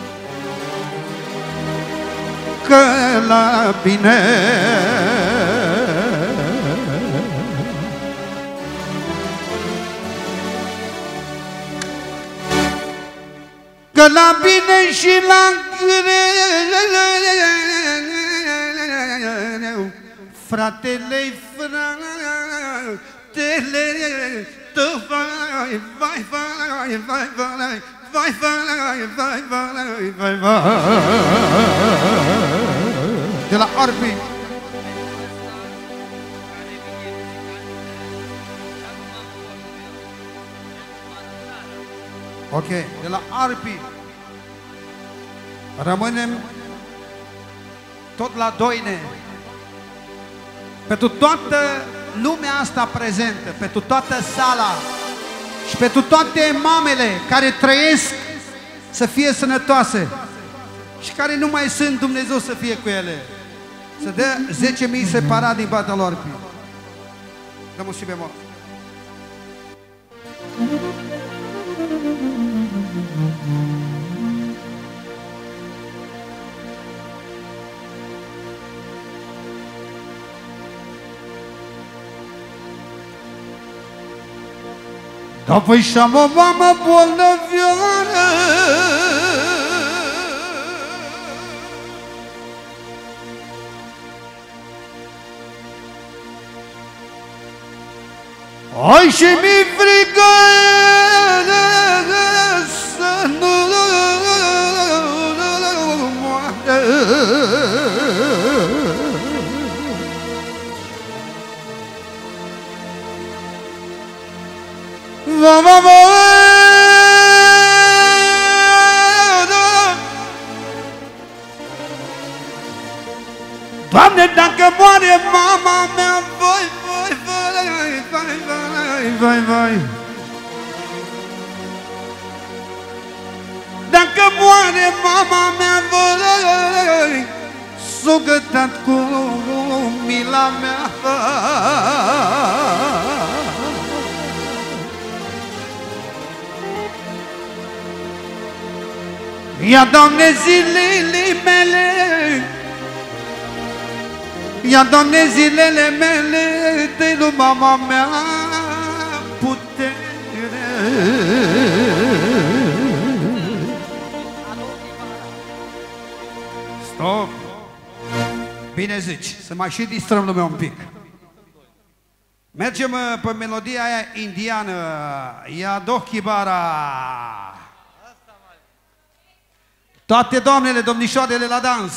că la bine că la bine și la greu, fratele-i fratele tău, vai, vai, vai, vai, vai, vai, vai, vai, vai, vai, vai, de la Arpi. Ok, de la Arpi rămânem tot la Doine. Pentru toată lumea asta prezentă, pentru toată sala și pentru toate mamele care trăiesc, să fie sănătoase și care nu mai sunt, Dumnezeu să fie cu ele. Să dea zece mii separat din partea lor. Dăm un si bemol. Da, păi și-am o mamă bolnăvioară, ai și mi frică să nu moară. Va, va, va, Doamne, dacă moare mama mea, voi, voi, voi, voi, voi, voi, voi. Dacă moare mama mea, voi, s-o gătat cu mila mea. Ia, Doamne, zilele mele, ia, Doamne, zilele mele, de lui mama mea putere. Stop! Bine zici, să mai și distrăm lumea un pic. Mergem pe melodia aia indiană, Ia Dohkibara. Toate doamnele, domnișoarele la dans.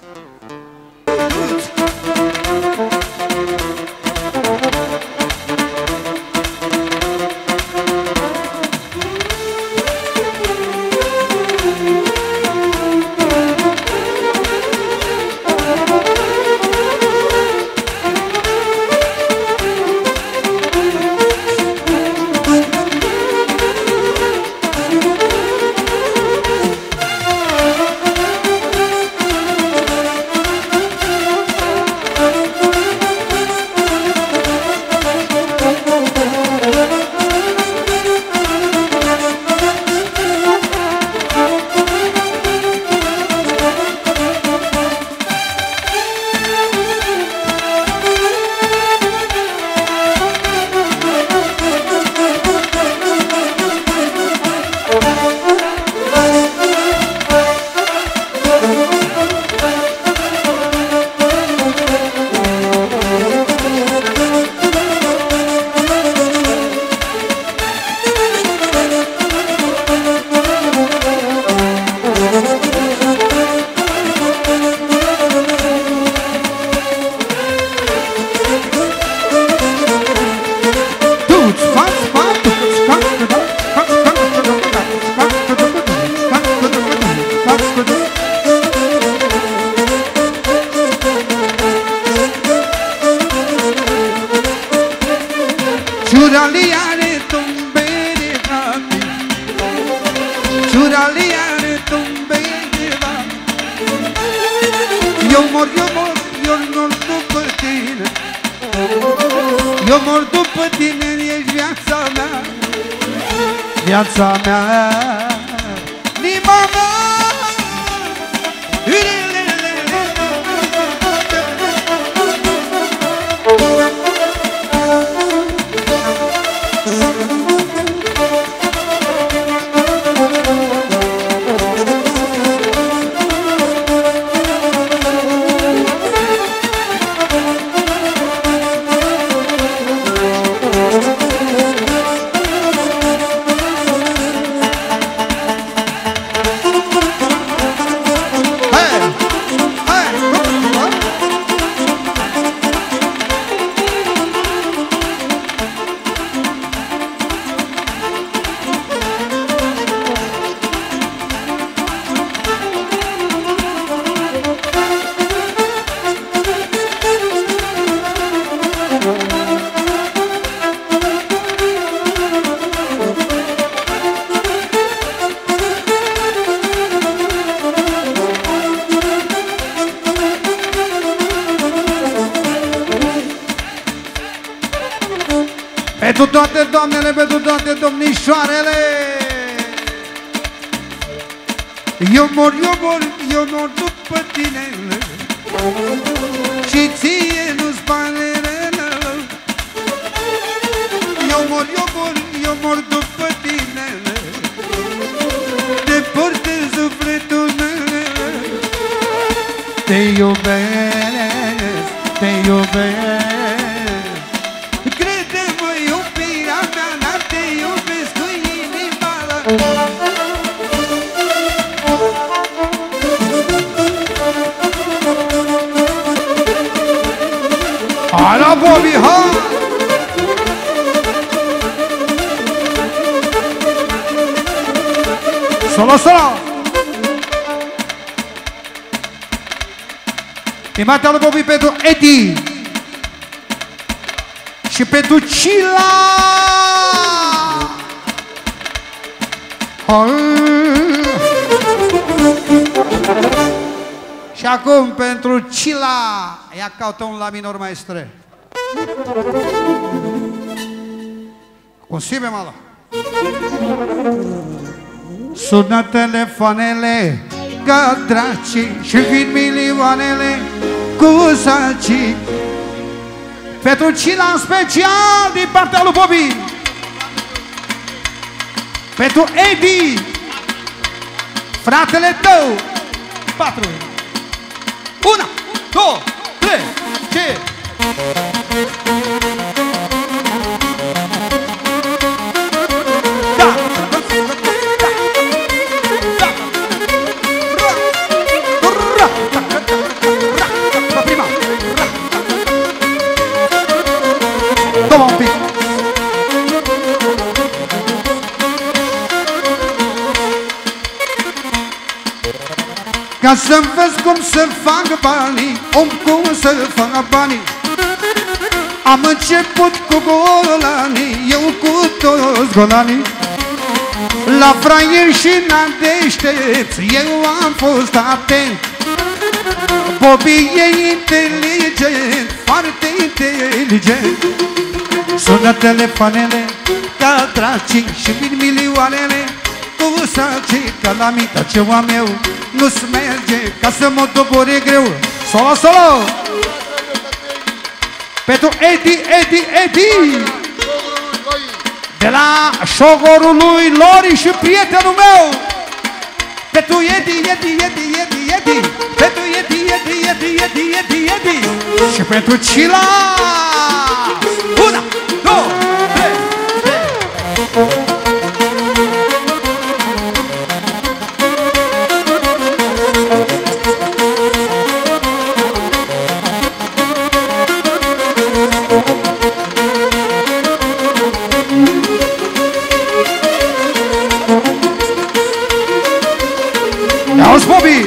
Viața mea, inima mea. Pentru toate doamnele, pentru toate domnișoarele. Eu mor, eu mor, eu mor după tine și ție nu-ți pare rău. Eu mor, eu mor, eu mor după tine, te port în sufletul meu. Te iubesc, te iubesc. Crede-mă, iubirea mea, dar te iubesc cu inima. Hai la Bobby, hai! Solo, solo! Stimate al Bobby pentru Edi și pentru Cila! Și acum pentru Cila! Ia caută un la minor, maestre! Cu si bemală! Sună telefoanele ca dracii și vin milioanele cu sacii. Pentru Cila în special din partea lui Bobby. Pentru Edi, fratele tău. Patru. Una, două, trei, ce? Da! Toma un pic. Ca să învăț cum să fac banii, om cum să fac banii. Am început cu golanii, eu cu toți golanii. La fraieri și la deștepți, eu am fost atent. Bobby e inteligent, foarte inteligent. Sună telefoanele ca dracii și vin milioanele cu sacii. Ca la mintea ce am eu nu-ți merge, ca să mă dobore greu. Solo, solo! Pentru Edi, Edi, Edi! De la șogorul lui Lori și prietenul meu. Pentru Edi, Edi, Edi, Edi, Edi. Pentru Edi, Edi, Edi, Edi, Edi, Edi. Și pentru Cila. Una, două, trei, trei. Auzi, Bobby!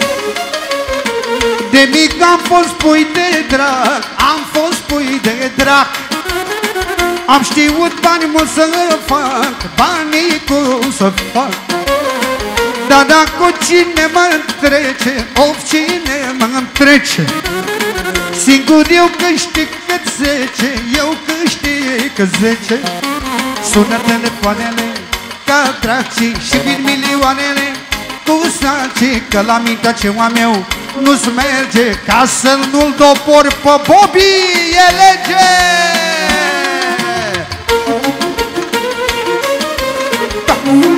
De mic am fost pui de drag, am fost pui de drag. Am știut bani mult să fac, banii cum să fac. Dar dacă cine mă trece, of cine mă trece. Singur eu câștig cât zece, eu câștig cât zece. Sună telefoanele ca dracii și vin milioanele cu sacii. Că la mintea ce am eu nu-ți merge, ca să nu-l dopori pe Bobby, e lege! Da.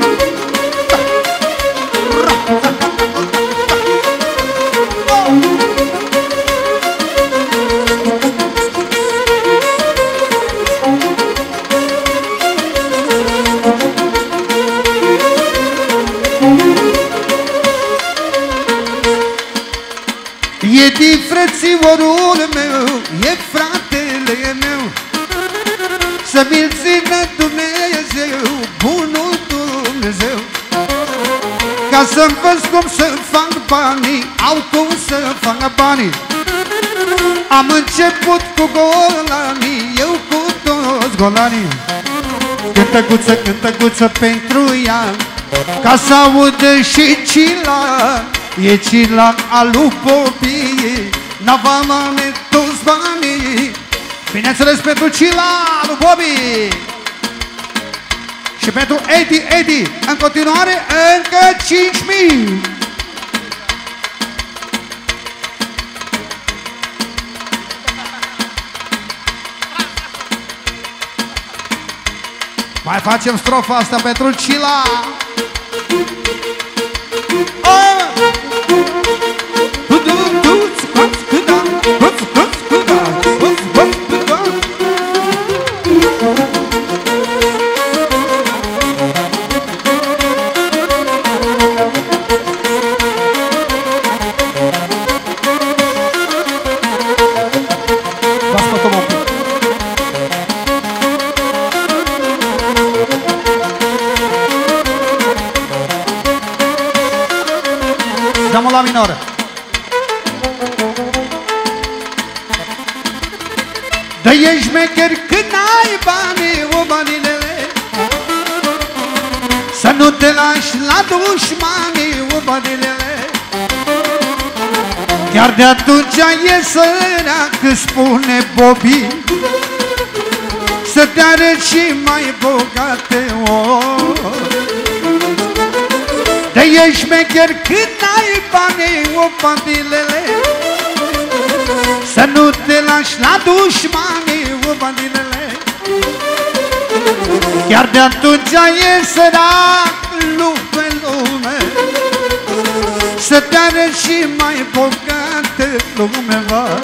E din frățiorul meu, e fratele meu. Să mi-l țină Dumnezeu, bunul Dumnezeu. Ca să învăț cum să fac banii, au cum să fac banii. Am început cu golanii, eu cu toți golanii. Cântăguță, cântăguță pentru ea, ca să audă și Cila. E Cila al lui Bobby, n-avea toți banii. Bineînțeles pentru Cila al lui Bobby. Și pentru Edi, Edi, în continuare, încă cinci mii. Mai facem strofa asta pentru Cila. Dăm-o la minor. Dă-i șmecher când ai bani, o banilele, să nu te lași la dușmani, o banilele. Chiar de atunci e sărac, spune Bobby, să te arăți și mai bogate, oh. Dă-i șmecher când ai bani, o bandilele, să nu te lași la dușmani, o bandilele. Chiar de atunci e sărac lume, lume, să te arăți și mai bogată lume, va.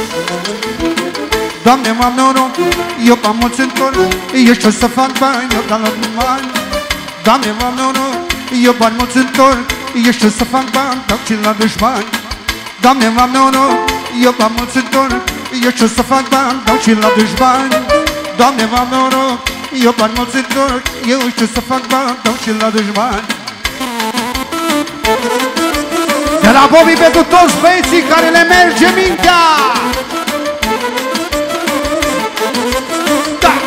Doamne, m-am noroc, eu pe mulți întorc, eu ce-o să fac bani, eu ca la bani. Doamne, m-am noroc, eu bani mulți întorc, eu ce să fac bani, dau și la dușmani. Doamne, m-am noroc, eu bani mulți întorc, eu ce să fac bani, dau și la dușmani. Doamne, m-am noroc, eu bani mulți întorc, eu ce să fac bani, dau și la dușmani. De la Bobby pentru toți băieții care le merge mintea. Da!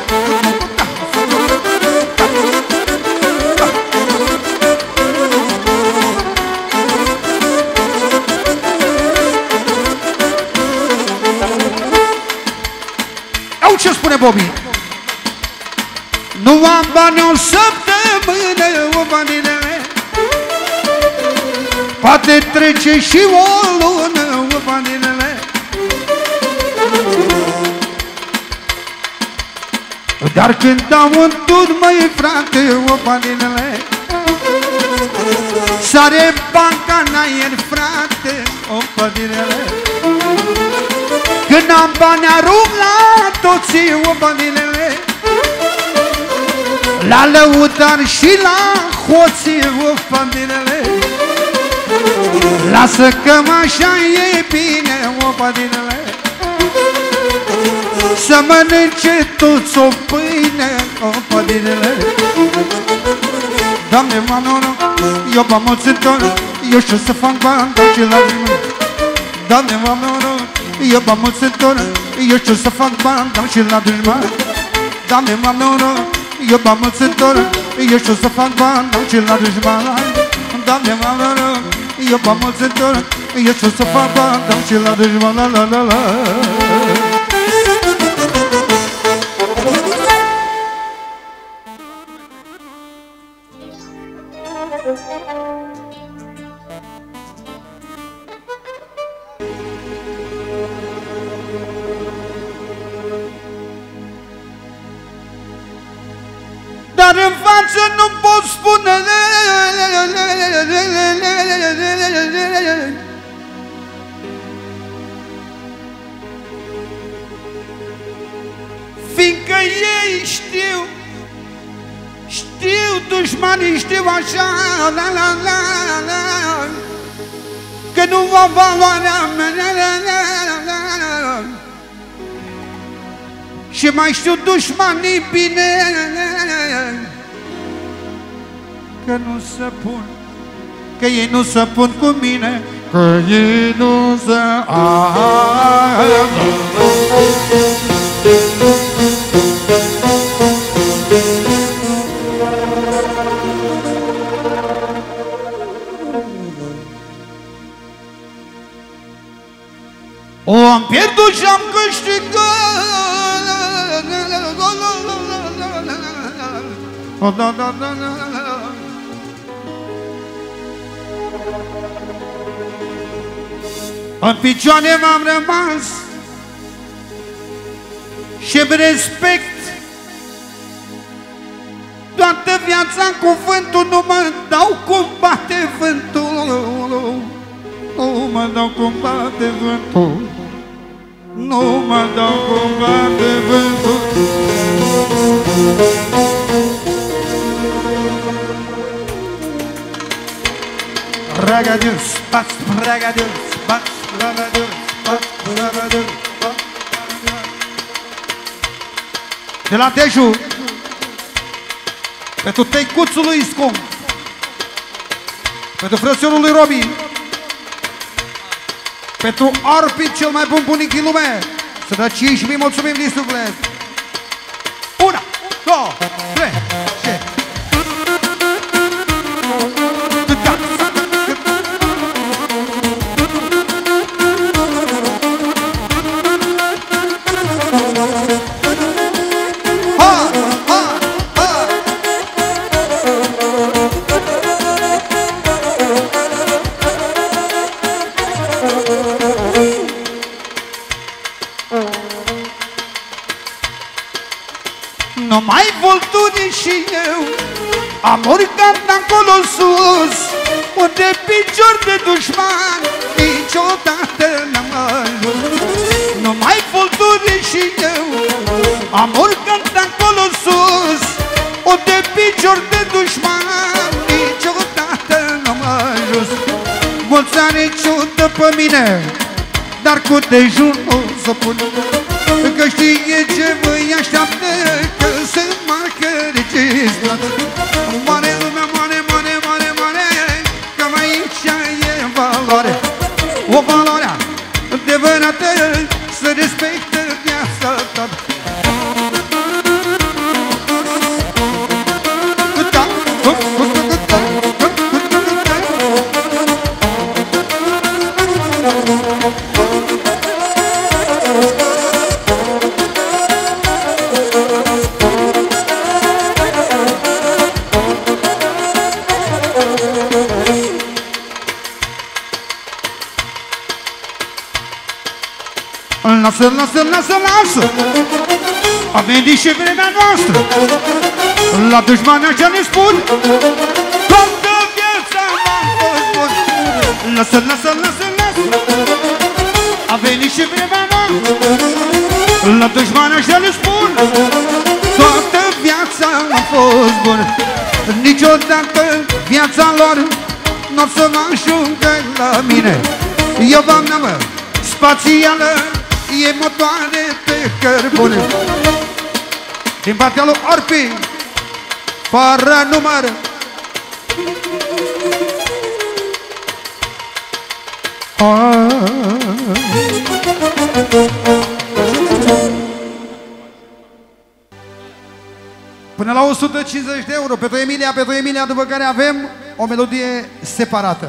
Ce spune Bobby? Nu am bani o săptămână, o banilele, poate trece și o lună, o banilele. Dar când dau un tur, măi frate, o banilele, sare banca în aer, frate, o banilele. Când am bani arunc la toții, o banilele, la lăutar și la hoții, o banilele. Lasă că așa e bine, o banilele, să mănânce toți o pâine, o banilele. Doamne, m-am noroc, eu m-am mulți întorc, eu știu să fac bani, dau și la mine. Doamne, m-am noroc, eu m-am mulți întorc, eu știu să fac bani, dau și la dușmani. Doamne, m-am noroc, eu m-am mulți întorc, eu știu să fac bani, dau și la dușmani. Doamne, m-am noroc, eu m-am mulți întorc, eu știu să fac bani, dau și la dușmani, la la la la. Dar în față nu pot spune, fiindcă ei știu, știu dușmanii, știu așa, la la la la, că nu va valoarea mea. Și mai știu dușmanii bine, că nu se pun, că ei nu se pun cu mine, că ei nu se... O, am pierdut și am câștigat. Oh, da, da, da, da, da. În picioare m-am rămas și-mi respect toată viața cuvântul, nu mă dau cum bate vântul, nu mă dau cum bate vântul, nu mă dau cum bate vântul. Ragadius, bax, ragadius, bax, ragadius, bax, ragadius, bax. De la Deju, pentru tăicuțul lui Scump, pentru frățiorul lui Robi, pentru Arpi, cel mai bun bunic din lume, să dă cinci mii mulțumim din suflet. Una, două, trei, și... Numai vulturii și eu am urcat acolo sus, unde picior de dușman niciodată n-am ajuns. Numai vulturii și eu am urcat acolo sus, unde picior de dușman niciodată n-am ajuns. Mulți ani ciudă pe mine, dar cu dejun o să pun, că știe ce vă-i așteaptă, că se marcă registrat. Mare lumea, mare, mare, mare, mare, că mai aici e valoare. O valoare adevărată, să respectă viața ta. Lasă, lasă, lasă, lasă! A venit și vremea noastră. La dușmani așa ne spun, toată viața m-am fost bun. Lasă, lasă, lasă, lasă! A venit și vremea noastră. La dușmani așa ne spun, toată viața am fost bun. Niciodată viața lor n-o să mă ajungă la mine. Eu v-am navă spațială, e motoare pe cărbune. Din partea lui Arpi, fără număr. Până la o sută cincizeci de euro pentru Emilia, pentru Emilia, după care avem o melodie separată.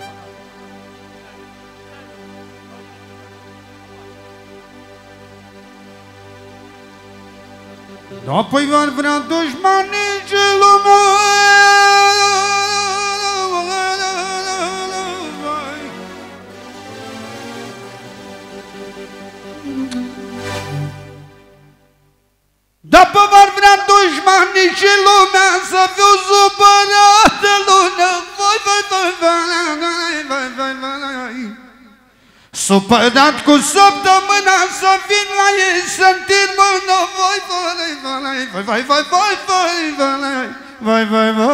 Apoi vor vrea dușmanii ce lumea. După vor vrea dușmanii și lumea să fiu supărată lună. Voi, voi, voi, voi, voi, voi, voi. Supărat cu săptămâna să vin la ei să-ntind mână. Voi, voi, voi, voi, voi, voi, voi, voi, voi, voi, voi.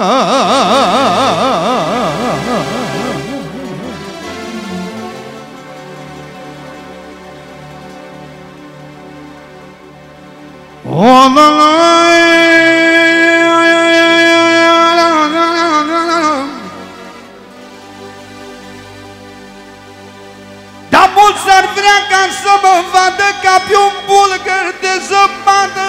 Oh, la, la, dar mulți ar vrea ca să mă vadă ca pe un bulgăr de zăpadă.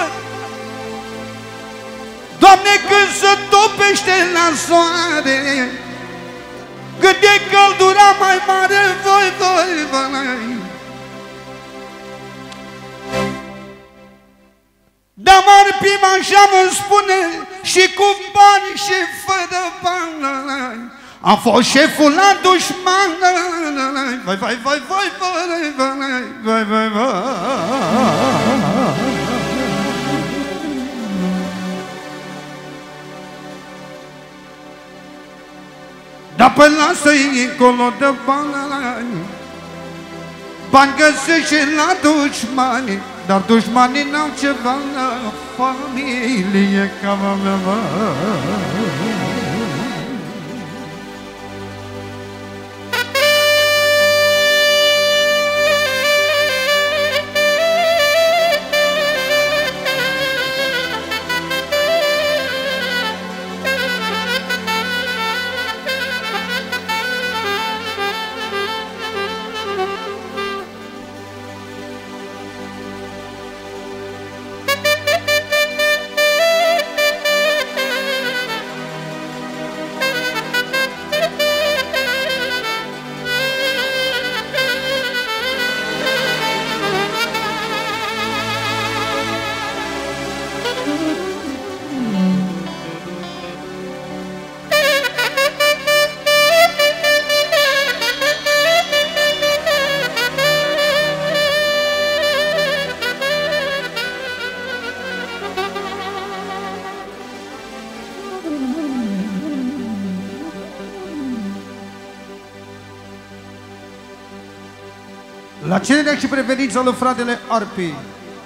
Doamne, când se topește la soare, cât de căldura mai mare, voi, voi, voi. Dar Arpi așa mă spune, și cu bani și fără bani. Am fost șeful la dușman. Vai, vai, vai, vai, vai, vai, vai, vai, vai. Dar până lasă-i încolo de bani, bani găsești și la dușmani, dar dușmanii n-au ceva la familie ca mea. La cererea și preferința lui fratele Arpi,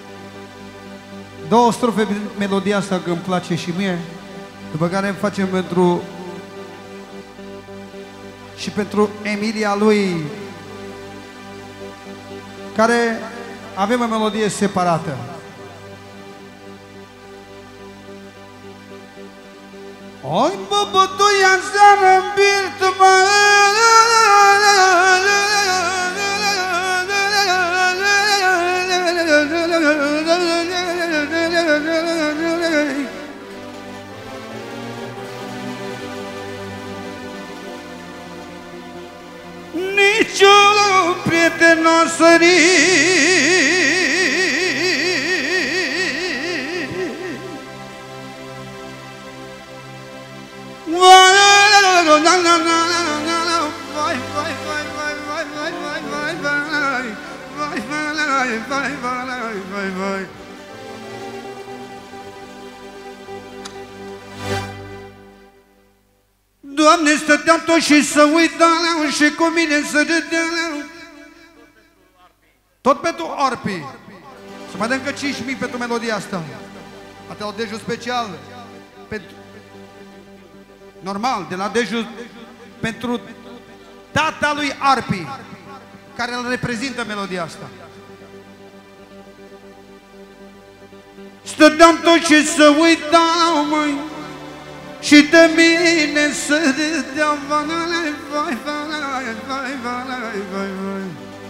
două strofe din melodia asta, că îmi place și mie, după care facem pentru și pentru Emilia lui, care avem o melodie separată. Oi, bă, bătuia seara în birt, mă, niciun prieten n-o sări, Doamne, stăteam tot și să uitam și cu mine să râdeam. Tot pentru Arpi. Să mai dăm încă cinci mii pentru melodia asta. Atât la Dejul special. Pentru... Normal, de la Dejul pentru tata lui Arpi, care îl reprezintă melodia asta. Stăteam tot și să uitam, măi, și de mine să râdeam. Vai, vai, vai, vai, vai, vai, vai.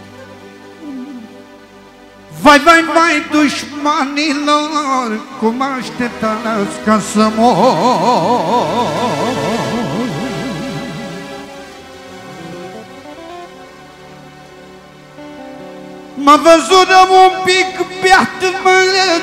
Vai, vai, vai, dușmanilor, cum așteptați ca să mor. M-a văzut un pic beat, mă,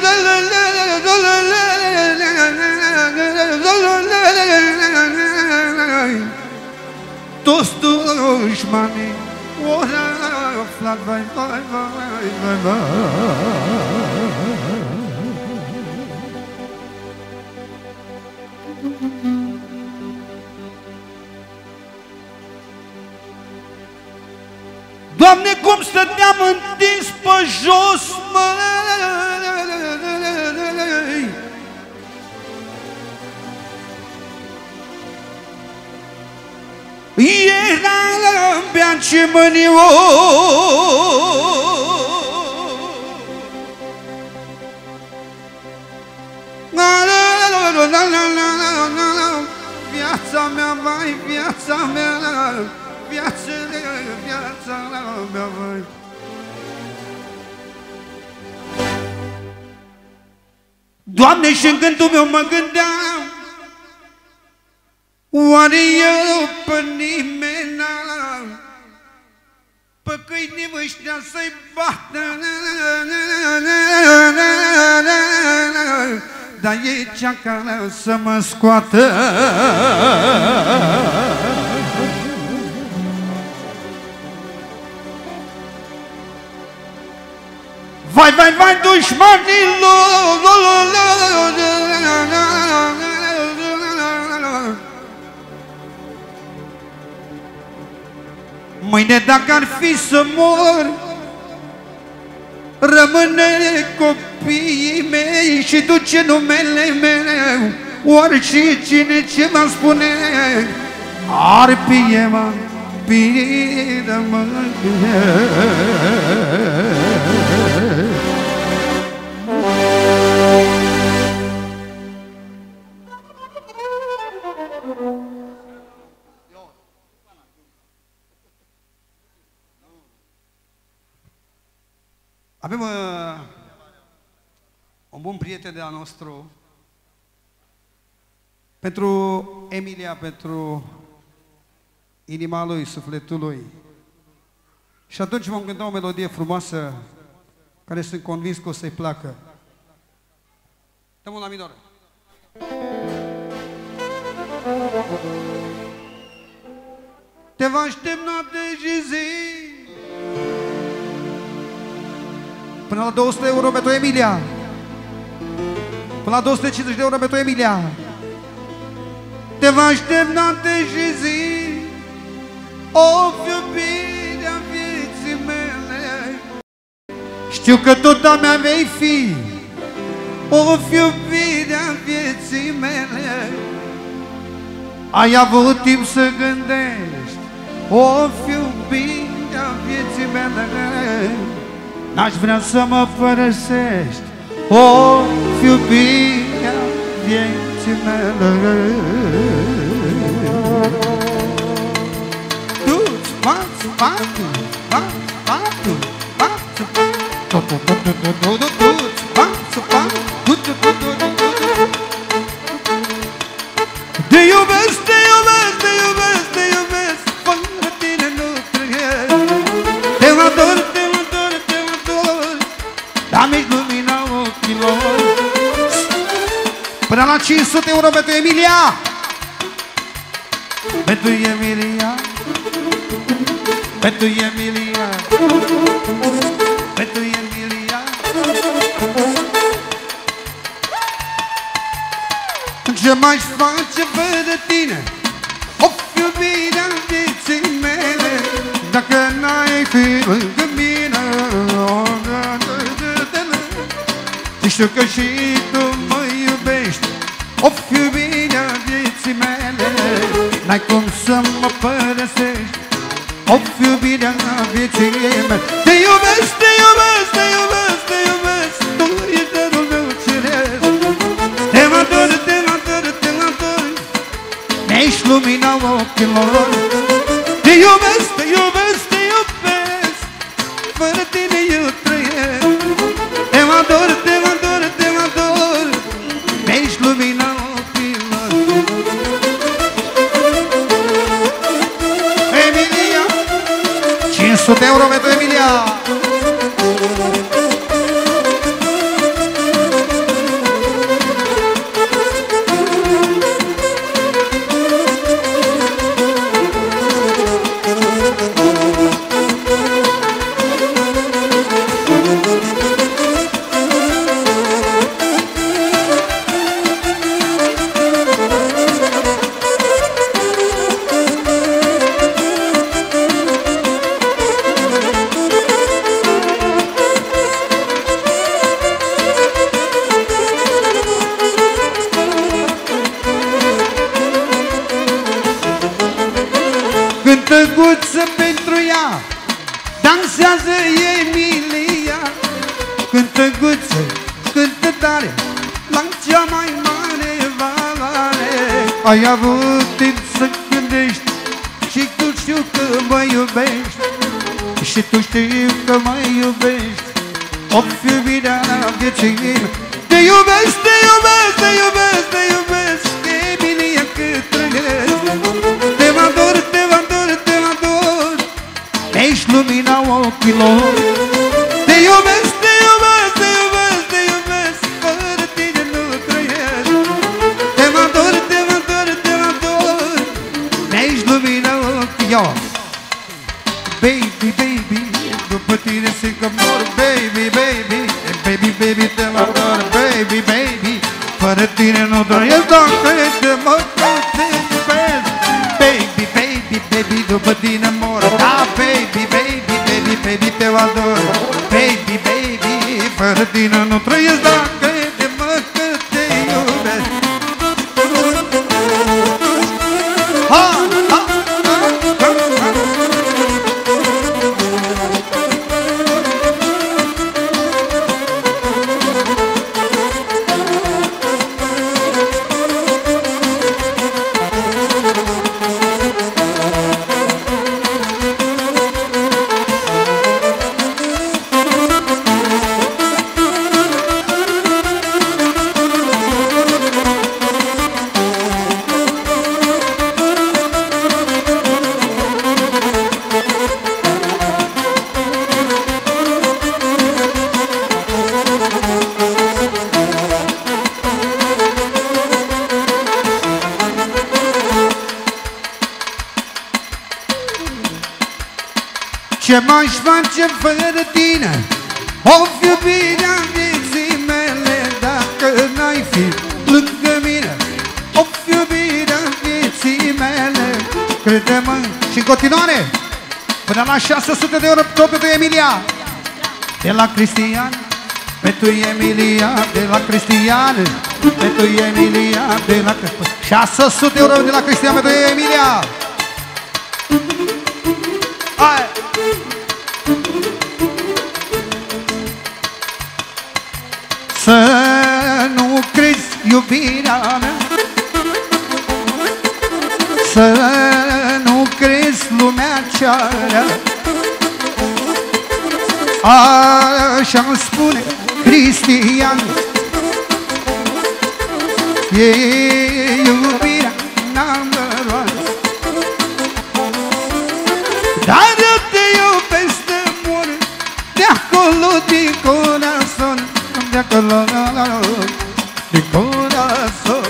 toți dușmanii ori aflat, vai, vai, vai, vai, vai. Doamne, cum stăteam întins pe jos, măi, era beat și mânios. Viața mea, vai, viața mea, viața mea, viața mea, vai. Doamne, și în gândul meu mă gândeam, oare eu pe nimeni n-am, pe câinii ăștia să-i bată, de aici ca să mă scoată. Vai, vai, vai, dușmanilor! Mâine dacă ar fi să mor, rămâne copiii mei și duce numele meu. Orice cine ce mă spune, arpie mă, bine mă. Avem uh, un bun prieten de-al nostru, pentru Emilia, pentru inima lui, sufletul lui. Și atunci vom cânta o melodie frumoasă, care sunt convins că o să-i placă. Dăm-o la minor. Te va aștepta de zi. Până la două sute euro pentru Emilia. Până la două sute cincizeci de euro pentru Emilia. Te va aștepta de zi, o iubirea vieții mele. Știu că tot a mea vei fi, o iubirea vieții mele. Ai avut timp să gândești, o iubirea vieții mele. N-aș vrea să mă părăsești, o iubirea vieții mele. Tu-ți faci patul, faci patul, faci patul, tu-ți faci patul. Te iubesc, te iubesc, te iubesc, te iubesc, fără tine nu trăiesc. Te ador, te ador, te ador, dar-mi-și lumina ochilor. Până la cinci sute euro pentru Emilia. Pentru Emilia, pentru Emilia, pentru Emilia. Ce mai face fără tine, o iubirea vieții mele, dacă n-ai fi lângă mine. Știu că și tu mă iubești, o iubirea vieții mele. N-ai cum să mă părăsești, o iubirea vieții mele. Te iubesc, te iubesc, te iubesc, te iubesc, tu ești darul meu ceresc. Te ador, te ador, te ador, mi-ești lumina ochilor. Te iubesc, te iubesc, te iubesc, fără tine eu trăiesc. Te ador, te ador, te ador, mi-ești lumina ochilor. Emilia, cinci sute euro pentru Emilia. Cântăguță pentru ea, dansează Emilia. Cântăguță, cântă tare, la cea mai mare valoare. Ai avut timp să gândești și tu știu că mă iubești. Și tu știu că mă iubești, o iubirea vieții mele. Te iubesc, te iubesc, te iubesc, te iubesc, Emilia, cât trăiesc. Te ador, te ador, te ador, ești lumina ochilor. Te iubesc, te iubesc, te iubesc, te iubesc, fără tine nu trăiesc. după tine simt că mor. Baby, baby, baby, baby, te ador. Baby, baby, fără tine nu trăiesc, doar crede-mă că te iubesc. Baby, baby, baby, după tine mor. Da, baby, baby, baby, baby, te ador. Baby, baby, fără tine nu trăiesc, doar crede-mă că te iubesc. Ha, ha, ha, ha, ha. Ce m-aș face fără tine? O fi iubirea vieții mele. Dacă n-ai fi lângă mine, o fi iubirea vieții mele. Crede-mă. Și în continuare, până la șase sute de euro, tot pentru Emilia. De la Cristian, pentru Emilia. De la Cristian, pentru Emilia. De la șase sute de euro de la Cristian, pentru Emilia. Hai! Să nu crezi iubirea mea, să nu crezi lumea cea rea. Așa-mi spune Cristian, e iubirea number one. Dar eu te iubesc de mult, de acolo din corazon, de acolo din corazon.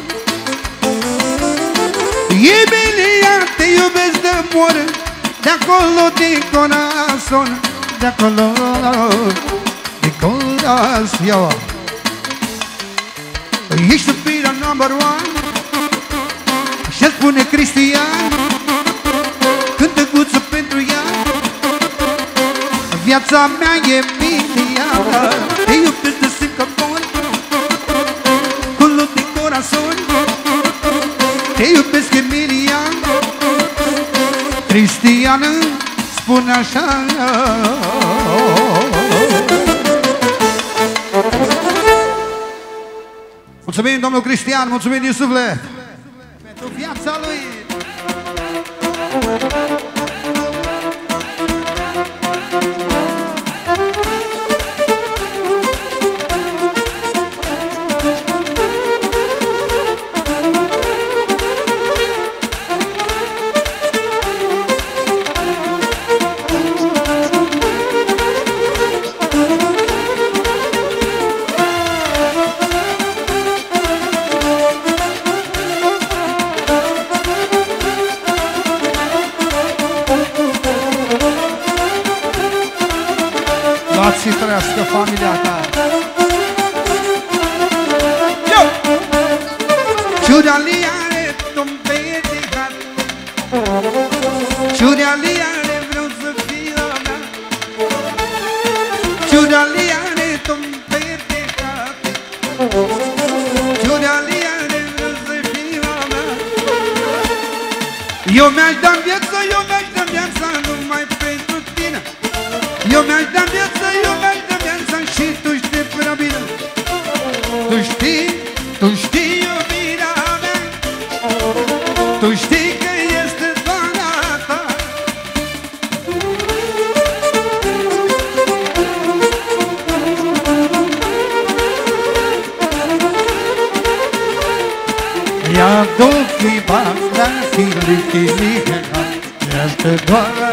Emilia, te iubesc de mult, de acolo din corazon, de acolo din corazon. Ești iubirea number one, așa spune Cristian, cântăguță pentru ea. Viața mea e Emilia, te iubesc de simt că mor, acolo din corazon. Te iubesc Emilia, Cristiană spune așa. Mulțumim domnul Cristian, mulțumim din suflet pentru viața lui. Și trăiască familia ta. Ciudaliare, tombete, ciudaliare, vreau să fiu a mea. Ciudaliare, tombete, ciudaliare, vreau să fiu a mea. Eu mi-aș da viața, eu mi-aș da viața numai pentru tine. Eu mi-aș da viața, eu mi-aș da viața și tu știi prea bine. Tu știi, tu știi iubirea mea, tu știi că este doar a ta. Ia dulci banda, fili, fili, este doar a ta.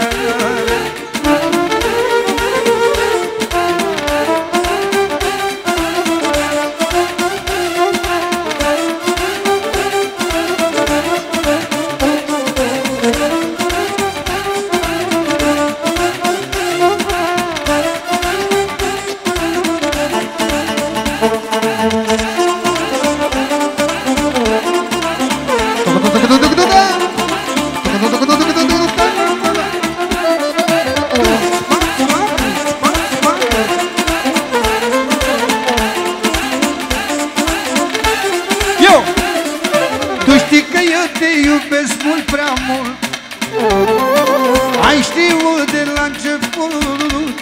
mult.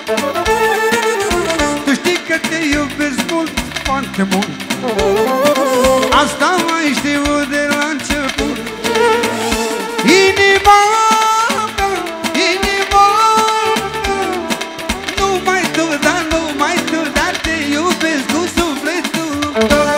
Tu știi că te iubesc mult, foarte mult. Asta mai știu de la început. Inima mea, inima mea, numai tu, dar numai tu, dar te iubesc cu sufletul tău.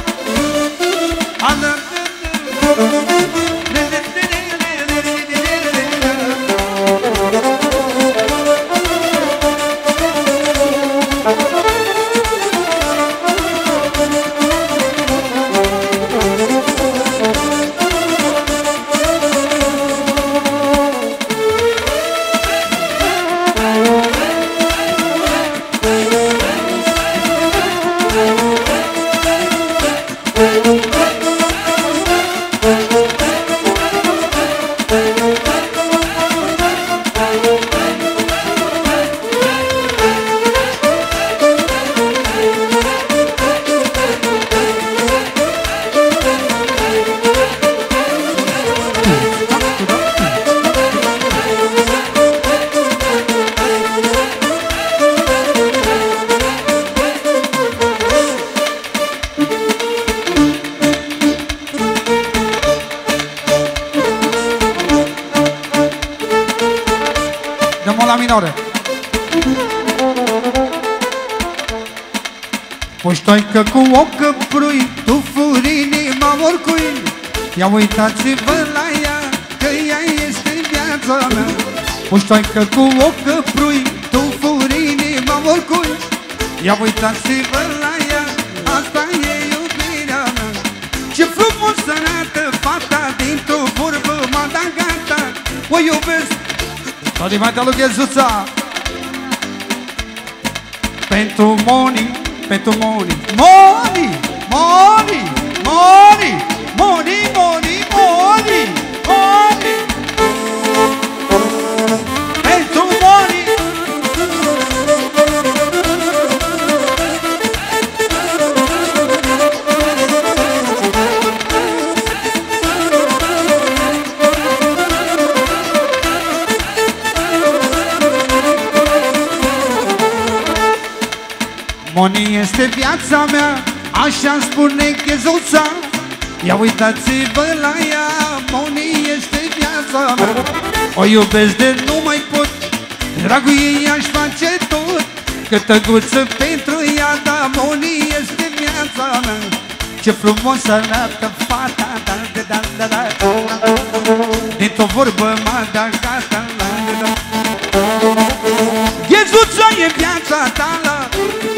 Poștoică cu ocă prui, tu furi inima oricui. Ia uitați-vă la ea, că ea este viața mea. Poștoică cu ocă prui, tu furi inima oricui. Ia uitați-vă la ea, asta e iubirea mea. Ce frumos arată fata, dintr-o vorbă m-a dat gata. O iubesc, tot din partea lui Ghezuța. Pentru Moni, pentru Moni, Moni, Moni, Moni, Moni, Moni, Moni, Moni. Pentru Moni. Moni este viața mea, așa spune Ghezuța. Ia uitați-vă la ea, Moni este viața mea. O iubesc de nu mai pot, dragul ei aș face tot. Că tăguță pentru ea, da, Moni este viața mea. Ce frumos arată fata, da, da, da, da, da. Dintr-o vorbă m-a dat gata, da, da, da. Ghezuța e viața ta, la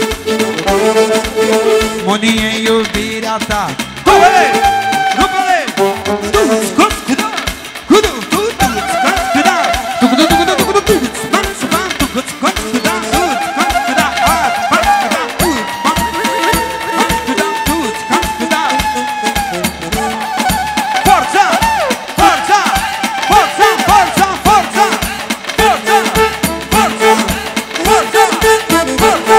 Moni e iubirea ta. Rupele! Rupele! Tu scos cu da! Cu du, tu, tu, scos cu da! Tu, cu du, tu, cu du, tu, cu du, tu, scos cu da! Tu, cu, scos cu da! Tu, scos cu da! A, scos cu da! Tu, scos cu da! Tu, scos cu da! Forța! Forța! Forța! Forța! Forța! Forța! Forța! Forța! Forța!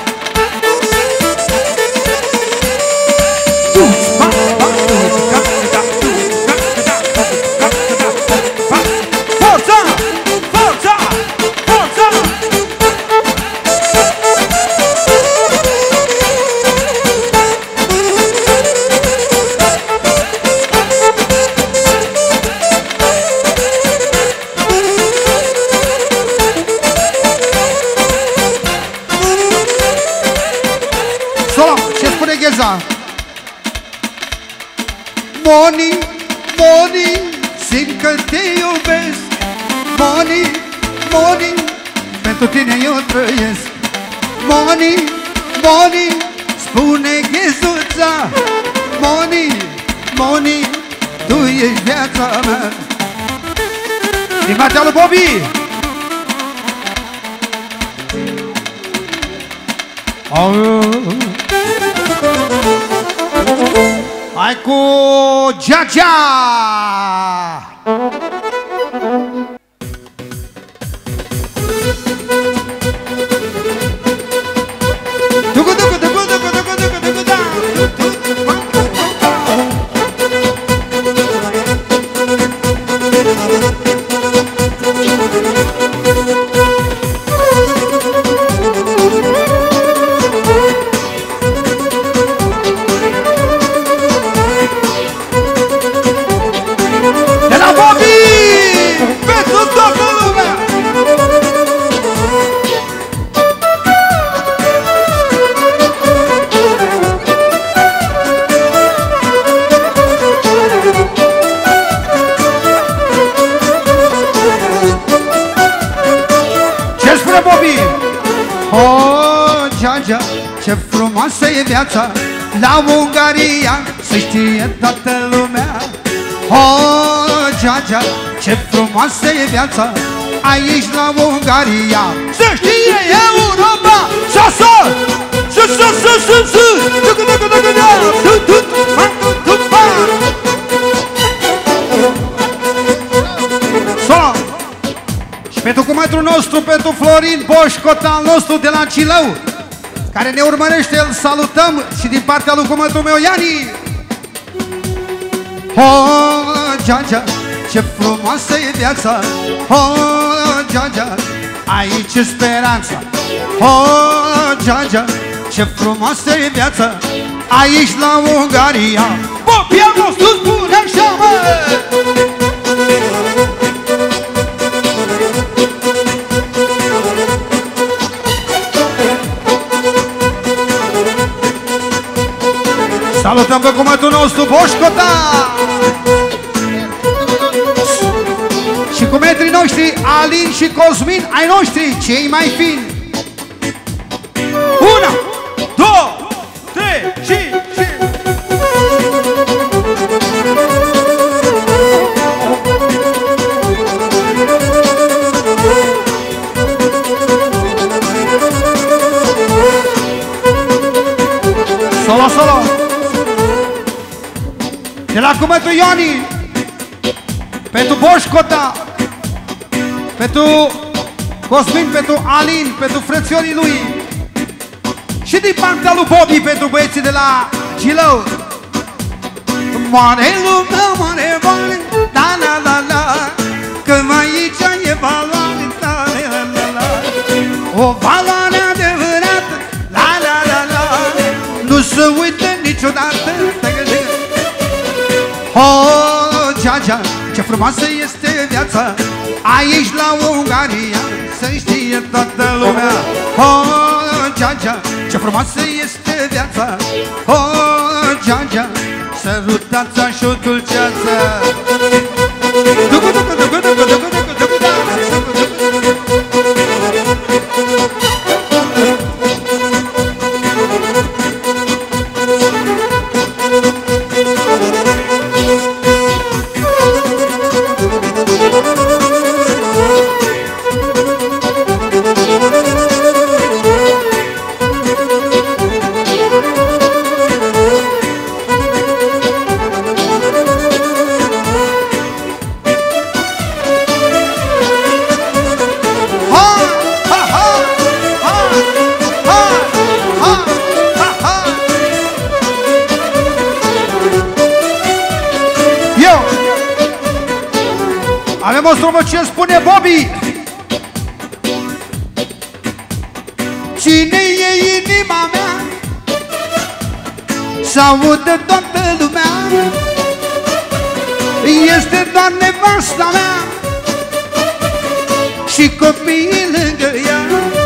Moni, Moni, simt că te iubesc. Moni, Moni, pentru tine eu trăiesc. Moni, Moni, spune Ghezuța. Moni, Moni, tu ești viața mea. Din partea lui Bobby. Oh. Hai cu Gia-Gia! Bobby! Oh, Georgia, ce frumoasă e viața la Ungaria, să știe toată lumea. Oh, Georgia, ce frumoasă e viața aici la Ungaria, să știe Europa! Să-să! Să-să! Să-să! Solo! Și pentru cumetrul nostru, pentru Florin Boșcot, al nostru de la Cilău, care ne urmărește, îl salutăm și din partea lui cumetrul meu, Iani! Oh, Georgia, ce frumoasă e viața! Oh, Georgia, aici e speranța! Oh, Georgia, ce frumoasă e viața aici la Ungaria! Popia nostru spune așa, mă! Salutăm pe cumetul nostru, Boșcota! Și cumetrii noștri, Alin și Cosmin, ai noștri, cei mai fini! Una, două, trei și... și... Solo, solo! De la cumetul Ioni, pentru Boșcota, pentru Cosmin, pentru Alin, pentru frățiorii lui și din partea lui Bobby, pentru băieții de la Cilău. Mare lumea, mare vale, da, la, la, la, că aici e valoare, da, la, la, la, o valoare adevărată, la, la, la, la, nu se uită niciodată. Oh, Georgia, ce frumoasă este viața aici la Ungaria, să știe toată lumea. Oh, Georgia, ce frumoasă este viața. Oh, Georgia, sărutați-a și o dulceață. Ducu, ducu, ducu, ducu, ducu, ducu, ducu, da. Avem o strofă ce spune Bobby. Cine e inima mea, s-audă toată lumea, este doar nevasta mea și copiii lângă ea.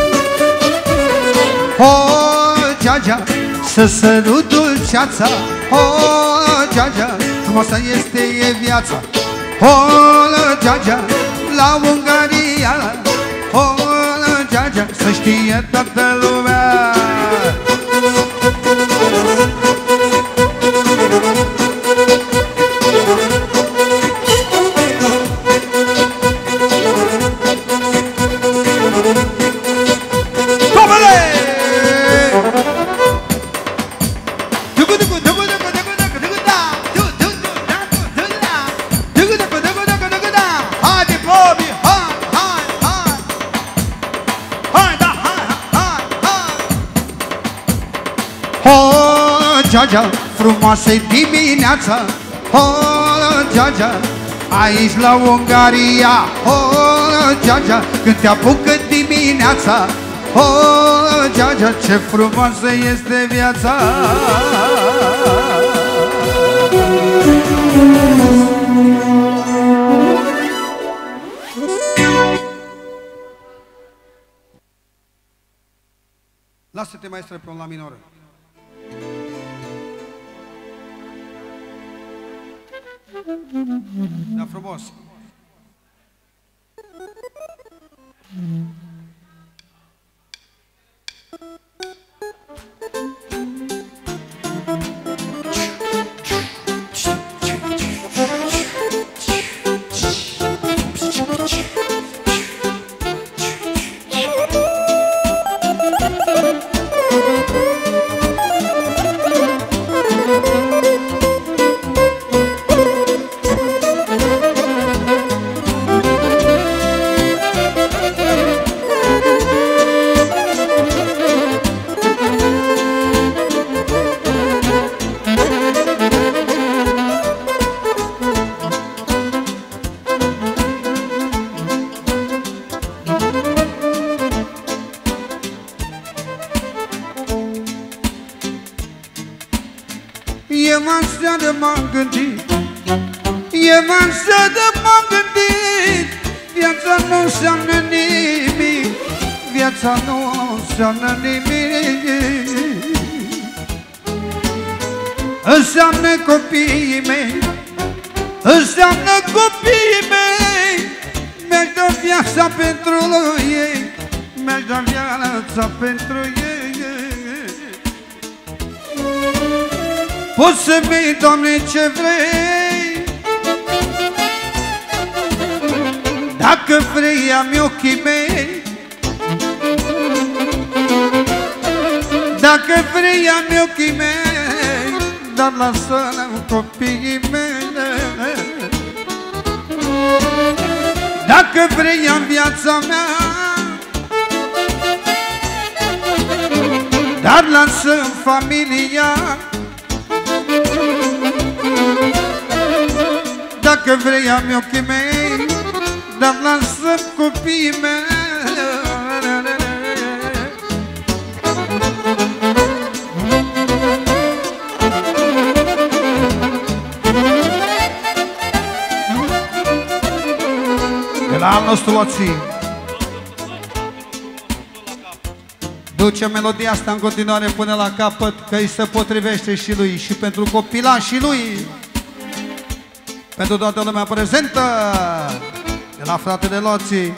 Oh, Georgia, să sărut dulceața. Oh, Georgia, frumoasă este e viața. Oh, Georgia, la Ungaria. Oh, Georgia, să știe toată lumea. Georgia, frumoasă-i dimineața. Oh, Georgia, aici la Ungaria. Oh, Georgia, când te apucă dimineața. Oh, Georgia, ce frumoasă este viața. Lasă-te, maestre, pe un la minoră. Da, frumos. Eu așa m-am gândit, eu așa m-am gândit, viața nu înseamnă nimic, viața nu înseamnă nimic. Înseamnă copiii mei, înseamnă copiii mei, mi-aș da viața pentru ei, mi-aș da viața pentru ei. Poți să-mi, Doamne, ce vrei, dacă vrei am ochii mei, dacă vrei am ochii mei, dar lasă-l copiii mei. Dacă vrei am viața mea, dar lasă familia. Dacă vrei am ochii mei, dar lasă copiii mei. De la al nostru Loții duce melodia asta în continuare până la capăt, că îi se potrivește și lui și pentru copilașii lui, pentru toată lumea prezentă, de la fratele Loții.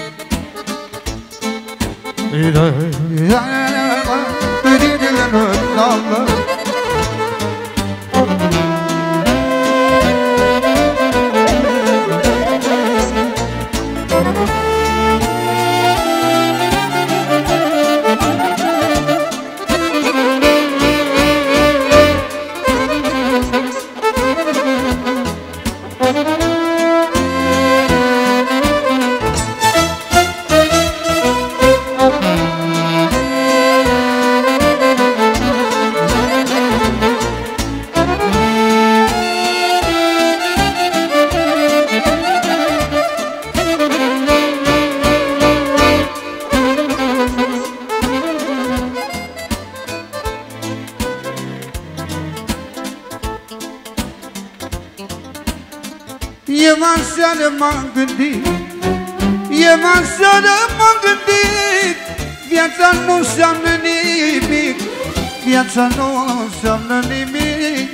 Eu aseară m-am gândit, eu aseară m-am gândit, viața nu înseamnă nimic, viața nu înseamnă nimic.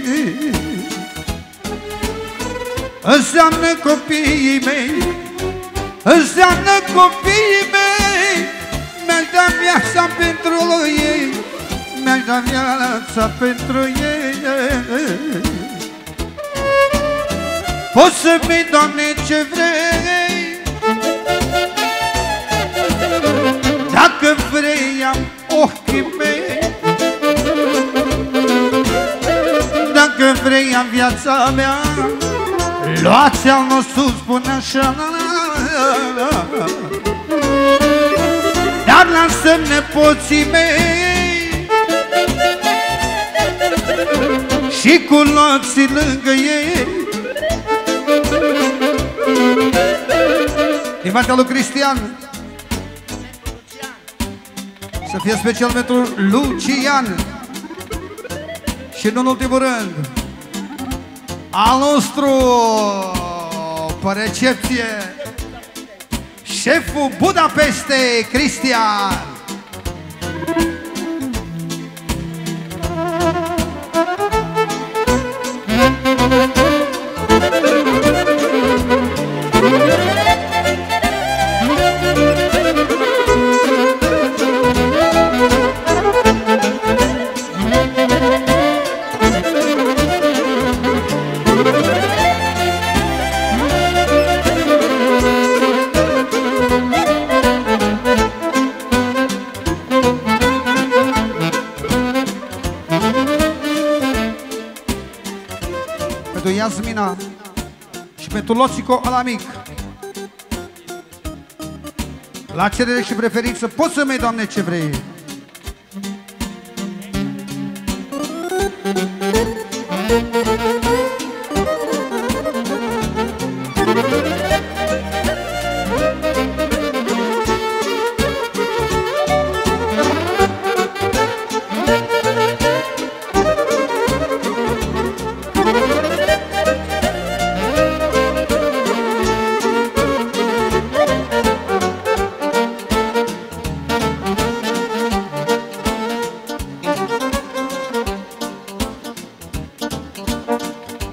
Înseamnă copiii mei, înseamnă copiii mei, mi-aș da viața pentru ei, mi-aș da viața pentru ei. Poți să-mi, Doamne, ce vrei, dacă vrei am ochii mei, dacă vrei am viața mea, luați al nostru, spune așa. Dar lasă-mi nepoții mei și culoții lângă ei. Din partea lui Cristian, să fie special pentru Lucian. Și nu în ultimul rând, al nostru pe recepție, șeful Budapestei, Cristian. Iasmina și pentru Loțico Alamic, la cerere și preferință, poți să-mi iei, Doamne, ce vrei.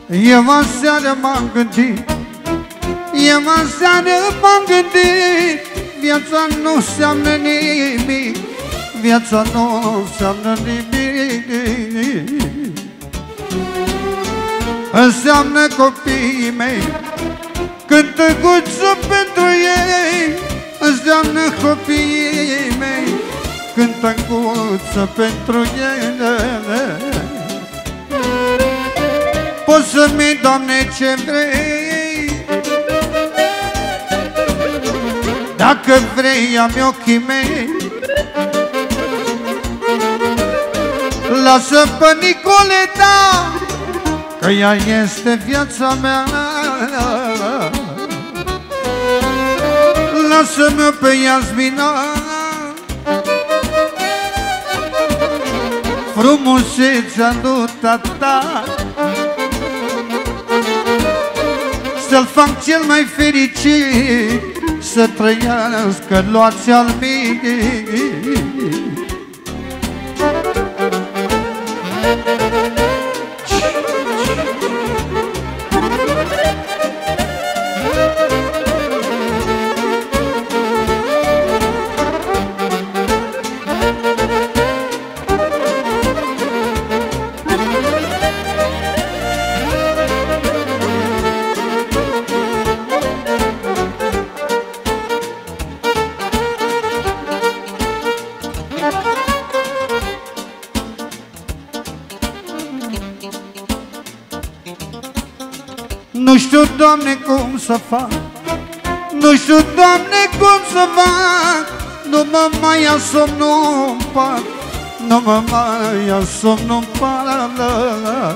Eu aseară m-am gândit, eu aseară m-am gândit, viața nu înseamnă nimic, viața nu înseamnă nimic. Înseamnă copiii mei, cântăguță pentru ei. Înseamnă copiii mei, cântăguță pentru ei. Poți să-mi, Doamne, ce vrei, dacă vrei am ochii mei. Lasă pe Nicoleta, că ea este viața mea. Lasă-mă pe Iasmina, frumusețea lui tata, să-l fac cel mai fericit, să trăiască luați al mii. Nu știu, Doamne, cum să fac, nu știu, Doamne, cum să fac, nu mă mai ia somnul în pat, nu mă mai ia somnul în pat.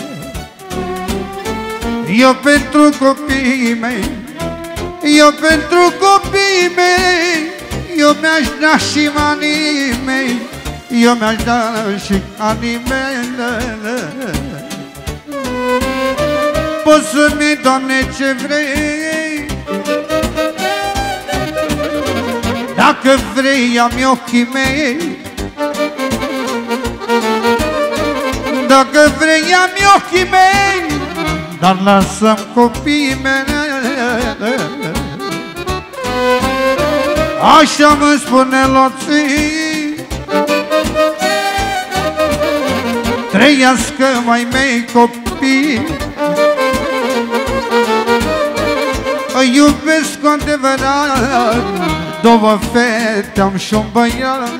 Eu pentru copiii mei, eu pentru copiii mei, eu mi-aș da și anii mei, eu mi-aș da și anii mei. Poți să-mi, Doamne, ce vrei, dacă vrei am ochii mei, dacă vrei am ochii mei, dar lasă-mi copiii mei. Așa mă spune loții, trăiască mai mei copii. Îi iubesc cu adevărat, două fete am și un băiat.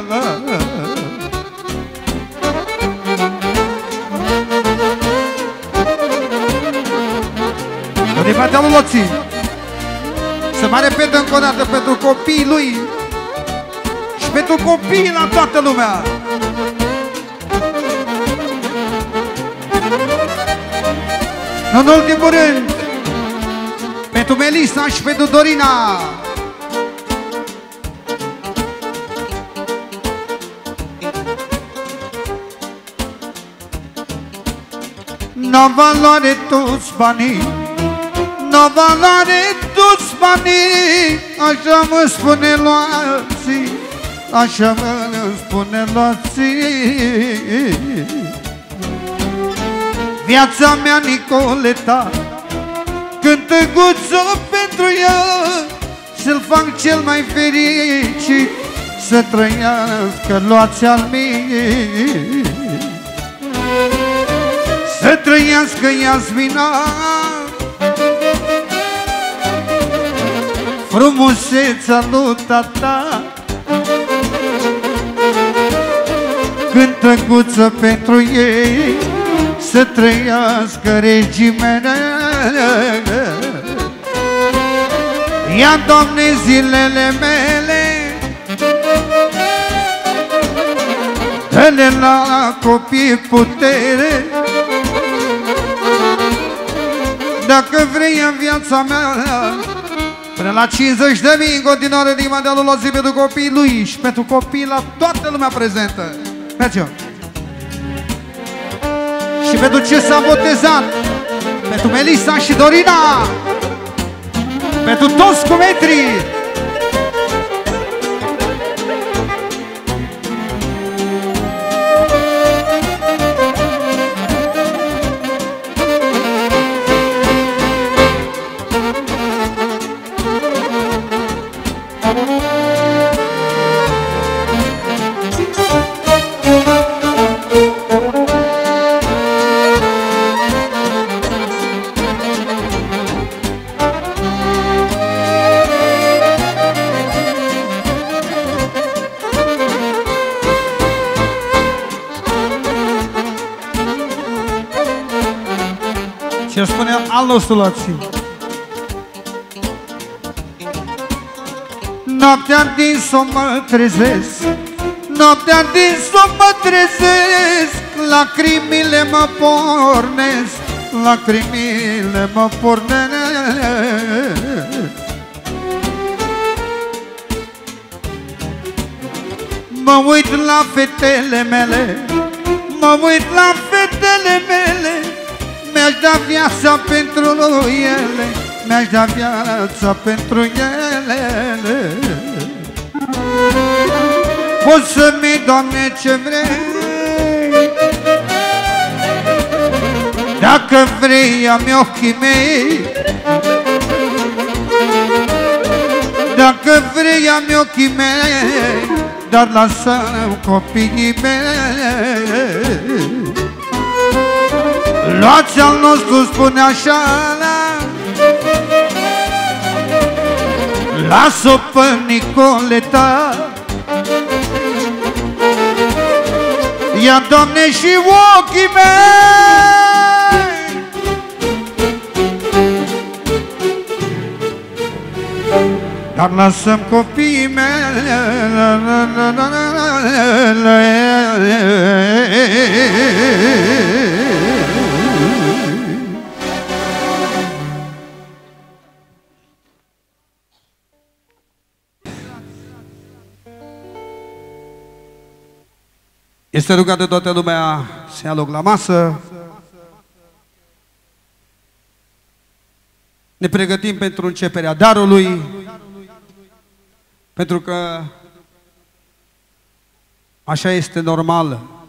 Din partea lui Loții, să mai repede încă o dată pentru copiii lui și pentru copiii la toată lumea. În ultimul rând, pentru Melissa și pentru Dorina. N-a valoare toți banii, n-a valoare toți banii, așa mă spune Loții, așa mă spune Loții. Viața mea, Nicoleta, cântăguță pentru ea, să-l fac cel mai fericit, să trăiască luați al mii. Să trăiască Iasmina, frumusețea lui tata, cântăguță pentru ei, să trăiască regimele. Ia, Doamne, zilele mele, dă-le la copii putere. Dacă vrei în viața mea, până la cincizeci de mii în continuare din inima de lui Loții pentru copiii lui și pentru copiii la toată lumea prezentă. Mergem! Și pentru ce s-a botezat, pentru Melissa și Dorina, pentru toți cu metri. Ce spunea al nostru la ții. Noaptea din somn mă trezesc, noaptea din somn mă trezesc, lacrimile mă pornesc, lacrimile mă pornesc. Mă uit la fetele mele, mă uit la fetele mele, mi-aș da viața pentru ele, mi-aș da viața pentru ele. Poți să-mi, Doamne, ce vrei, dacă vrei am ochii mei, dacă vrei am ochii mei, dar lasă-mi copiii mei. Luați al nostru, spune așa, las-o pe Nicoleta, ia, Doamne, și ochii mei. Dar lasă-mi copiii mei. Este rugat de toată lumea să ia loc la masă. Ne pregătim pentru începerea darului, pentru că așa este normal.